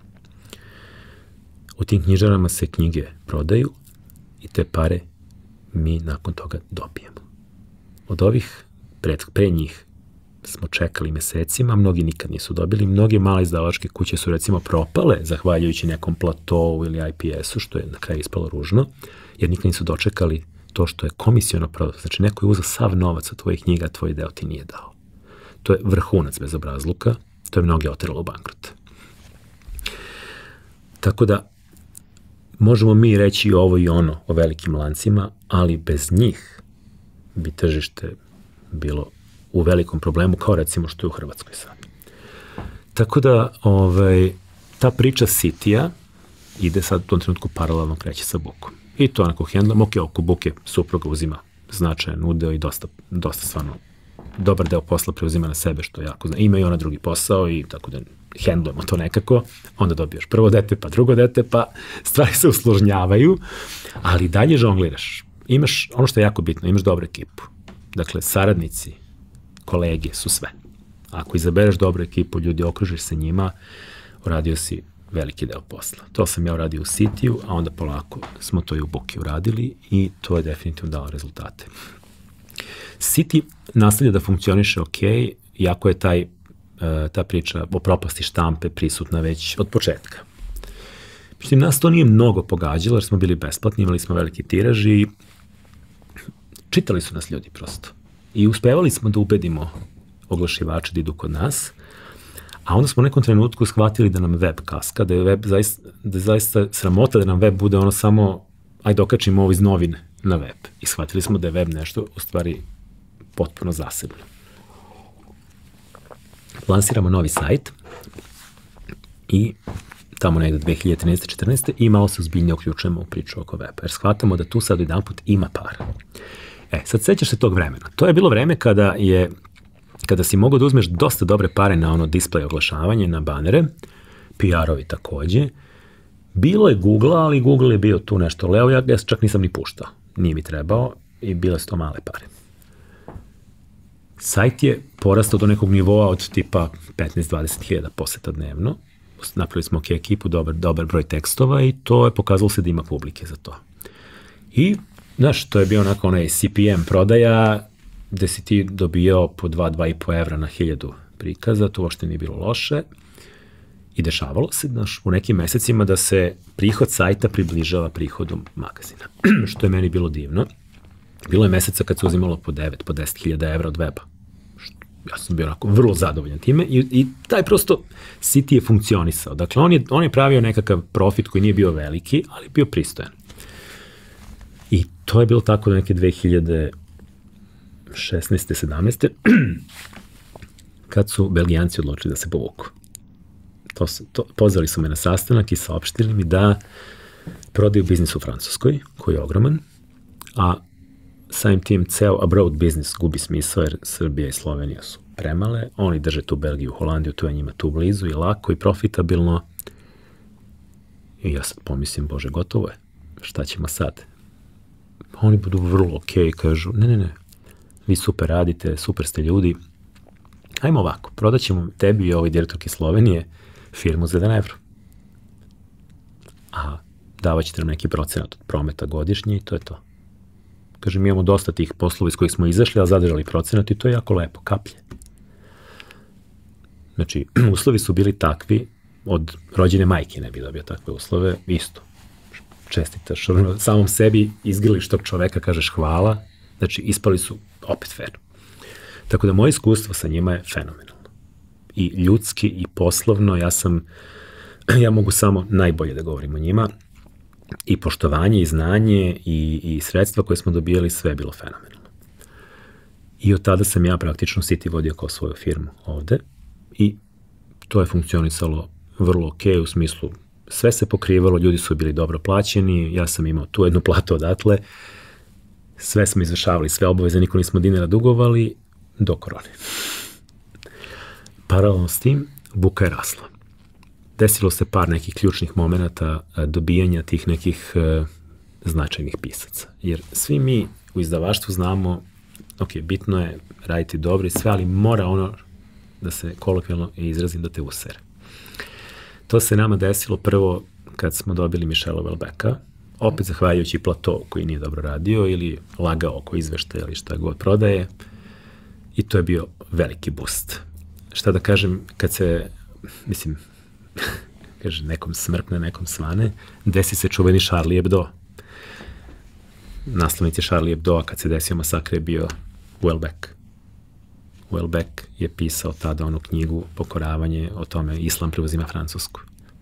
U tim knjižarama se knjige prodaju i te pare mi nakon toga dobijemo. Od ovih pre njih smo čekali mesecima, mnogi nikad nisu dobili, mnoge male izdavačke kuće su recimo propale zahvaljujući nekom Platovu ili IPS-u, što je na kraju ispalo ružno, jer nikad nisu dočekali to što je komisiono prodao. Znači, neko je uzeo sav novac od tvojih knjiga, a tvoj deo ti nije dao. To je vrhunac bezobrazluka, to je mnoge oteralo u bankrot. Tako da, možemo mi reći ovo i ono o velikim lancima, ali bez njih bi tržište bilo u velikom problemu, kao recimo što je u Hrvatskoj sad. Tako da, ta priča Citya ide sad u tom trenutku paralelno kreće sa bukom. I to onako hendlam, oko buke supruga uzima značajan udeo i dosta stvarno dobar deo posla preuzima na sebe, što jako zna. Ima i ona drugi posao i tako da hendlujemo to nekako, onda dobiješ prvo dete, pa drugo dete, pa stvari se usložnjavaju, ali dalje žongliraš. Imaš, ono što je jako bitno, imaš dobru ekipu. Dakle, saradnici, kolege su sve. Ako izabereš dobru ekipu, ljudi, okružiš se njima, uradio si veliki deo posla. To sam ja uradio u Cityu, a onda polako smo to i u Buki uradili i to je definitivno dalo rezultate. City nastavlja da funkcioniše ok, iako je ta priča o propasti štampe prisutna već od početka. Međutim, nas to nije mnogo pogađalo, jer smo bili besplatni, imali smo veliki tiraž i čitali su nas ljudi prosto. I uspevali smo da ubedimo oglašivače da idu kod nas, a onda smo u nekom trenutku shvatili da nam web kaska, da je zaista sramota da nam web bude ono samo, ajde okačimo ovo iz novine na web. I shvatili smo da je web nešto u stvari potpuno zasebno. Lansiramo novi sajt i tamo negde 2013-14. i malo se ozbiljnije uključujemo u priču oko weba, jer shvatamo da tu sad jedan put ima para. Sad sećaš se tog vremena. To je bilo vreme kada si mogao da uzmeš dosta dobre pare na ono display oglašavanje, na banere, PR-ovi takođe. Bilo je Google-a, ali Google je bio tu nešto leo, ja ga čak nisam ni puštao. Nije mi trebao i bile su to male pare. Sajt je porastao do nekog nivoa od tipa 15-20 hiljada poseta dnevno. Napravili smo ekipu, dobar broj tekstova i to je pokazalo se da ima publike za to. I, znaš, to je bio onako onaj CPM prodaja gde si ti dobijao po 2-2,5 evra na 1000 prikaza, to uopšte nije bilo loše. I dešavalo se, znaš, u nekim mesecima da se prihod sajta približava prihodu magazina, što je meni bilo divno. Bilo je meseca kad se uzimalo po 9, po 10.000 evra od weba. Ja sam bio onako vrlo zadovoljan time i taj prosto siti je funkcionisao. Dakle, on je pravio nekakav profit koji nije bio veliki, ali bio pristojan. I to je bilo tako da neke 2016. 17. kad su Belgijanci odlučili da se povuku. Pozvali su me na sastanak i saopštili mi da prodaju biznis u Francuskoj, koji je ogroman, a samim tim ceo abroad biznis gubi smisao jer Srbija i Slovenija su premale, oni drže tu Belgiju, Holandiju, to je njima tu blizu i lako i profitabilno. I ja sad pomislim, bože, gotovo je, šta ćemo sad? Oni budu vrlo okej, kažu, ne, vi super radite, super ste ljudi, ajmo ovako, prodat ćemo tebi i ovoj direktorki Slovenije firmu za 1 evro. A davat ćete nam neki procenat od prometa godišnje i to je to. Kaže, mi imamo dosta tih poslova iz kojih smo izašli, a zadržali procenat i to je jako lepo, kaplje. Znači, uslovi su bili takvi, od rođene majke ne bi dobio takve uslove, isto. Čestitaš, samom sebi izgrliš tog čoveka, kažeš hvala, znači ispali su opet fair. Tako da moje iskustvo sa njima je fenomenalno. I ljudski i poslovno, ja mogu samo najbolje da govorim o njima, i poštovanje i znanje i sredstva koje smo dobijali, sve je bilo fenomenalno. I od tada sam ja praktično City vodio kao svoju firmu ovde i to je funkcionisalo vrlo okej, u smislu sve se pokrivalo, ljudi su bili dobro plaćeni, ja sam imao tu jednu platu odatle, sve smo izvršavali, sve obaveze, niko nismo dinara dugovali do korone. Paralelno s tim, buka je rasla. Desilo se par nekih ključnih momenata dobijanja tih nekih značajnih pisaca. Jer svi mi u izdavaštvu znamo, ok, bitno je raditi dobro i sve, ali mora ono da se kolokvijalno izrazim da te usere. To se nama desilo prvo kad smo dobili Michela Houellebecqa, opet zahvaljujući Plateau koji nije dobro radio ili lagao oko izveštaja ili šta god prodaje, i to je bio veliki boost. Šta da kažem, kad se, mislim, kaže, nekom smrkne, nekom svane, desi se čuveni Charlie Hebdo. Naslovnici Charlie Hebdo, a kad se desio masakr je bio Houellebecq. Houellebecq je pisao tada onu knjigu Pokoravanje, o tome Islam preuzima Francusku.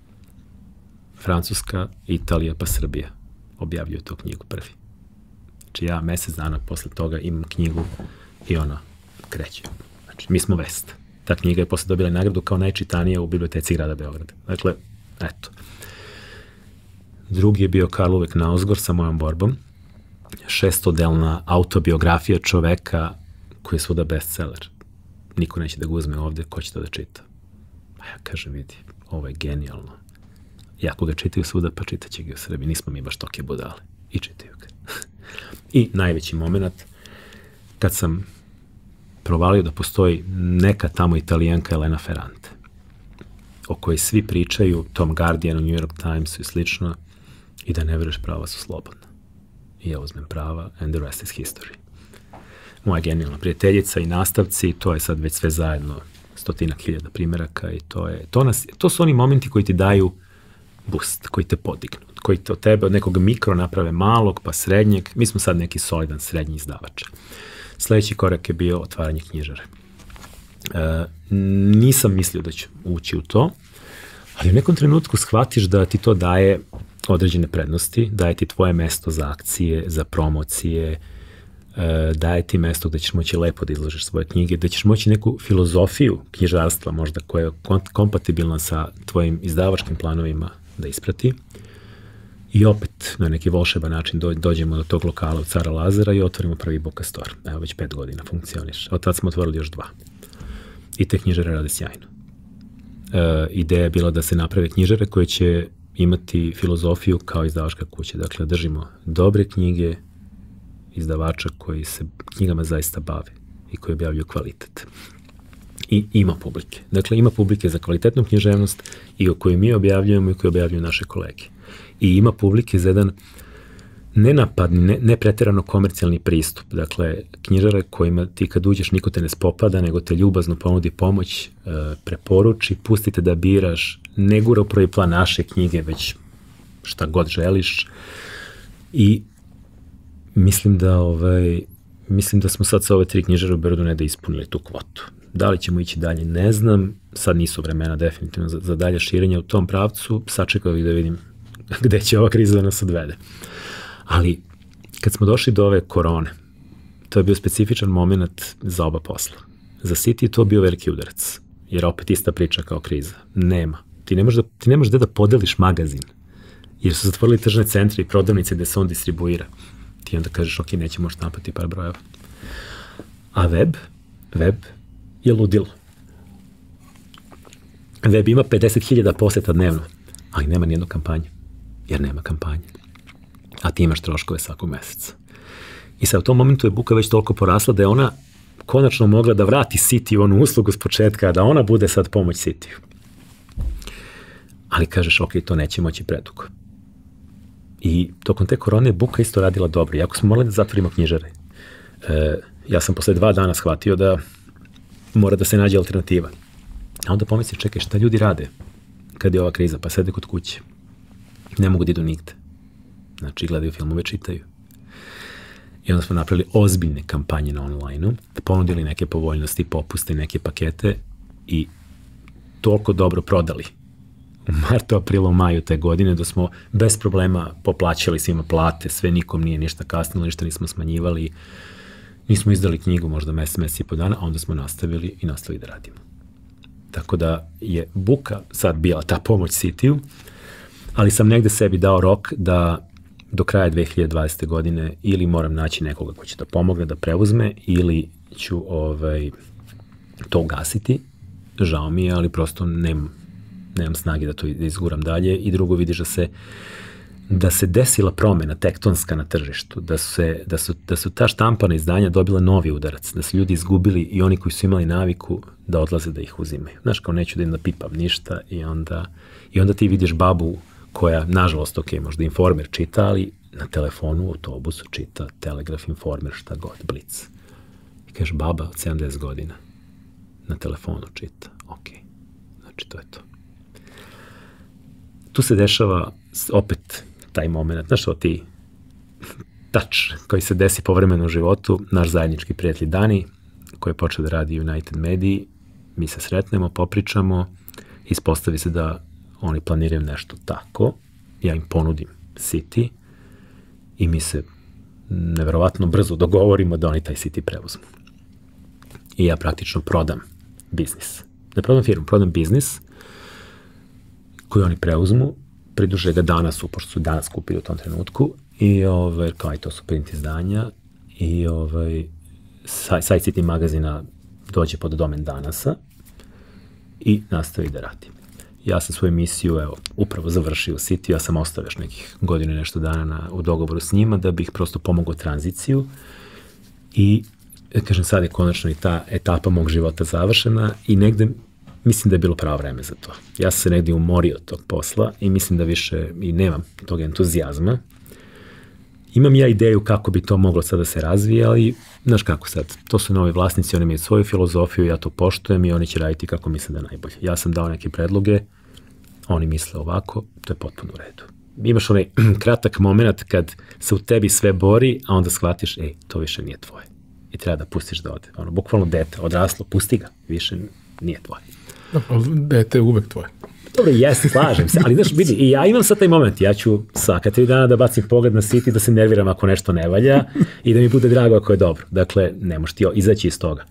Francuska, Italija pa Srbija objavljuju tu knjigu prvi. Znači ja mesec dana posle toga imam knjigu i ona kreće. Znači mi smo vest. Ta knjiga je posle dobila nagradu kao najčitanija u biblioteci grada Beograda. Dakle, eto. Drugi je bio Karl Uwe Knausgård sa mojom borbom. 600-delna autobiografija čoveka koji je svuda bestseller. Niko neće da ga uzme ovde, ko će to da čita? A ja kažem, vidi, ovo je genijalno. Jako ga čitaju svuda, pa čitaće ga u Srbiji. Nismo mi baš toke budale. I čitaju ga. I najveći moment, kad sam provalio da postoji neka tamo Italijanka Elena Ferrante, o kojoj svi pričaju, Tom Guardianu, New York Timesu i slično, i da ne veruješ, prava su slobodna. I ja uzmem prava, and the rest is history. Moja genijalna prijateljica i nastavci, to je sad već sve zajedno 100.000 primjeraka i to su oni momenti koji ti daju boost, koji te podignu, koji te od tebe od nekog mikro naprave malog pa srednjeg. Mi smo sad neki solidan srednji izdavač. Sledeći korak je bio otvaranje knjižare. Nisam mislio da ću ući u to, ali u nekom trenutku shvatiš da ti to daje određene prednosti, daje ti tvoje mesto za akcije, za promocije, daje ti mesto gde ćeš moći lepo da izložiš svoje knjige, da ćeš moći neku filozofiju knjižarstva možda koja je kompatibilna sa tvojim izdavačkim planovima da isprati. I opet na neki volšeban način dođemo do tog lokala u Cara Lazara i otvorimo prvi Book Store. Evo već 5 godina funkcioniš. Od tada smo otvorili još 2. I te knjižare rade sjajno. ideja je bila da se naprave knjižare koje će imati filozofiju kao izdavačka kuća. Dakle, držimo dobre knjige izdavača koji se knjigama zaista bave i koji objavljuju kvalitet. I ima publike. Dakle, ima publike za kvalitetnu književnost i o kojoj mi objavljujemo i koju objavljuju naše kolege. I ima publike za jedan nenapadni, ne preterano komercijalni pristup. Dakle, knjižare kojima ti kad uđeš niko te ne spopada, nego te ljubazno ponudi pomoć, preporuči, pustite da biraš, ne gura u prvi plan naše knjige, već šta god želiš. I mislim da smo sad sa ove 3 knjižare u Beogradu ne da ispunili tu kvotu. Da li ćemo ići dalje, ne znam. Sad nisu vremena definitivno za dalje širenje u tom pravcu. Sačekao bih da vidim gde će ova kriza da nas odvede. Ali kad smo došli do ove korone, to je bio specifičan moment za oba posla. Za City to bio veliki udarac, jer opet ista priča kao kriza. Nema. Ti ne možeš da podeliš magazin, jer su zatvorili tržne centre i prodavnice gde se on distribuira. Ti onda kažeš, ok, nećemo štampati par brojeva. A web je ludilo. Web ima 50.000 poseta dnevno, ali nema nijednu kampanju, jer nema kampanje. A ti imaš troškove svakog meseca. I sad u tom momentu je buka već toliko porasla da je ona konačno mogla da vrati City onu uslugu s početka, da ona bude sad pomoć City-u. Ali kažeš, ok, to neće moći predugo. I tokom te korone buka isto radila dobro. Iako smo morali da zatvorimo knjižare, ja sam posle 2 dana shvatio da mora da se nađe alternativa. A onda pomisli, čekaj, šta ljudi rade kad je ova kriza? Pa sede kod kuće. Ne mogu da idu nigde. Znači, gledaju filmove, čitaju. I onda smo napravili ozbiljne kampanje na online-u, ponudili neke povoljnosti, popuste, neke pakete i toliko dobro prodali u martu, aprilu, maju te godine da smo bez problema poplaćali svima plate, sve, nikom nije ništa kasnilo, ništa nismo smanjivali, nismo izdali knjigu možda mesec i po dana, a onda smo nastavili da radimo. Tako da je buka sad bila ta pomoć City-u, ali sam negde sebi dao rok da do kraja 2020. godine ili moram naći nekoga ko će da pomogne, da preuzme, ili ću to ugasiti. Žao mi je, ali prosto nemam snage da to izguram dalje. I drugo, vidiš da se desila promena tektonska na tržištu, da su ta štampana izdanja dobila novi udarac, da su ljudi izgubili i oni koji su imali naviku da odlaze da ih uzimaju. Znaš, kao neću da im napipam ništa i onda ti vidiš babu koja, nažalost, ok, možda Informer čita, ali na telefonu, u autobusu čita Telegraf, Informer, šta god, Blic. I kažeš, baba od 70 godina na telefonu čita, ok, znači to je to. Tu se dešava opet taj moment, znaš što ti touch koji se desi povremeno u životu, naš zajednički prijatelj Dani, koji je počeo da radi u United Mediji, mi se sretnemo, popričamo, ispostavi se da oni planiraju nešto tako, ja im ponudim City i mi se neverovatno brzo dogovorimo da oni taj City preuzmu. I ja praktično prodam biznis. Ne prodam firmu, prodam biznis koji oni preuzmu, pridruže ga danas, pošto su danas kupili u tom trenutku, i kao i to su print izdanja, i sajt City magazina dođe pod domen Danasa i nastavi da radi. Ja sam svoju emisiju, upravo završio u City, ja sam ostao još nekih godinu i nešto dana u dogovoru s njima da bih prosto pomogao tranziciju i, kažem, sad je konačno i ta etapa mog života završena i negde mislim da je bilo pravo vreme za to. Ja sam se negde umorio od tog posla i mislim da više i nemam tog entuzijazma. Imam ja ideju kako bi to moglo sad da se razvije, ali znaš kako sad, to su novi vlasnici, oni imaju svoju filozofiju, ja to poštujem i oni će raditi kako misle da je najbolje. Ja sam dao neke predloge, oni misle ovako, to je potpuno u redu. Imaš onaj kratak moment kad se u tebi sve bori, a onda shvatiš, to više nije tvoje. I treba da pustiš da ode. Bukvalno dete, odraslo, pusti ga, više nije tvoje. Dete je uvek tvoje. Dobro, jeste, slažem se, ali znaš, vidi, i ja imam sad taj moment, ja ću svaka 3 dana da bacim pogled na City, da se nerviram ako nešto ne valja i da mi bude drago ako je dobro. Dakle, ne možeš ti izaći iz toga.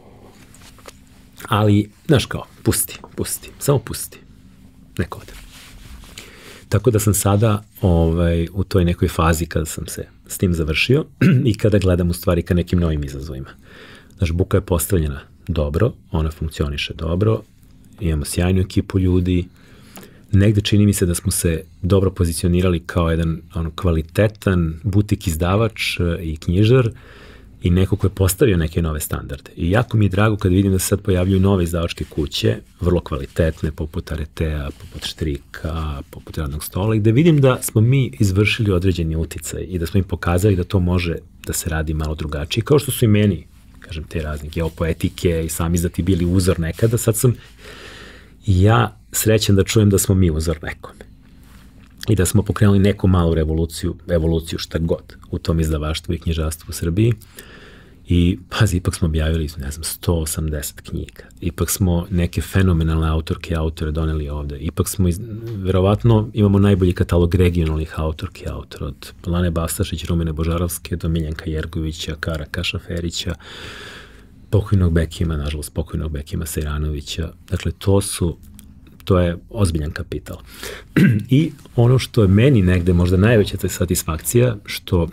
Ali, znaš kao, pusti, samo pusti. Neko ode. Tako da sam sada u toj nekoj fazi kada sam se s tim završio i kada gledam u stvari ka nekim novim izazovima. Znaš, buka je postavljena dobro, ona funkcioniše dobro imamo sjajnu ekipu ljudi, negde čini mi se da smo se dobro pozicionirali kao jedan kvalitetan butik izdavač i knjižar i neko ko je postavio neke nove standarde. I jako mi je drago kad vidim da se sad pojavljuju nove izdavačke kuće, vrlo kvalitetne, poput Aretea, poput Štrika, poput Radnog stola, i gde vidim da smo mi izvršili određeni uticaj i da smo im pokazali da to može da se radi malo drugačije, kao što su i meni, kažem, te razne geopoetike i sami izdati bili uzor nekada, sad sam ja srećan da čujem da smo mi uzor nekome i da smo pokrenuli neku malu evoluciju šta god u tom izdavaštvu i knjižarstvu u Srbiji. I pazi, ipak smo objavili, ne znam, 180 knjiga. Ipak smo neke fenomenalne autorke i autore doneli ovde. Ipak smo, verovatno, imamo najbolji katalog regionalnih autorke i autora, od Lane Bastašić, Rumene Božarovske, do Miljenka Jergovića, Kara Kašaferića, pokojnog Bekima, nažalost, pokojnog Bekima Sejranovića. Dakle, to je ozbiljan kapital. I ono što je meni negde možda najveća satisfakcija, što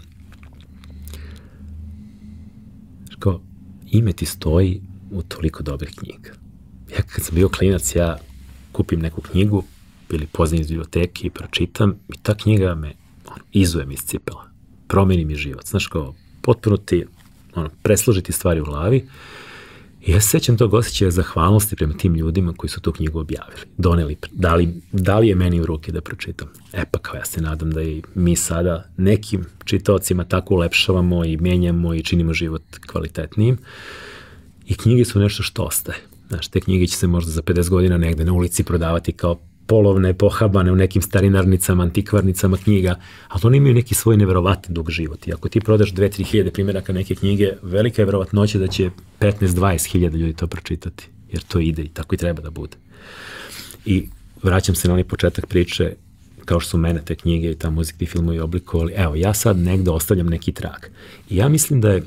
ime ti stoji u toliko dobrih knjiga. Ja kad sam bio klinac, ja kupim neku knjigu ili poznam iz biblioteke i pročitam i ta knjiga me izuje mi iz cipela. Promeni mi život. Znaš, kao potpuno ti presložiti stvari u glavi. I ja se sećam tog osjećaja zahvalnosti prema tim ljudima koji su tu knjigu objavili, doneli, dali je meni u ruke da pročitam. Pa kao ja se nadam da i mi sada nekim čitaocima tako ulepšavamo i menjamo i činimo život kvalitetnijim. I knjige su nešto što ostaje. Znaš, te knjige će se možda za 50 godina negde na ulici prodavati kao polovne, pohabane u nekim starinarnicama, antikvarnicama knjiga, ali oni imaju neki svoj neverovatan dug život. I ako ti prodaš 2-3 hiljade primjeraka neke knjige, velika je verovatnoća da će 15-20 hiljada ljudi to pročitati, jer to ide i tako i treba da bude. I vraćam se na onaj početak priče, kao što su mene te knjige i ta muzika i filmovi oblikovali. Evo, ja sad negde ostavljam neki trag. I ja mislim da je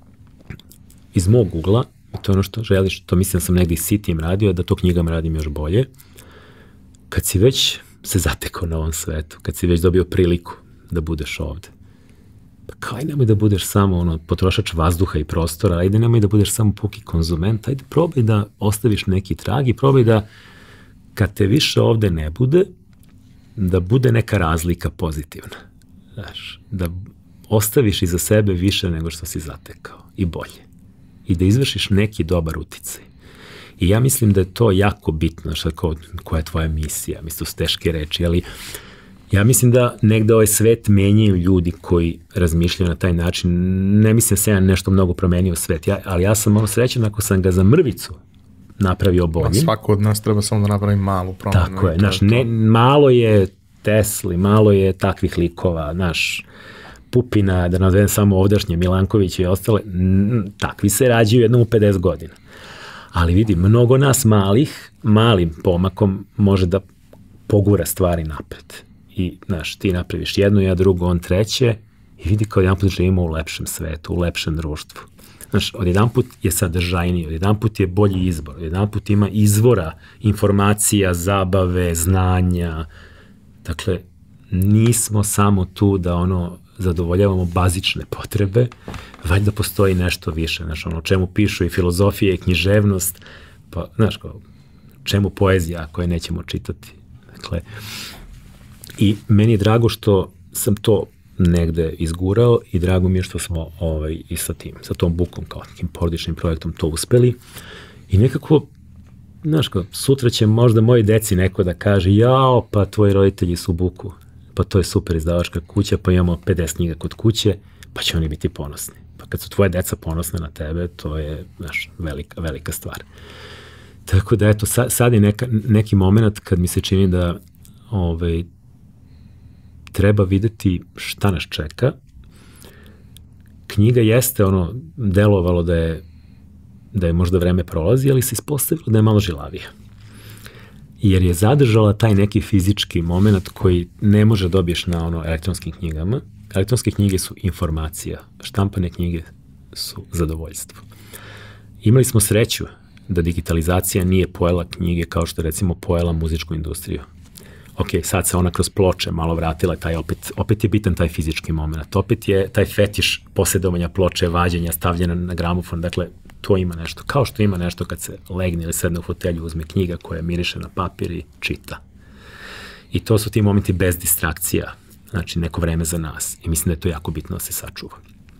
iz mog ugla, i to je ono što želiš, to mislim da sam negde i sitijem radio, da to knjigama radim još bolje. Kad si već se zatekao na ovom svetu, kad si već dobio priliku da budeš ovde, pa kao aj nemoj da budeš samo potrošač vazduha i prostora, ajde nemoj da budeš samo puki konzument, ajde probaj da ostaviš neki trag i probaj da kad te više ovde ne bude, da bude neka razlika pozitivna. Znaš, da ostaviš iza sebe više nego što si zatekao i bolje. I da izvršiš neki dobar uticaj. I ja mislim da je to jako bitno, koja je tvoja misija, mislim, su teške reči, ali ja mislim da negde ovaj svet menjaju ljudi koji razmišljaju na taj način. Ne mislim se ja nešto mnogo promenio svet, ali ja sam srećan ako sam ga za mrvicu napravio boljim. Svako od nas treba samo da napravi malu promenu. Tako je, znaš, malo je Tesli, malo je takvih likova, znaš, Pupina, da nazovem samo ovdašnje, Milanković i ostale, takvi se rađaju jednom u 50 godina. Ali vidi, mnogo nas malim pomakom može da pogura stvari napred. I, znaš, ti napraviš jedno, ja drugo, on treće i vidi kao jedan put živimo u lepšem svetu, u lepšem društvu. Znaš, odjedan put je sadržajniji, odjedan put je bolji izbor, odjedan put ima izvora informacija, zabave, znanja. Dakle, nismo samo tu da zadovoljavamo bazične potrebe, valjda postoji nešto više, znaš, o čemu pišu i filozofija i književnost, pa, znaš, čemu poezija koje nećemo čitati. Dakle, i meni je drago što sam to negde izgurao i drago mi je što smo i sa tom bukom, kao nekim porodičnim projektom to uspeli i nekako, znaš, sutra će možda moji deci neko da kaže, jao, pa tvoji roditelji su buku, pa to je super izdavačka kuća, pa imamo 50 knjiga kod kuće, pa će oni biti ponosni. Pa kad su tvoje deca ponosne na tebe, to je, znaš, velika stvar. Tako da, eto, sad je neki moment kad mi se čini da treba videti šta nas čeka. Knjiga jeste delovalo da je možda vreme prolazi, ali se ispostavilo da je malo žilavija. Jer je zadržala taj neki fizički moment koji ne može dobiješ na elektronskim knjigama. Elektronske knjige su informacija, štampane knjige su zadovoljstvo. Imali smo sreću da digitalizacija nije pojela knjige kao što recimo pojela muzičku industriju. Ok, sad se ona kroz ploče malo vratila, opet je bitan taj fizički moment, opet je taj fetiš posjedovanja ploče, vađenja, stavljena na gramofon, dakle, to ima nešto. Kao što ima nešto kad se legne ili sedne u fotelju, uzme knjiga koja miriše na papir i čita. I to su ti momenti bez distrakcija, znači neko vreme za nas. I mislim da je to jako bitno da se sačuva.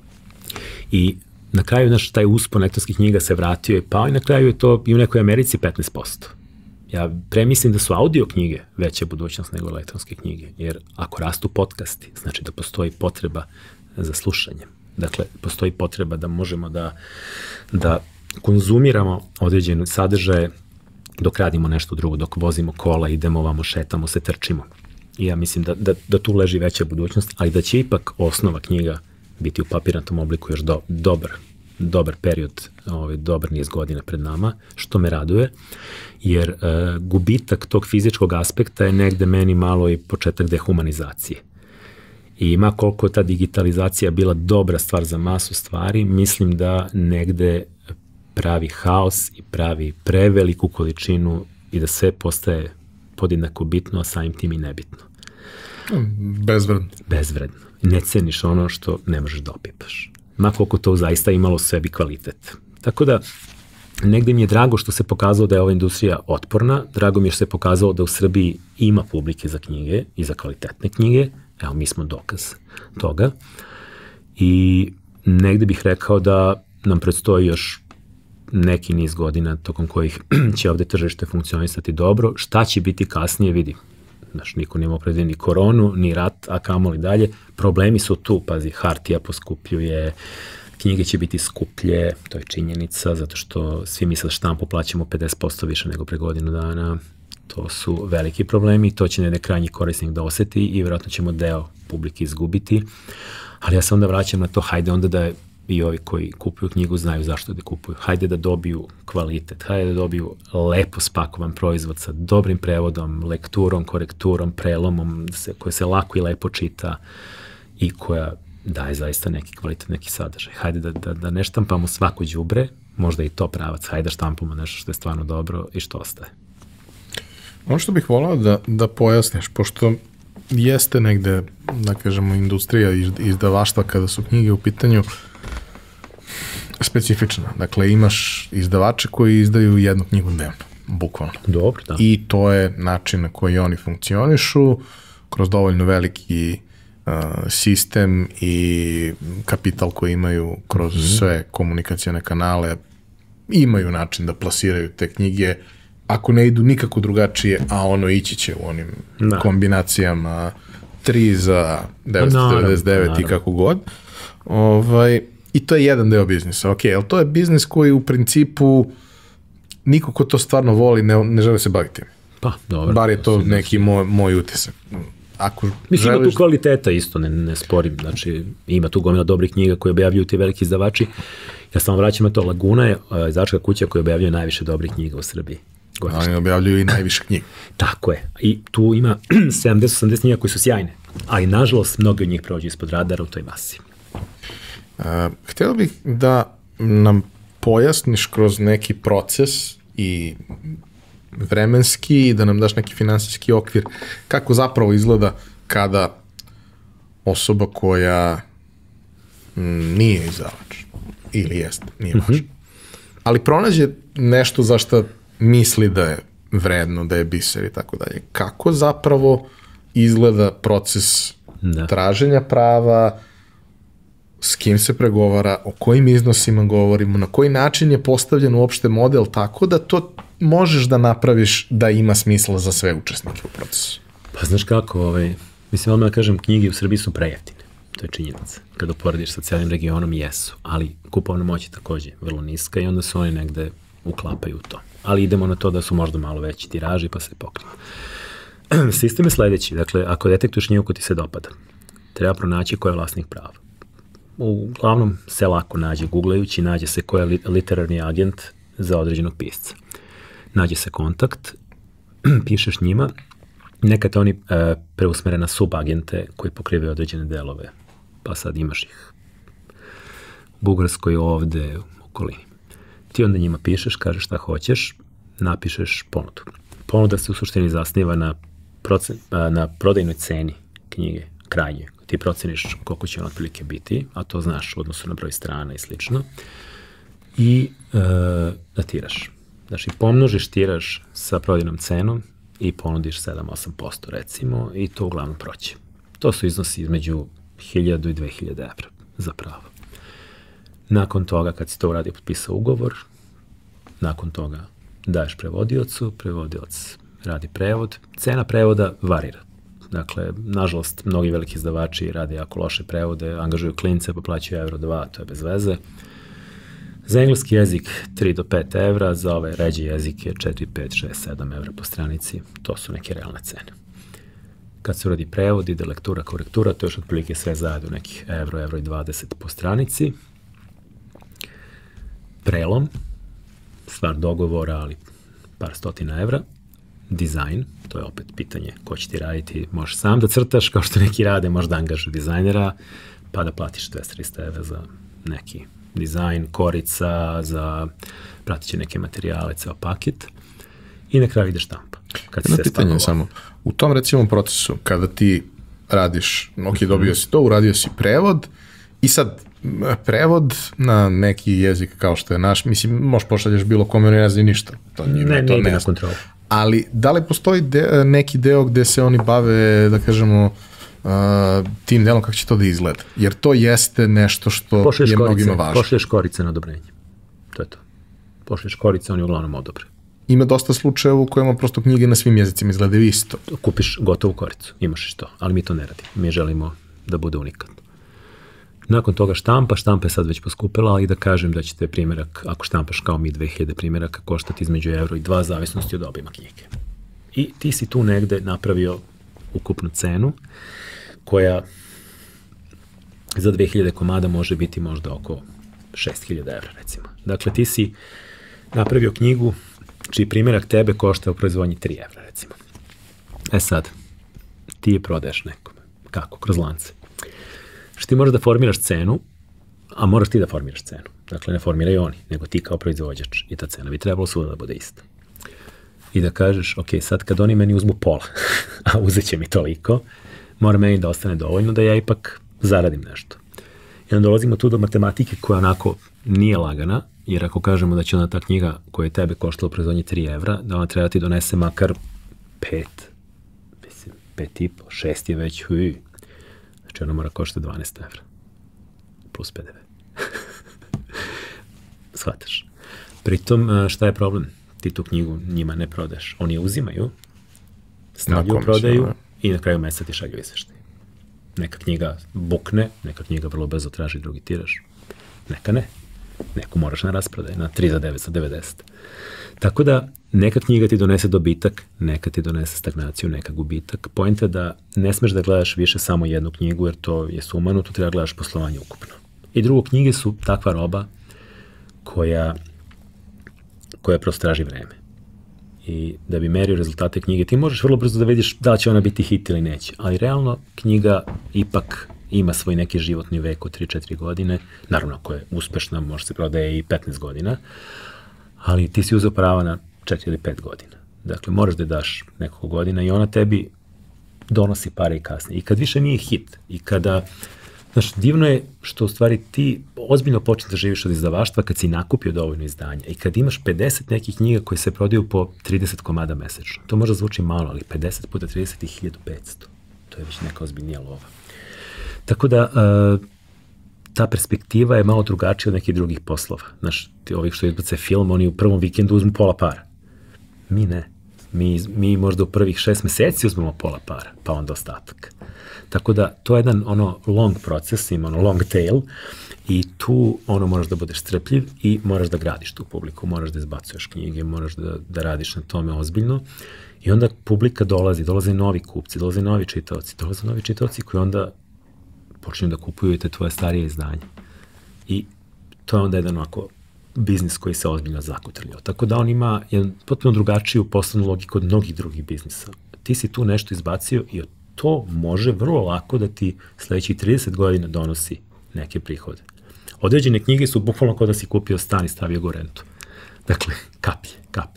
I na kraju taj uspon elektronskih knjiga se vratio i pao i na kraju je to i u nekoj Americi 15%. Ja premislim da su audio knjige veća budućnost nego elektronske knjige, jer ako rastu podcasti, znači da postoji potreba za slušanjem. Dakle, postoji potreba da možemo da konzumiramo određene sadržaje dok radimo nešto drugo, dok vozimo kola, idemo ovamo, šetamo se, trčimo. I ja mislim da tu leži veća budućnost, ali da će ipak osnova knjiga biti u papirnatom obliku još dobar period, dobar niz godina pred nama, što me raduje, jer gubitak tog fizičkog aspekta je negde meni malo i početak dehumanizacije. I ima koliko ta digitalizacija bila dobra stvar za masu stvari, mislim da negde pravi haos i pravi preveliku količinu i da sve postaje podjednako bitno, a samim tim i nebitno. Bezvredno. Bezvredno. Ne ceniš ono što ne možeš da opipaš. Ma koliko to zaista imalo u sebi kvalitet. Tako da, negde mi je drago što se pokazalo da je ova industrija otporna, drago mi je što se pokazalo da u Srbiji ima publike za knjige i za kvalitetne knjige, evo mi smo dokaz toga. I negde bih rekao da nam predstoji još neki niz godina tokom kojih će ovde tržište funkcionisati dobro. Šta će biti kasnije, vidi. Znaš, niko nema opredili ni koronu, ni rat, a kamoli dalje. Problemi su tu, pazi, hartija poskupljuje, knjige će biti skuplje, to je činjenica, zato što svi misle da štampu plaćamo 50% više nego pre godinu dana. To su veliki problemi i to će jedan krajnji korisnik da oseti i vjerojatno ćemo deo publike izgubiti. Ali ja se onda vraćam na to, hajde onda da i ovi koji kupuju knjigu znaju zašto da kupuju. Hajde da dobiju kvalitet, hajde da dobiju lepo spakovan proizvod sa dobrim prevodom, lekturom, korekturom, prelomom, koja se lako i lepo čita i koja daje zaista neki kvalitet, neki sadržaj. Hajde da ne štampamo svako đubre, možda i to pravac, hajde da štampamo nešto što je stvarno dobro i što ostaje. Ono što bih volao da pojasniš, pošto jeste negde, da kažemo, industrija izdavaštva kada su knjige u pitanju specifična. Dakle, imaš izdavače koji izdaju jednu knjigu dnevno, bukvalno. Dobro, da. I to je način na koji oni funkcionišu, kroz dovoljno veliki sistem i kapital koji imaju kroz sve komunikacione kanale, imaju način da plasiraju te knjige, ako ne idu nikako drugačije, a ono ići će u onim kombinacijama 3 za 999 i kako god. I to je jedan deo biznisa. Ok, ali to je biznis koji u principu niko ko to stvarno voli ne žele se baviti. Pa, dobro. Bar je to neki moj utisak. Mislim da tu kvaliteta isto ne sporim. Znači, ima tu gomila dobrih knjiga koje objavljuju ti veliki izdavači. Ja samo vraćam na to. Laguna je izdavačka kuća koja objavljuje najviše dobrih knjiga u Srbiji. Oni objavljuju i najviše knjiga. Tako je. I tu ima 70-80 knjiga koji su sjajne. Ali, nažalost, mnogi od njih prođu ispod radara u toj masi. Htio bih da nam pojasniš kroz neki proces i vremenski i da nam daš neki finansijski okvir kako zapravo izgleda kada osoba koja nije izdavač ili jeste, nije važno, ali pronađe nešto za što misli da je vredno, da je biser i tako dalje. Kako zapravo izgleda proces traženja prava, s kim se pregovara, o kojim iznosima govorimo, na koji način je postavljen uopšte model tako da to možeš da napraviš da ima smisla za sve učesnike u procesu? Pa znaš kako, mislim, odmah da kažem, knjige u Srbiji su prejeftine. To je činjenica. Kada uporediš sa cijelim regionom, jesu. Ali kupovna moć je takođe vrlo niska i onda se oni negde uklapaju u to. Ali idemo na to da su možda malo veći tiraži pa se pokriju. Sistem je sledeći. Dakle, ako detektuješ knjigu koja ti se dopada, treba pronaći ko je vlasnik prava. Uglavnom se lako nađe, googlajući, nađe se ko je literarni agent za određenog pisca. Nađe se kontakt, pišeš njima, nekad oni preusmere na subagente koji pokrivaju određene delove, pa sad imaš ih u Bugarskoj, ovde, u okolini. Ti onda njima pišeš, kažeš šta hoćeš, napišeš ponudu. Ponuda se u suštini zasniva na prodajnoj ceni knjige, krajnje. Ti proceniš koliko će on otprilike biti, a to znaš u odnosu na broj strana i slično. i da tiraž. Znači, pomnožiš tiraž sa prodajnom cenom i ponudiš 7-8% recimo i to uglavnom proći. To su iznosi između 1000 i 2000 evra za pravo. Nakon toga, kad si to uradio, potpisao ugovor, nakon toga daješ prevodiocu, prevodilac radi prevod. Cena prevoda varira. Dakle, nažalost, mnogi veliki izdavači rade jako loše prevode, angažuju klince, pa plaćaju €2, to je bez veze. Za engleski jezik 3 do 5 evra, za ove ređe jezike 4, 5, 6, 7 evra po stranici. To su neke realne cene. Kad se uradi prevod, ide lektura, korektura, to je još otprilike sve zajedno nekih €1, €1,20 po stranici. Prelom, stvar dogovora, ali par stotina evra. Dizajn, to je opet pitanje ko će ti raditi, možeš sam da crtaš, kao što neki rade, možeš da angažu dizajnera, pa da platiš 200-300 evra za neki dizajn, korica, za pratit će neke materijale, ceo paket i na kraju ide štampa. Jedno pitanje samo, u tom recimo procesu, kada ti radiš, ok, dobio si to, uradio si prevod i sad prevod na neki jezik kao što je naš, mislim, možeš pošalješ bilo kome, ne zna ništa. Ne ide na kontrolu. Ali da li postoji neki deo gde se oni bave, da kažemo, tim delom kako će to da izgleda? Jer to jeste nešto što je mnogima važno. Pošlješ korice na odobrenje. To je to. Pošlješ korice, oni uglavnom odobre. Ima dosta slučajeva u kojima prosto knjige na svim jezicima izgledaju isto. Kupiš gotovu koricu, imaš i to, ali mi to ne radimo. Mi želimo da bude unikatno. Nakon toga štampa je sad već poskupila, ali da kažem da će te primjerak, ako štampaš kao mi 2000 primjeraka, koštati između €1 i €2, zavisnosti od obima knjige. I ti si tu negde napravio ukupnu cenu, koja za 2000 komada može biti možda oko 6000 evra, recimo. Dakle, ti si napravio knjigu čiji primjerak tebe košta u proizvodnji 3 evra, recimo. E sad, ti je prodaješ nekome. Kako? Kroz lance. Što ti moraš da formiraš cenu, a moraš ti da formiraš cenu. Dakle, ne formiraju oni, nego ti kao proizvođač. I ta cena bi trebalo svuda da bude ista. I da kažeš, ok, sad kad oni meni uzmu pola, a uzet će mi toliko, mora meni da ostane dovoljno da ja ipak zaradim nešto. I onda dolazimo tu do matematike koja onako nije lagana, jer ako kažemo da će onda ta knjiga koja je tebe koštala u proizvodnji 3 evra, da ona treba ti donese makar 5, mislim, 5,5, 6 je već, znači ona mora koštati 12 evra. Plus PDV. Shvataš. Pritom, šta je problem? Ti tu knjigu njima ne prodeš. Oni je uzimaju, stavljaju, prodaju i na kraju meseca ti šalju izveštaj. Neka knjiga bukne, neka knjiga vrlo brzo traži drugi tiraž. Neka ne. Neku moraš na rasprodaj, na 3 za 990. Tako da, neka knjiga ti donese dobitak, neka ti donese stagnaciju, neka gubitak. Point je da ne smeš da gledaš više samo jednu knjigu, jer to je sumano, tu treba gledaš poslovanje ukupno. I drugo, knjige su takva roba koja prosto traži vreme. I da bi merio rezultate knjige, ti možeš vrlo brzo da vidiš da će ona biti hit ili neće. Ali realno, knjiga ipak ima svoj neki životni vek od 3-4 godine. Naravno, ako je uspešna, može se prodaje i 15 godina. Ali ti si uzeo prava na 4 ili 5 godina. Dakle, moraš da daš nekoliko godina i ona tebi donosi pare i kasnije. I kad više nije hit i kada... Znaš, divno je što u stvari ti ozbiljno počneš da živiš od izdavaštva kad si nakupio dovoljno izdanja i kad imaš 50 nekih knjiga koje se prodaju po 30 komada mesečno. To možda zvuči malo, ali 50 puta 30 je 1500. To je već neka ozbiljnija lova. Tako da, ta perspektiva je malo drugačija od nekih drugih poslova. Znaš, ti ovih što izbace film, oni u prvom vikendu uzmu pola para. Mi ne. Mi možda u prvih 6 meseci uzmemo pola para, pa onda ostatak. Tako da, to je jedan long proces, ima long tail i tu moraš da budeš strpljiv i moraš da gradiš tu publiku, moraš da izbacuješ knjige, moraš da radiš na tome ozbiljno i onda publika dolaze novi kupci, dolaze novi čitaoci koji onda počinju da kupuju te tvoje starije izdanje. I to je onda jedan ovako biznis koji se ozbiljno zakutrljao. Tako da on ima jedan potpuno drugačiju poslovnu logiku od mnogih drugih biznisa. Ti si tu nešto izbacio i to može vrlo lako da ti sledećih 30 godina donosi neke prihode. Određene knjige su bukvalno kao da si kupio stan i stavio go rentu. Dakle, kaplje.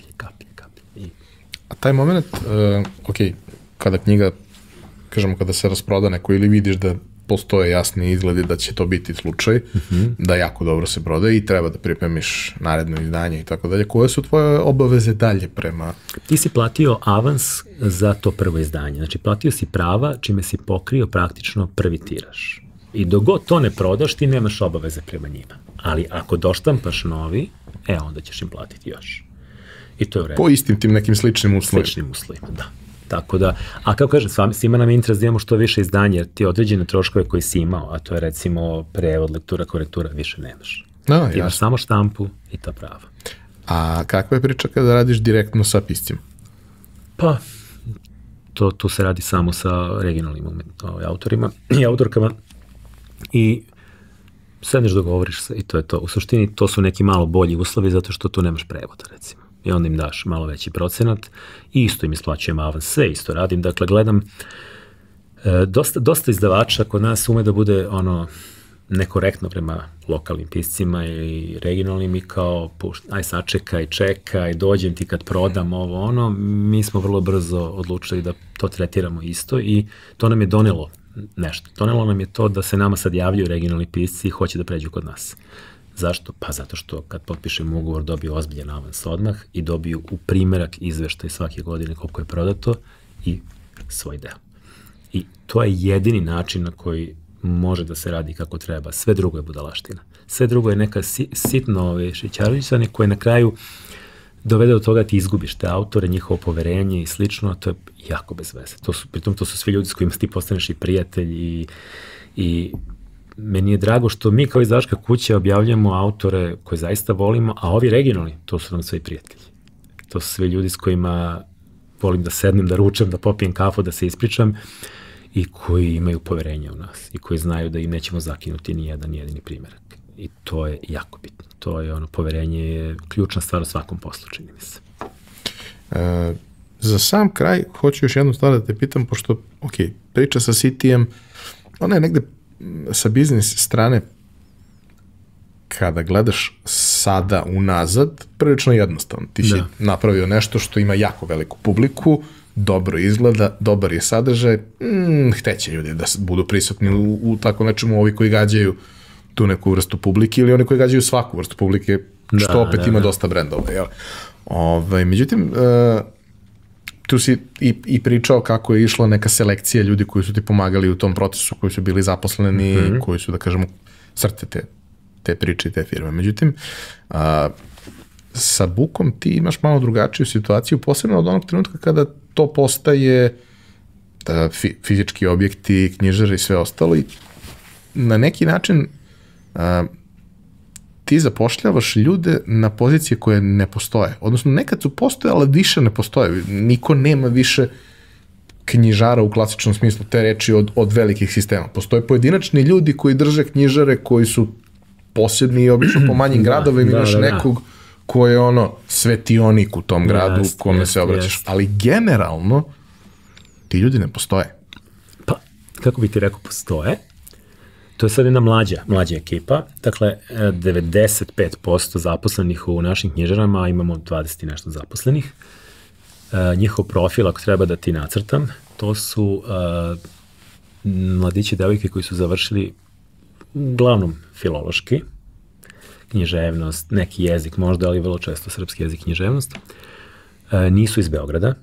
A taj moment, ok, kada knjiga, kažemo, kada se rasproda neko ili vidiš da postoje jasni izgledi da će to biti slučaj, da jako dobro se prodaje i treba da pripremiš naredno izdanje i tako dalje. Koje su tvoje obaveze dalje prema... Ti si platio avans za to prvo izdanje. Znači, platio si prava čime si pokrio praktično prvi tiraž. I dok god to ne prodaš, ti nemaš obaveze prema njima. Ali ako doštampaš novi, onda ćeš im platiti još. I to je u redu. Po istim tim nekim sličnim uslovima. Sličnim uslovima, da. Tako da, a kao kažem, svima nam je interes da imamo što više izdanja, jer ti određene troškove koje si imao, a to je recimo prevod, lektura, korektura, više nemaš. Ti imaš samo štampu i ta prava. A kakva je priča kada radiš direktno sa piscima? Pa, tu se radi samo sa regionalnim autorima i autorkama i sedneš, dogovoriš se i to je to. U suštini to su neki malo bolji uslovi zato što tu nemaš prevoda, recimo. I onda im daš malo veći procenat i isto im isplaćujem avans, sve isto radim. Dakle, gledam, dosta izdavača kod nas ume da bude nekorektno prema lokalnim piscima i regionalnim i kao, aj čekaj, dođem ti kad prodam ovo, mi smo vrlo brzo odlučili da to tretiramo isto i to nam je donelo nešto. Donelo nam je to da se nama sad javljaju regionalni pisci i hoće da pređu kod nas. Zašto? Pa zato što kad potpišemo ugovor dobiju ozbiljan avans odmah i dobiju u primerak izveštaj svake godine koliko je prodato i svoj deo. I to je jedini način na koji može da se radi kako treba. Sve drugo je budalaština. Sve drugo je neka sitno šećarilica koje na kraju dovede do toga da ti izgubiš te autore, njihovo poverenje i slično, a to je jako bez veze. Pritom to su svi ljudi s kojima ti postaneš i prijatelj i meni je drago što mi kao izdavačka kuća objavljamo autore koje zaista volimo, a ovi regionalni, to su nam sve prijatelji. To su sve ljudi s kojima volim da sednem, da ručam, da popijem kafu, da se ispričam i koji imaju poverenje u nas i koji znaju da im nećemo zakinuti ni jedini primjerak. I to je jako bitno. To je poverenje je ključna stvar u svakom poslu, čini mi se. Za sam kraj hoću još jednu stvar da te pitam, pošto, priča sa Cityjem, ona je negde sa biznis strane, kada gledaš sada unazad, prilično jednostavno. Ti si napravio nešto što ima jako veliku publiku, dobro izgleda, dobar je sadržaj, hteće ljudi da budu prisutni u tako nečemu, ovi koji gađaju tu neku vrstu publike ili oni koji gađaju svaku vrstu publike, što opet ima dosta brendova. Međutim, tu si i pričao kako je išla neka selekcija ljudi koji su ti pomagali u tom procesu, koji su bili zaposleni, koji su, da kažemo, srce te priče i te firme. Međutim, sa Bukom ti imaš malo drugačiju situaciju, posebno od onog trenutka kada to postaje fizički objekti, knjižare i sve ostalo i na neki način ti zapošljavaš ljude na pozicije koje ne postoje. Odnosno, nekad su postojale, ali više ne postoje. Niko nema više knjižara u klasičnom smislu te reči od velikih sistema. Postoje pojedinačni ljudi koji drže knjižare, koji su posebni i obično po manjim gradovima, imaš nekog ko je svetionik u tom gradu u kome se obraćaš. Ali generalno ti ljudi ne postoje. Pa, kako bi ti rekao, postoje. To je sad jedna mlađa ekipa, dakle 95% zaposlenih u našim knjižarama, imamo 20 i nešto zaposlenih. Njihov profil, ako treba da ti nacrtam, to su mladići i devojke koji su završili uglavnom filološki, književnost, neki jezik možda, ali vrlo često srpski jezik, književnost. Nisu iz Beograda,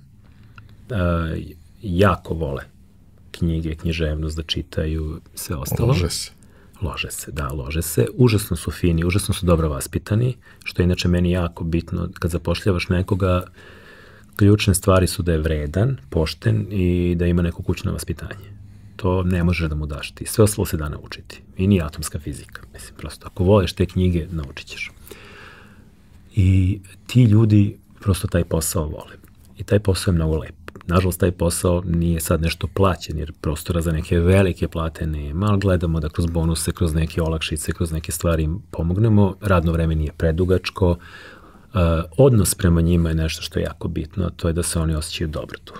jako vole knjige, književnost, da čitaju, sve ostalo. Lože se. Užasno su fini, užasno su dobro vaspitani, što je inače meni jako bitno. Kad zapošljavaš nekoga, ključne stvari su da je vredan, pošten i da ima neko kućno vaspitanje. To ne možeš da mu daš ti. Sve ostalo se da naučiti. I nije atomska fizika. Mislim, prosto, ako voliš te knjige, naučit ćeš. I ti ljudi prosto taj posao vole. I taj posao je mnogo lep. Nažalost, taj posao nije sad nešto plaćen, jer prostora za neke velike plate nema, ali gledamo da kroz bonuse, kroz neke olakšice, kroz neke stvari im pomognemo. Radno vreme nije predugačko. Odnos prema njima je nešto što je jako bitno, to je da se oni osjećaju dobro tu.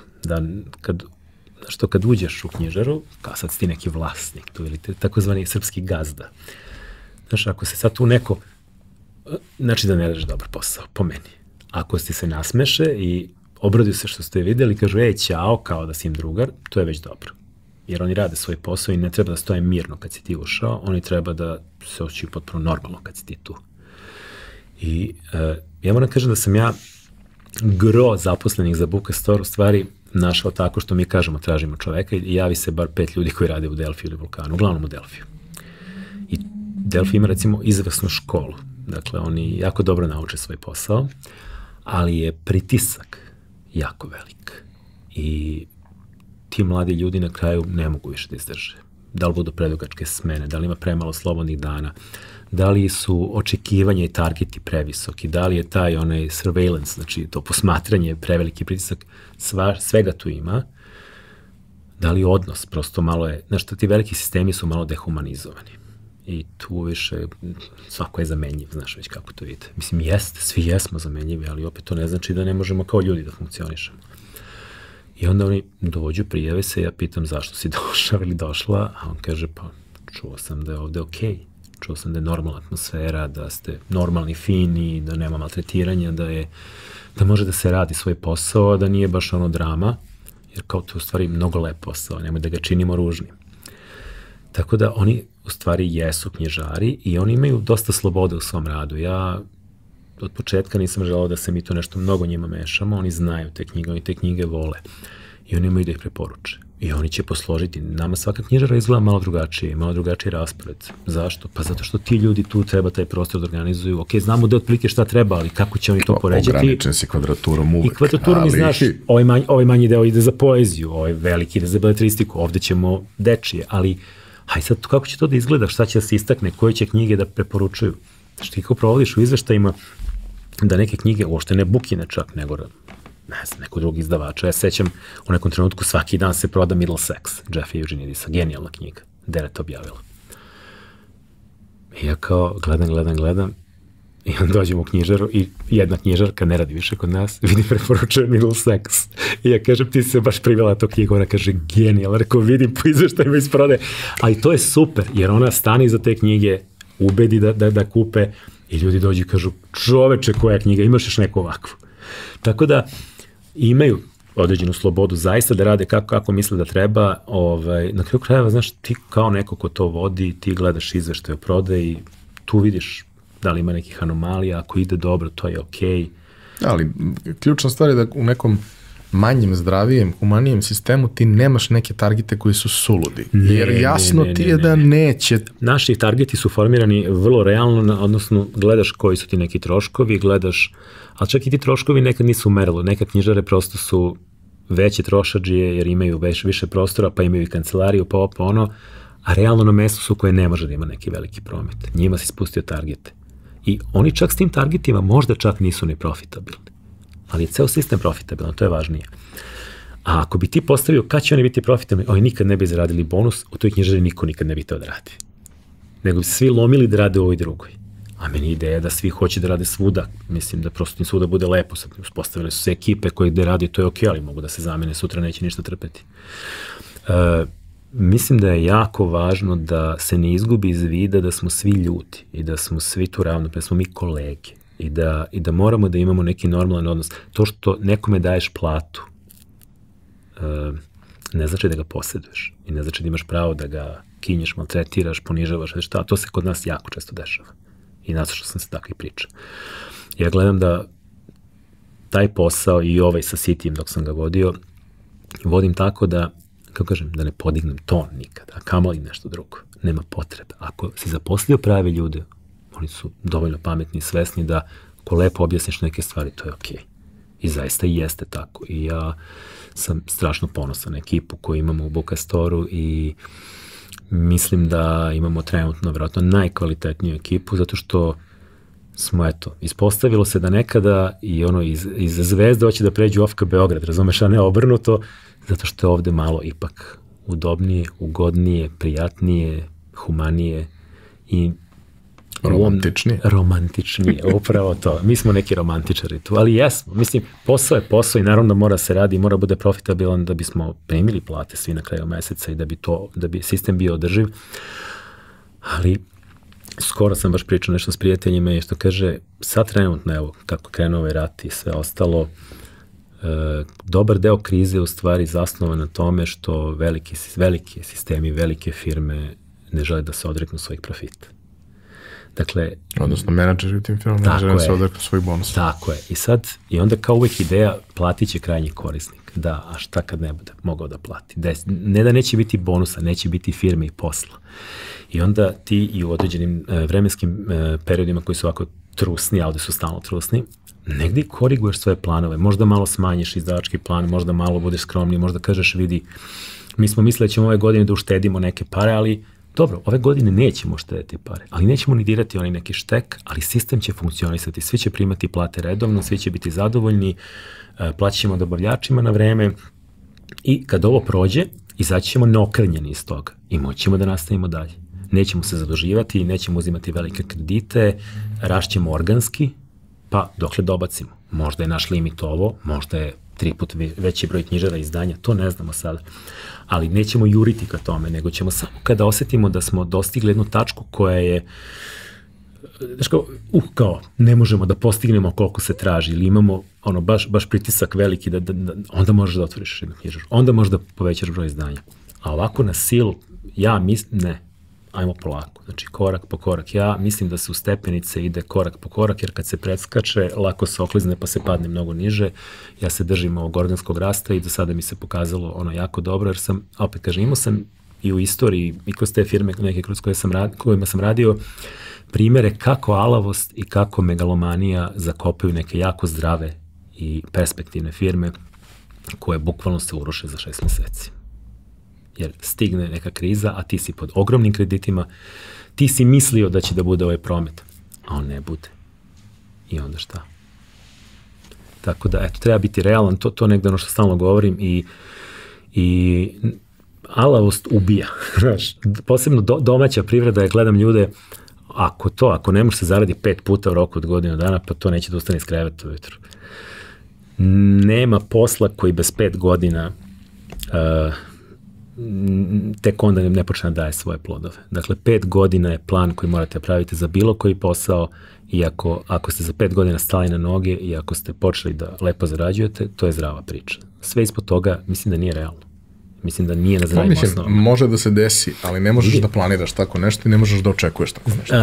Kad uđeš u knjižaru, kao sad si ti neki vlasnik tu, ili takozvani srpski gazda. Znaš, ako se sad tu neko, znači da ne radiš dobar posao, po meni. Ako ti se nasmeše i obraduju se što ste videli, kažu, ćao, kao da si im drugar, to je već dobro. jer oni rade svoj posao i ne treba da stoje mirno kad si ti ušao, oni treba da se osjećaju potpuno normalno kad si ti tu. I ja moram kažem da sam ja gro zaposlenih za Bookastore u stvari našao tako što mi kažemo tražimo čoveka i javi se bar 5 ljudi koji rade u Delfiju ili Vulkanu, uglavnom u Delfiju. I Delfi ima recimo izvrsnu školu, dakle oni jako dobro nauče svoj posao, ali je pritisak jako velik i ti mladi ljudi na kraju ne mogu više da izdrže. Da li budu predugačke smene, da li ima premalo slobodnih dana, da li su očekivanja i targeti previsoki, da li je taj onaj surveillance, znači to posmatranje, preveliki pritisak, svega tu ima, da li odnos, prosto malo je, znaš, ti veliki sistemi su malo dehumanizovani i tu više svako je zamenjiv, znaš već kako to vidite. Mislim, jeste, svi jesmo zamenjivi, ali opet to ne znači da ne možemo kao ljudi da funkcionišemo. I onda oni dođu, prijave se, ja pitam zašto si došao ili došla, a on kaže, pa čuo sam da je ovde okej. Čuo sam da je normalna atmosfera, da ste normalni, fini, da nema maltretiranja, da može da se radi svoj posao, da nije baš ono drama, jer kao to je u stvari mnogo lep posao, nemoj da ga činimo ružnim. Tako da oni u stvari jesu knjižari i oni imaju dosta slobode u svom radu. Ja od početka nisam želao da se mi to nešto mnogo njima mešamo, oni znaju te knjige, oni te knjige vole i oni imaju da ih preporuče. I oni će posložiti. Nama svaka knjižara izgleda malo drugačiji raspored. Zašto? Pa zato što ti ljudi tu treba taj prostor da organizuju. Ok, znamo da otprilike šta treba, ali kako će oni to poređati? Ograničen si kvadraturom uvek. I kvadraturom, znaš, ovaj manji deo ide za poeziju, ovaj veliki ide za beletristiku, ovde ćemo dečije, ali haj sad, kako će to da izgleda, šta će da se istakne, koje će knjige da preporučuju? Znači ti kao provodiš u izveštajima da neke knjige, uopšte ne Bukine čak, nego ne znam, neko drugi izdavača. Ja sećam, u nekom trenutku svaki dan se proda Middlesex, Jeffa Eugenidisa, genijalna knjiga, Deret objavila. I ja kao gledam i onda dođem u knjižaru i jedna knjižarka ne radi više kod nas, vidim preporučuje Middlesex. I ja kažem, ti se baš privela to knjigu, ona kaže, genijalno, rekao, vidim po izveštajima iz prodaje. Ali to je super, jer ona stane iza te knjige, ubedi da kupe i ljudi dođu i kažu, čoveče, koja knjiga, imaš još neku ovakvu. Tako da imaju određenu slobodu zaista da rade kako misle da treba. Na kraju krajeva, znaš, ti kao neko ko to vodi, ti gledaš izveštaj o prodaji, tu vidiš da li ima nekih anomalija, ako ide dobro, to je okej. Ali ključna stvar je da u nekom manjem, zdravijem, humanijem sistemu ti nemaš neke targete koji su suludi. Jer jasno ti je da neće. Naši targeti su formirani vrlo realno, odnosno gledaš koji su ti neki troškovi, gledaš, ali čak i ti troškovi nekad nisu u merilu. Neka knjižare prosto su veće trošadžije jer imaju više prostora, pa imaju i kancelariju, pa ono, a realno na mestu su koje ne može da ima neki veliki promet. Njima si spustio targete. I oni čak s tim targetima možda čak nisu ni profitabilni. Ali je ceo sistem profitabilan, to je važnije. A ako bi ti postavio kad će oni biti profitabilni, oni nikad ne bi zaradili bonus, u toj knjižari niko nikad ne bi to da radi. Nego bi se svi lomili da rade u ovoj drugoj. A meni ideja je da svi hoće da rade svuda. Mislim da prosto im svuda bude lepo. Uspostavili su se ekipe koje gde radi, to je okej, ali mogu da se zamene, sutra neće ništa trpeti. Mislim da je jako važno da se ne izgubi iz vida da smo svi ljudi i da smo svi tu ravnopravni, da smo mi kolege. I da moramo da imamo neki normalan odnos. To što nekome daješ platu, ne znači da ga posjeduješ i ne znači da imaš pravo da ga kinješ, maltretiraš, ponižavaš, šta, to se kod nas jako često dešava. I naslušao sam se takvih priča. Ja gledam da taj posao i ovaj sa Citijem dok sam ga vodio, vodim tako da, kako kažem, da ne podignem ton nikada, a kamali nešto drugo. Nema potrebe. Ako si zaposlio pravi ljude, oni su dovoljno pametni i svesni da ko lepo objasniš neke stvari, to je okej. I zaista i jeste tako. I ja sam strašno ponosan na ekipu koju imamo u Bookastoru i mislim da imamo trenutno vjerojatno najkvalitetniju ekipu, zato što smo, eto, ispostavilo se da nekada i ono iz Zvezde hoće da pređu OFK Beograd, razumeš, a ne obrnuto, zato što je ovde malo ipak udobnije, ugodnije, prijatnije, humanije i romantičnije, upravo to. Mi smo neki romantičari tu, ali jesmo. Mislim, posao je posao i naravno mora se radi i mora bude profitabilan da bismo primili plate svi na kraju meseca i da bi sistem bio održiv. Ali skoro sam baš pričao nešto s prijateljima i što kaže, sad trenutno, evo, kako krenuo ovaj rat i sve ostalo, Dobar deo krize je u stvari zasnovan na tome što velike sistemi, velike firme ne žele da se odreknu svojih profita. Dakle, odnosno menadžeri u tim firmama ne žele da se odreknu svojih bonusa. Tako je. I onda kao uvek ideja platit će krajnji korisnik. Da, a šta kad ne bude mogao da plati? Ne da neće biti bonusa, neće biti firme i posla. I onda ti i u određenim vremenskim periodima koji su ovako trusni, a ovde su stalno trusni, negdje koriguješ svoje planove, možda malo smanjiš izdavački plan, možda malo budeš skromniji, možda kažeš vidi, mi smo mislili da ćemo ove godine da uštedimo neke pare, ali dobro, ove godine nećemo uštediti pare, ali nećemo ni dirati onaj neki štek, ali sistem će funkcionisati, svi će primati plate redovno, svi će biti zadovoljni, plaćamo dobavljačima na vreme i kad ovo prođe, izaći ćemo neokrnjeni iz toga i moćemo da nastavimo dalje. Nećemo se zaduživati, nećemo uzimati velike kredite, rašćemo organski, pa dokle dobacimo. Možda je naš limit ovo, možda je 3 puta veći broj knjižara izdanja, to ne znamo sada. Ali nećemo juriti ka tome, nego ćemo samo kada osetimo da smo dostigli jednu tačku koja je, znaš kao, ne možemo da postignemo koliko se traži ili imamo baš pritisak veliki da onda možeš da otvoriš jednu knjižaru, onda možeš da povećaš broj izdanja. A ovako na silu, ja mislim, ne. Ajmo polako, znači korak po korak. Ja mislim da se u stepenice ide korak po korak, jer kad se preskače, lako se oklizne pa se padne mnogo niže. Ja se držim ovog organskog rasta i do sada mi se pokazalo jako dobro, jer sam, opet kažem, imao sam i u istoriji i kroz te firme neke kroz kojima sam radio primere kako alavost i kako megalomanija zakopaju neke jako zdrave i perspektivne firme koje bukvalno se uruše za 6 meseci. Jer stigne neka kriza, a ti si pod ogromnim kreditima, ti si mislio da će da bude ovaj promet, a on ne bude. I onda šta? Tako da, eto, treba biti realan, to negde ono što stalno govorim i alavost ubija. Posebno domaća privreda, gledam ljude, ako ne može se zaradi 5 puta u roku od godinu dana, pa to neće da ustane iz kreveta ujutru. Nema posla koji bez 5 godina tek onda ne počne da daje svoje plodove. Dakle, 5 godina je plan koji morate praviti za bilo koji posao i ako ste za 5 godina stali na noge i ako ste počeli da lepo zarađujete, to je zdrava priča. Sve ispod toga mislim da nije realno. Mislim da nije na zdravim osnovama. Može da se desi, ali ne možeš da planiraš tako nešto i ne možeš da očekuješ tako nešto.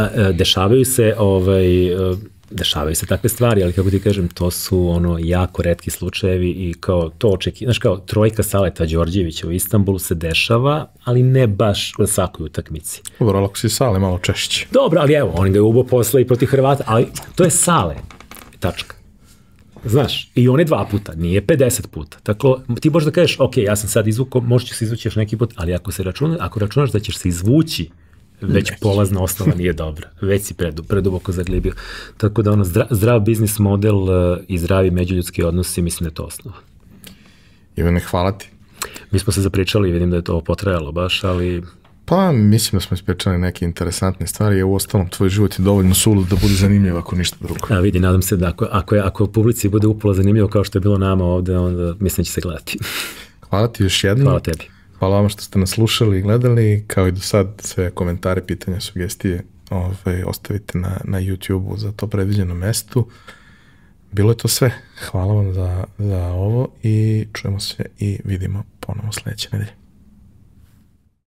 Dešavaju se takve stvari, ali kako ti kažem, to su jako retki slučajevi i kao to znaš, kao trojka Saleta Đorđevića u Istanbulu se dešava, ali ne baš u svakoj utakmici. Dobro, ako si Sale malo češće. Dobro, ali evo, on ga je ubao posle i protiv Hrvata, ali to je Sale, tačka. Znaš, i on je 2 puta, nije 50 puta. Tako, ti možeš da kažeš, ok, ja sam sad izvukao, možeš se izvući još neki put, ali ako računaš da ćeš se izvući, već polazna osnova nije dobra. Već si preduboko zaglibio. Tako da zdrav biznis model i zdravi međuljudski odnosi, mislim da je to osnova. Ivane, hvala ti. Mi smo se zapričali, vidim da je to potrajalo baš, ali... Pa, mislim da smo ispričali neke interesantne stvari, a u ostalom tvoj život je dovoljno sulud da bude zanimljiv ako ništa drugo. A vidi, nadam se da ako u publici bude upola zanimljivo kao što je bilo nama ovde, onda mislim da će se gledati. Hvala ti još jednom. Hvala tebi. Hvala vam što ste nas slušali i gledali, kao i do sad, sve komentare, pitanja, sugestije ostavite na YouTube-u za to predviđeno mesto. Bilo je to sve. Hvala vam za ovo i čujemo se i vidimo ponovo sledeće nedelje.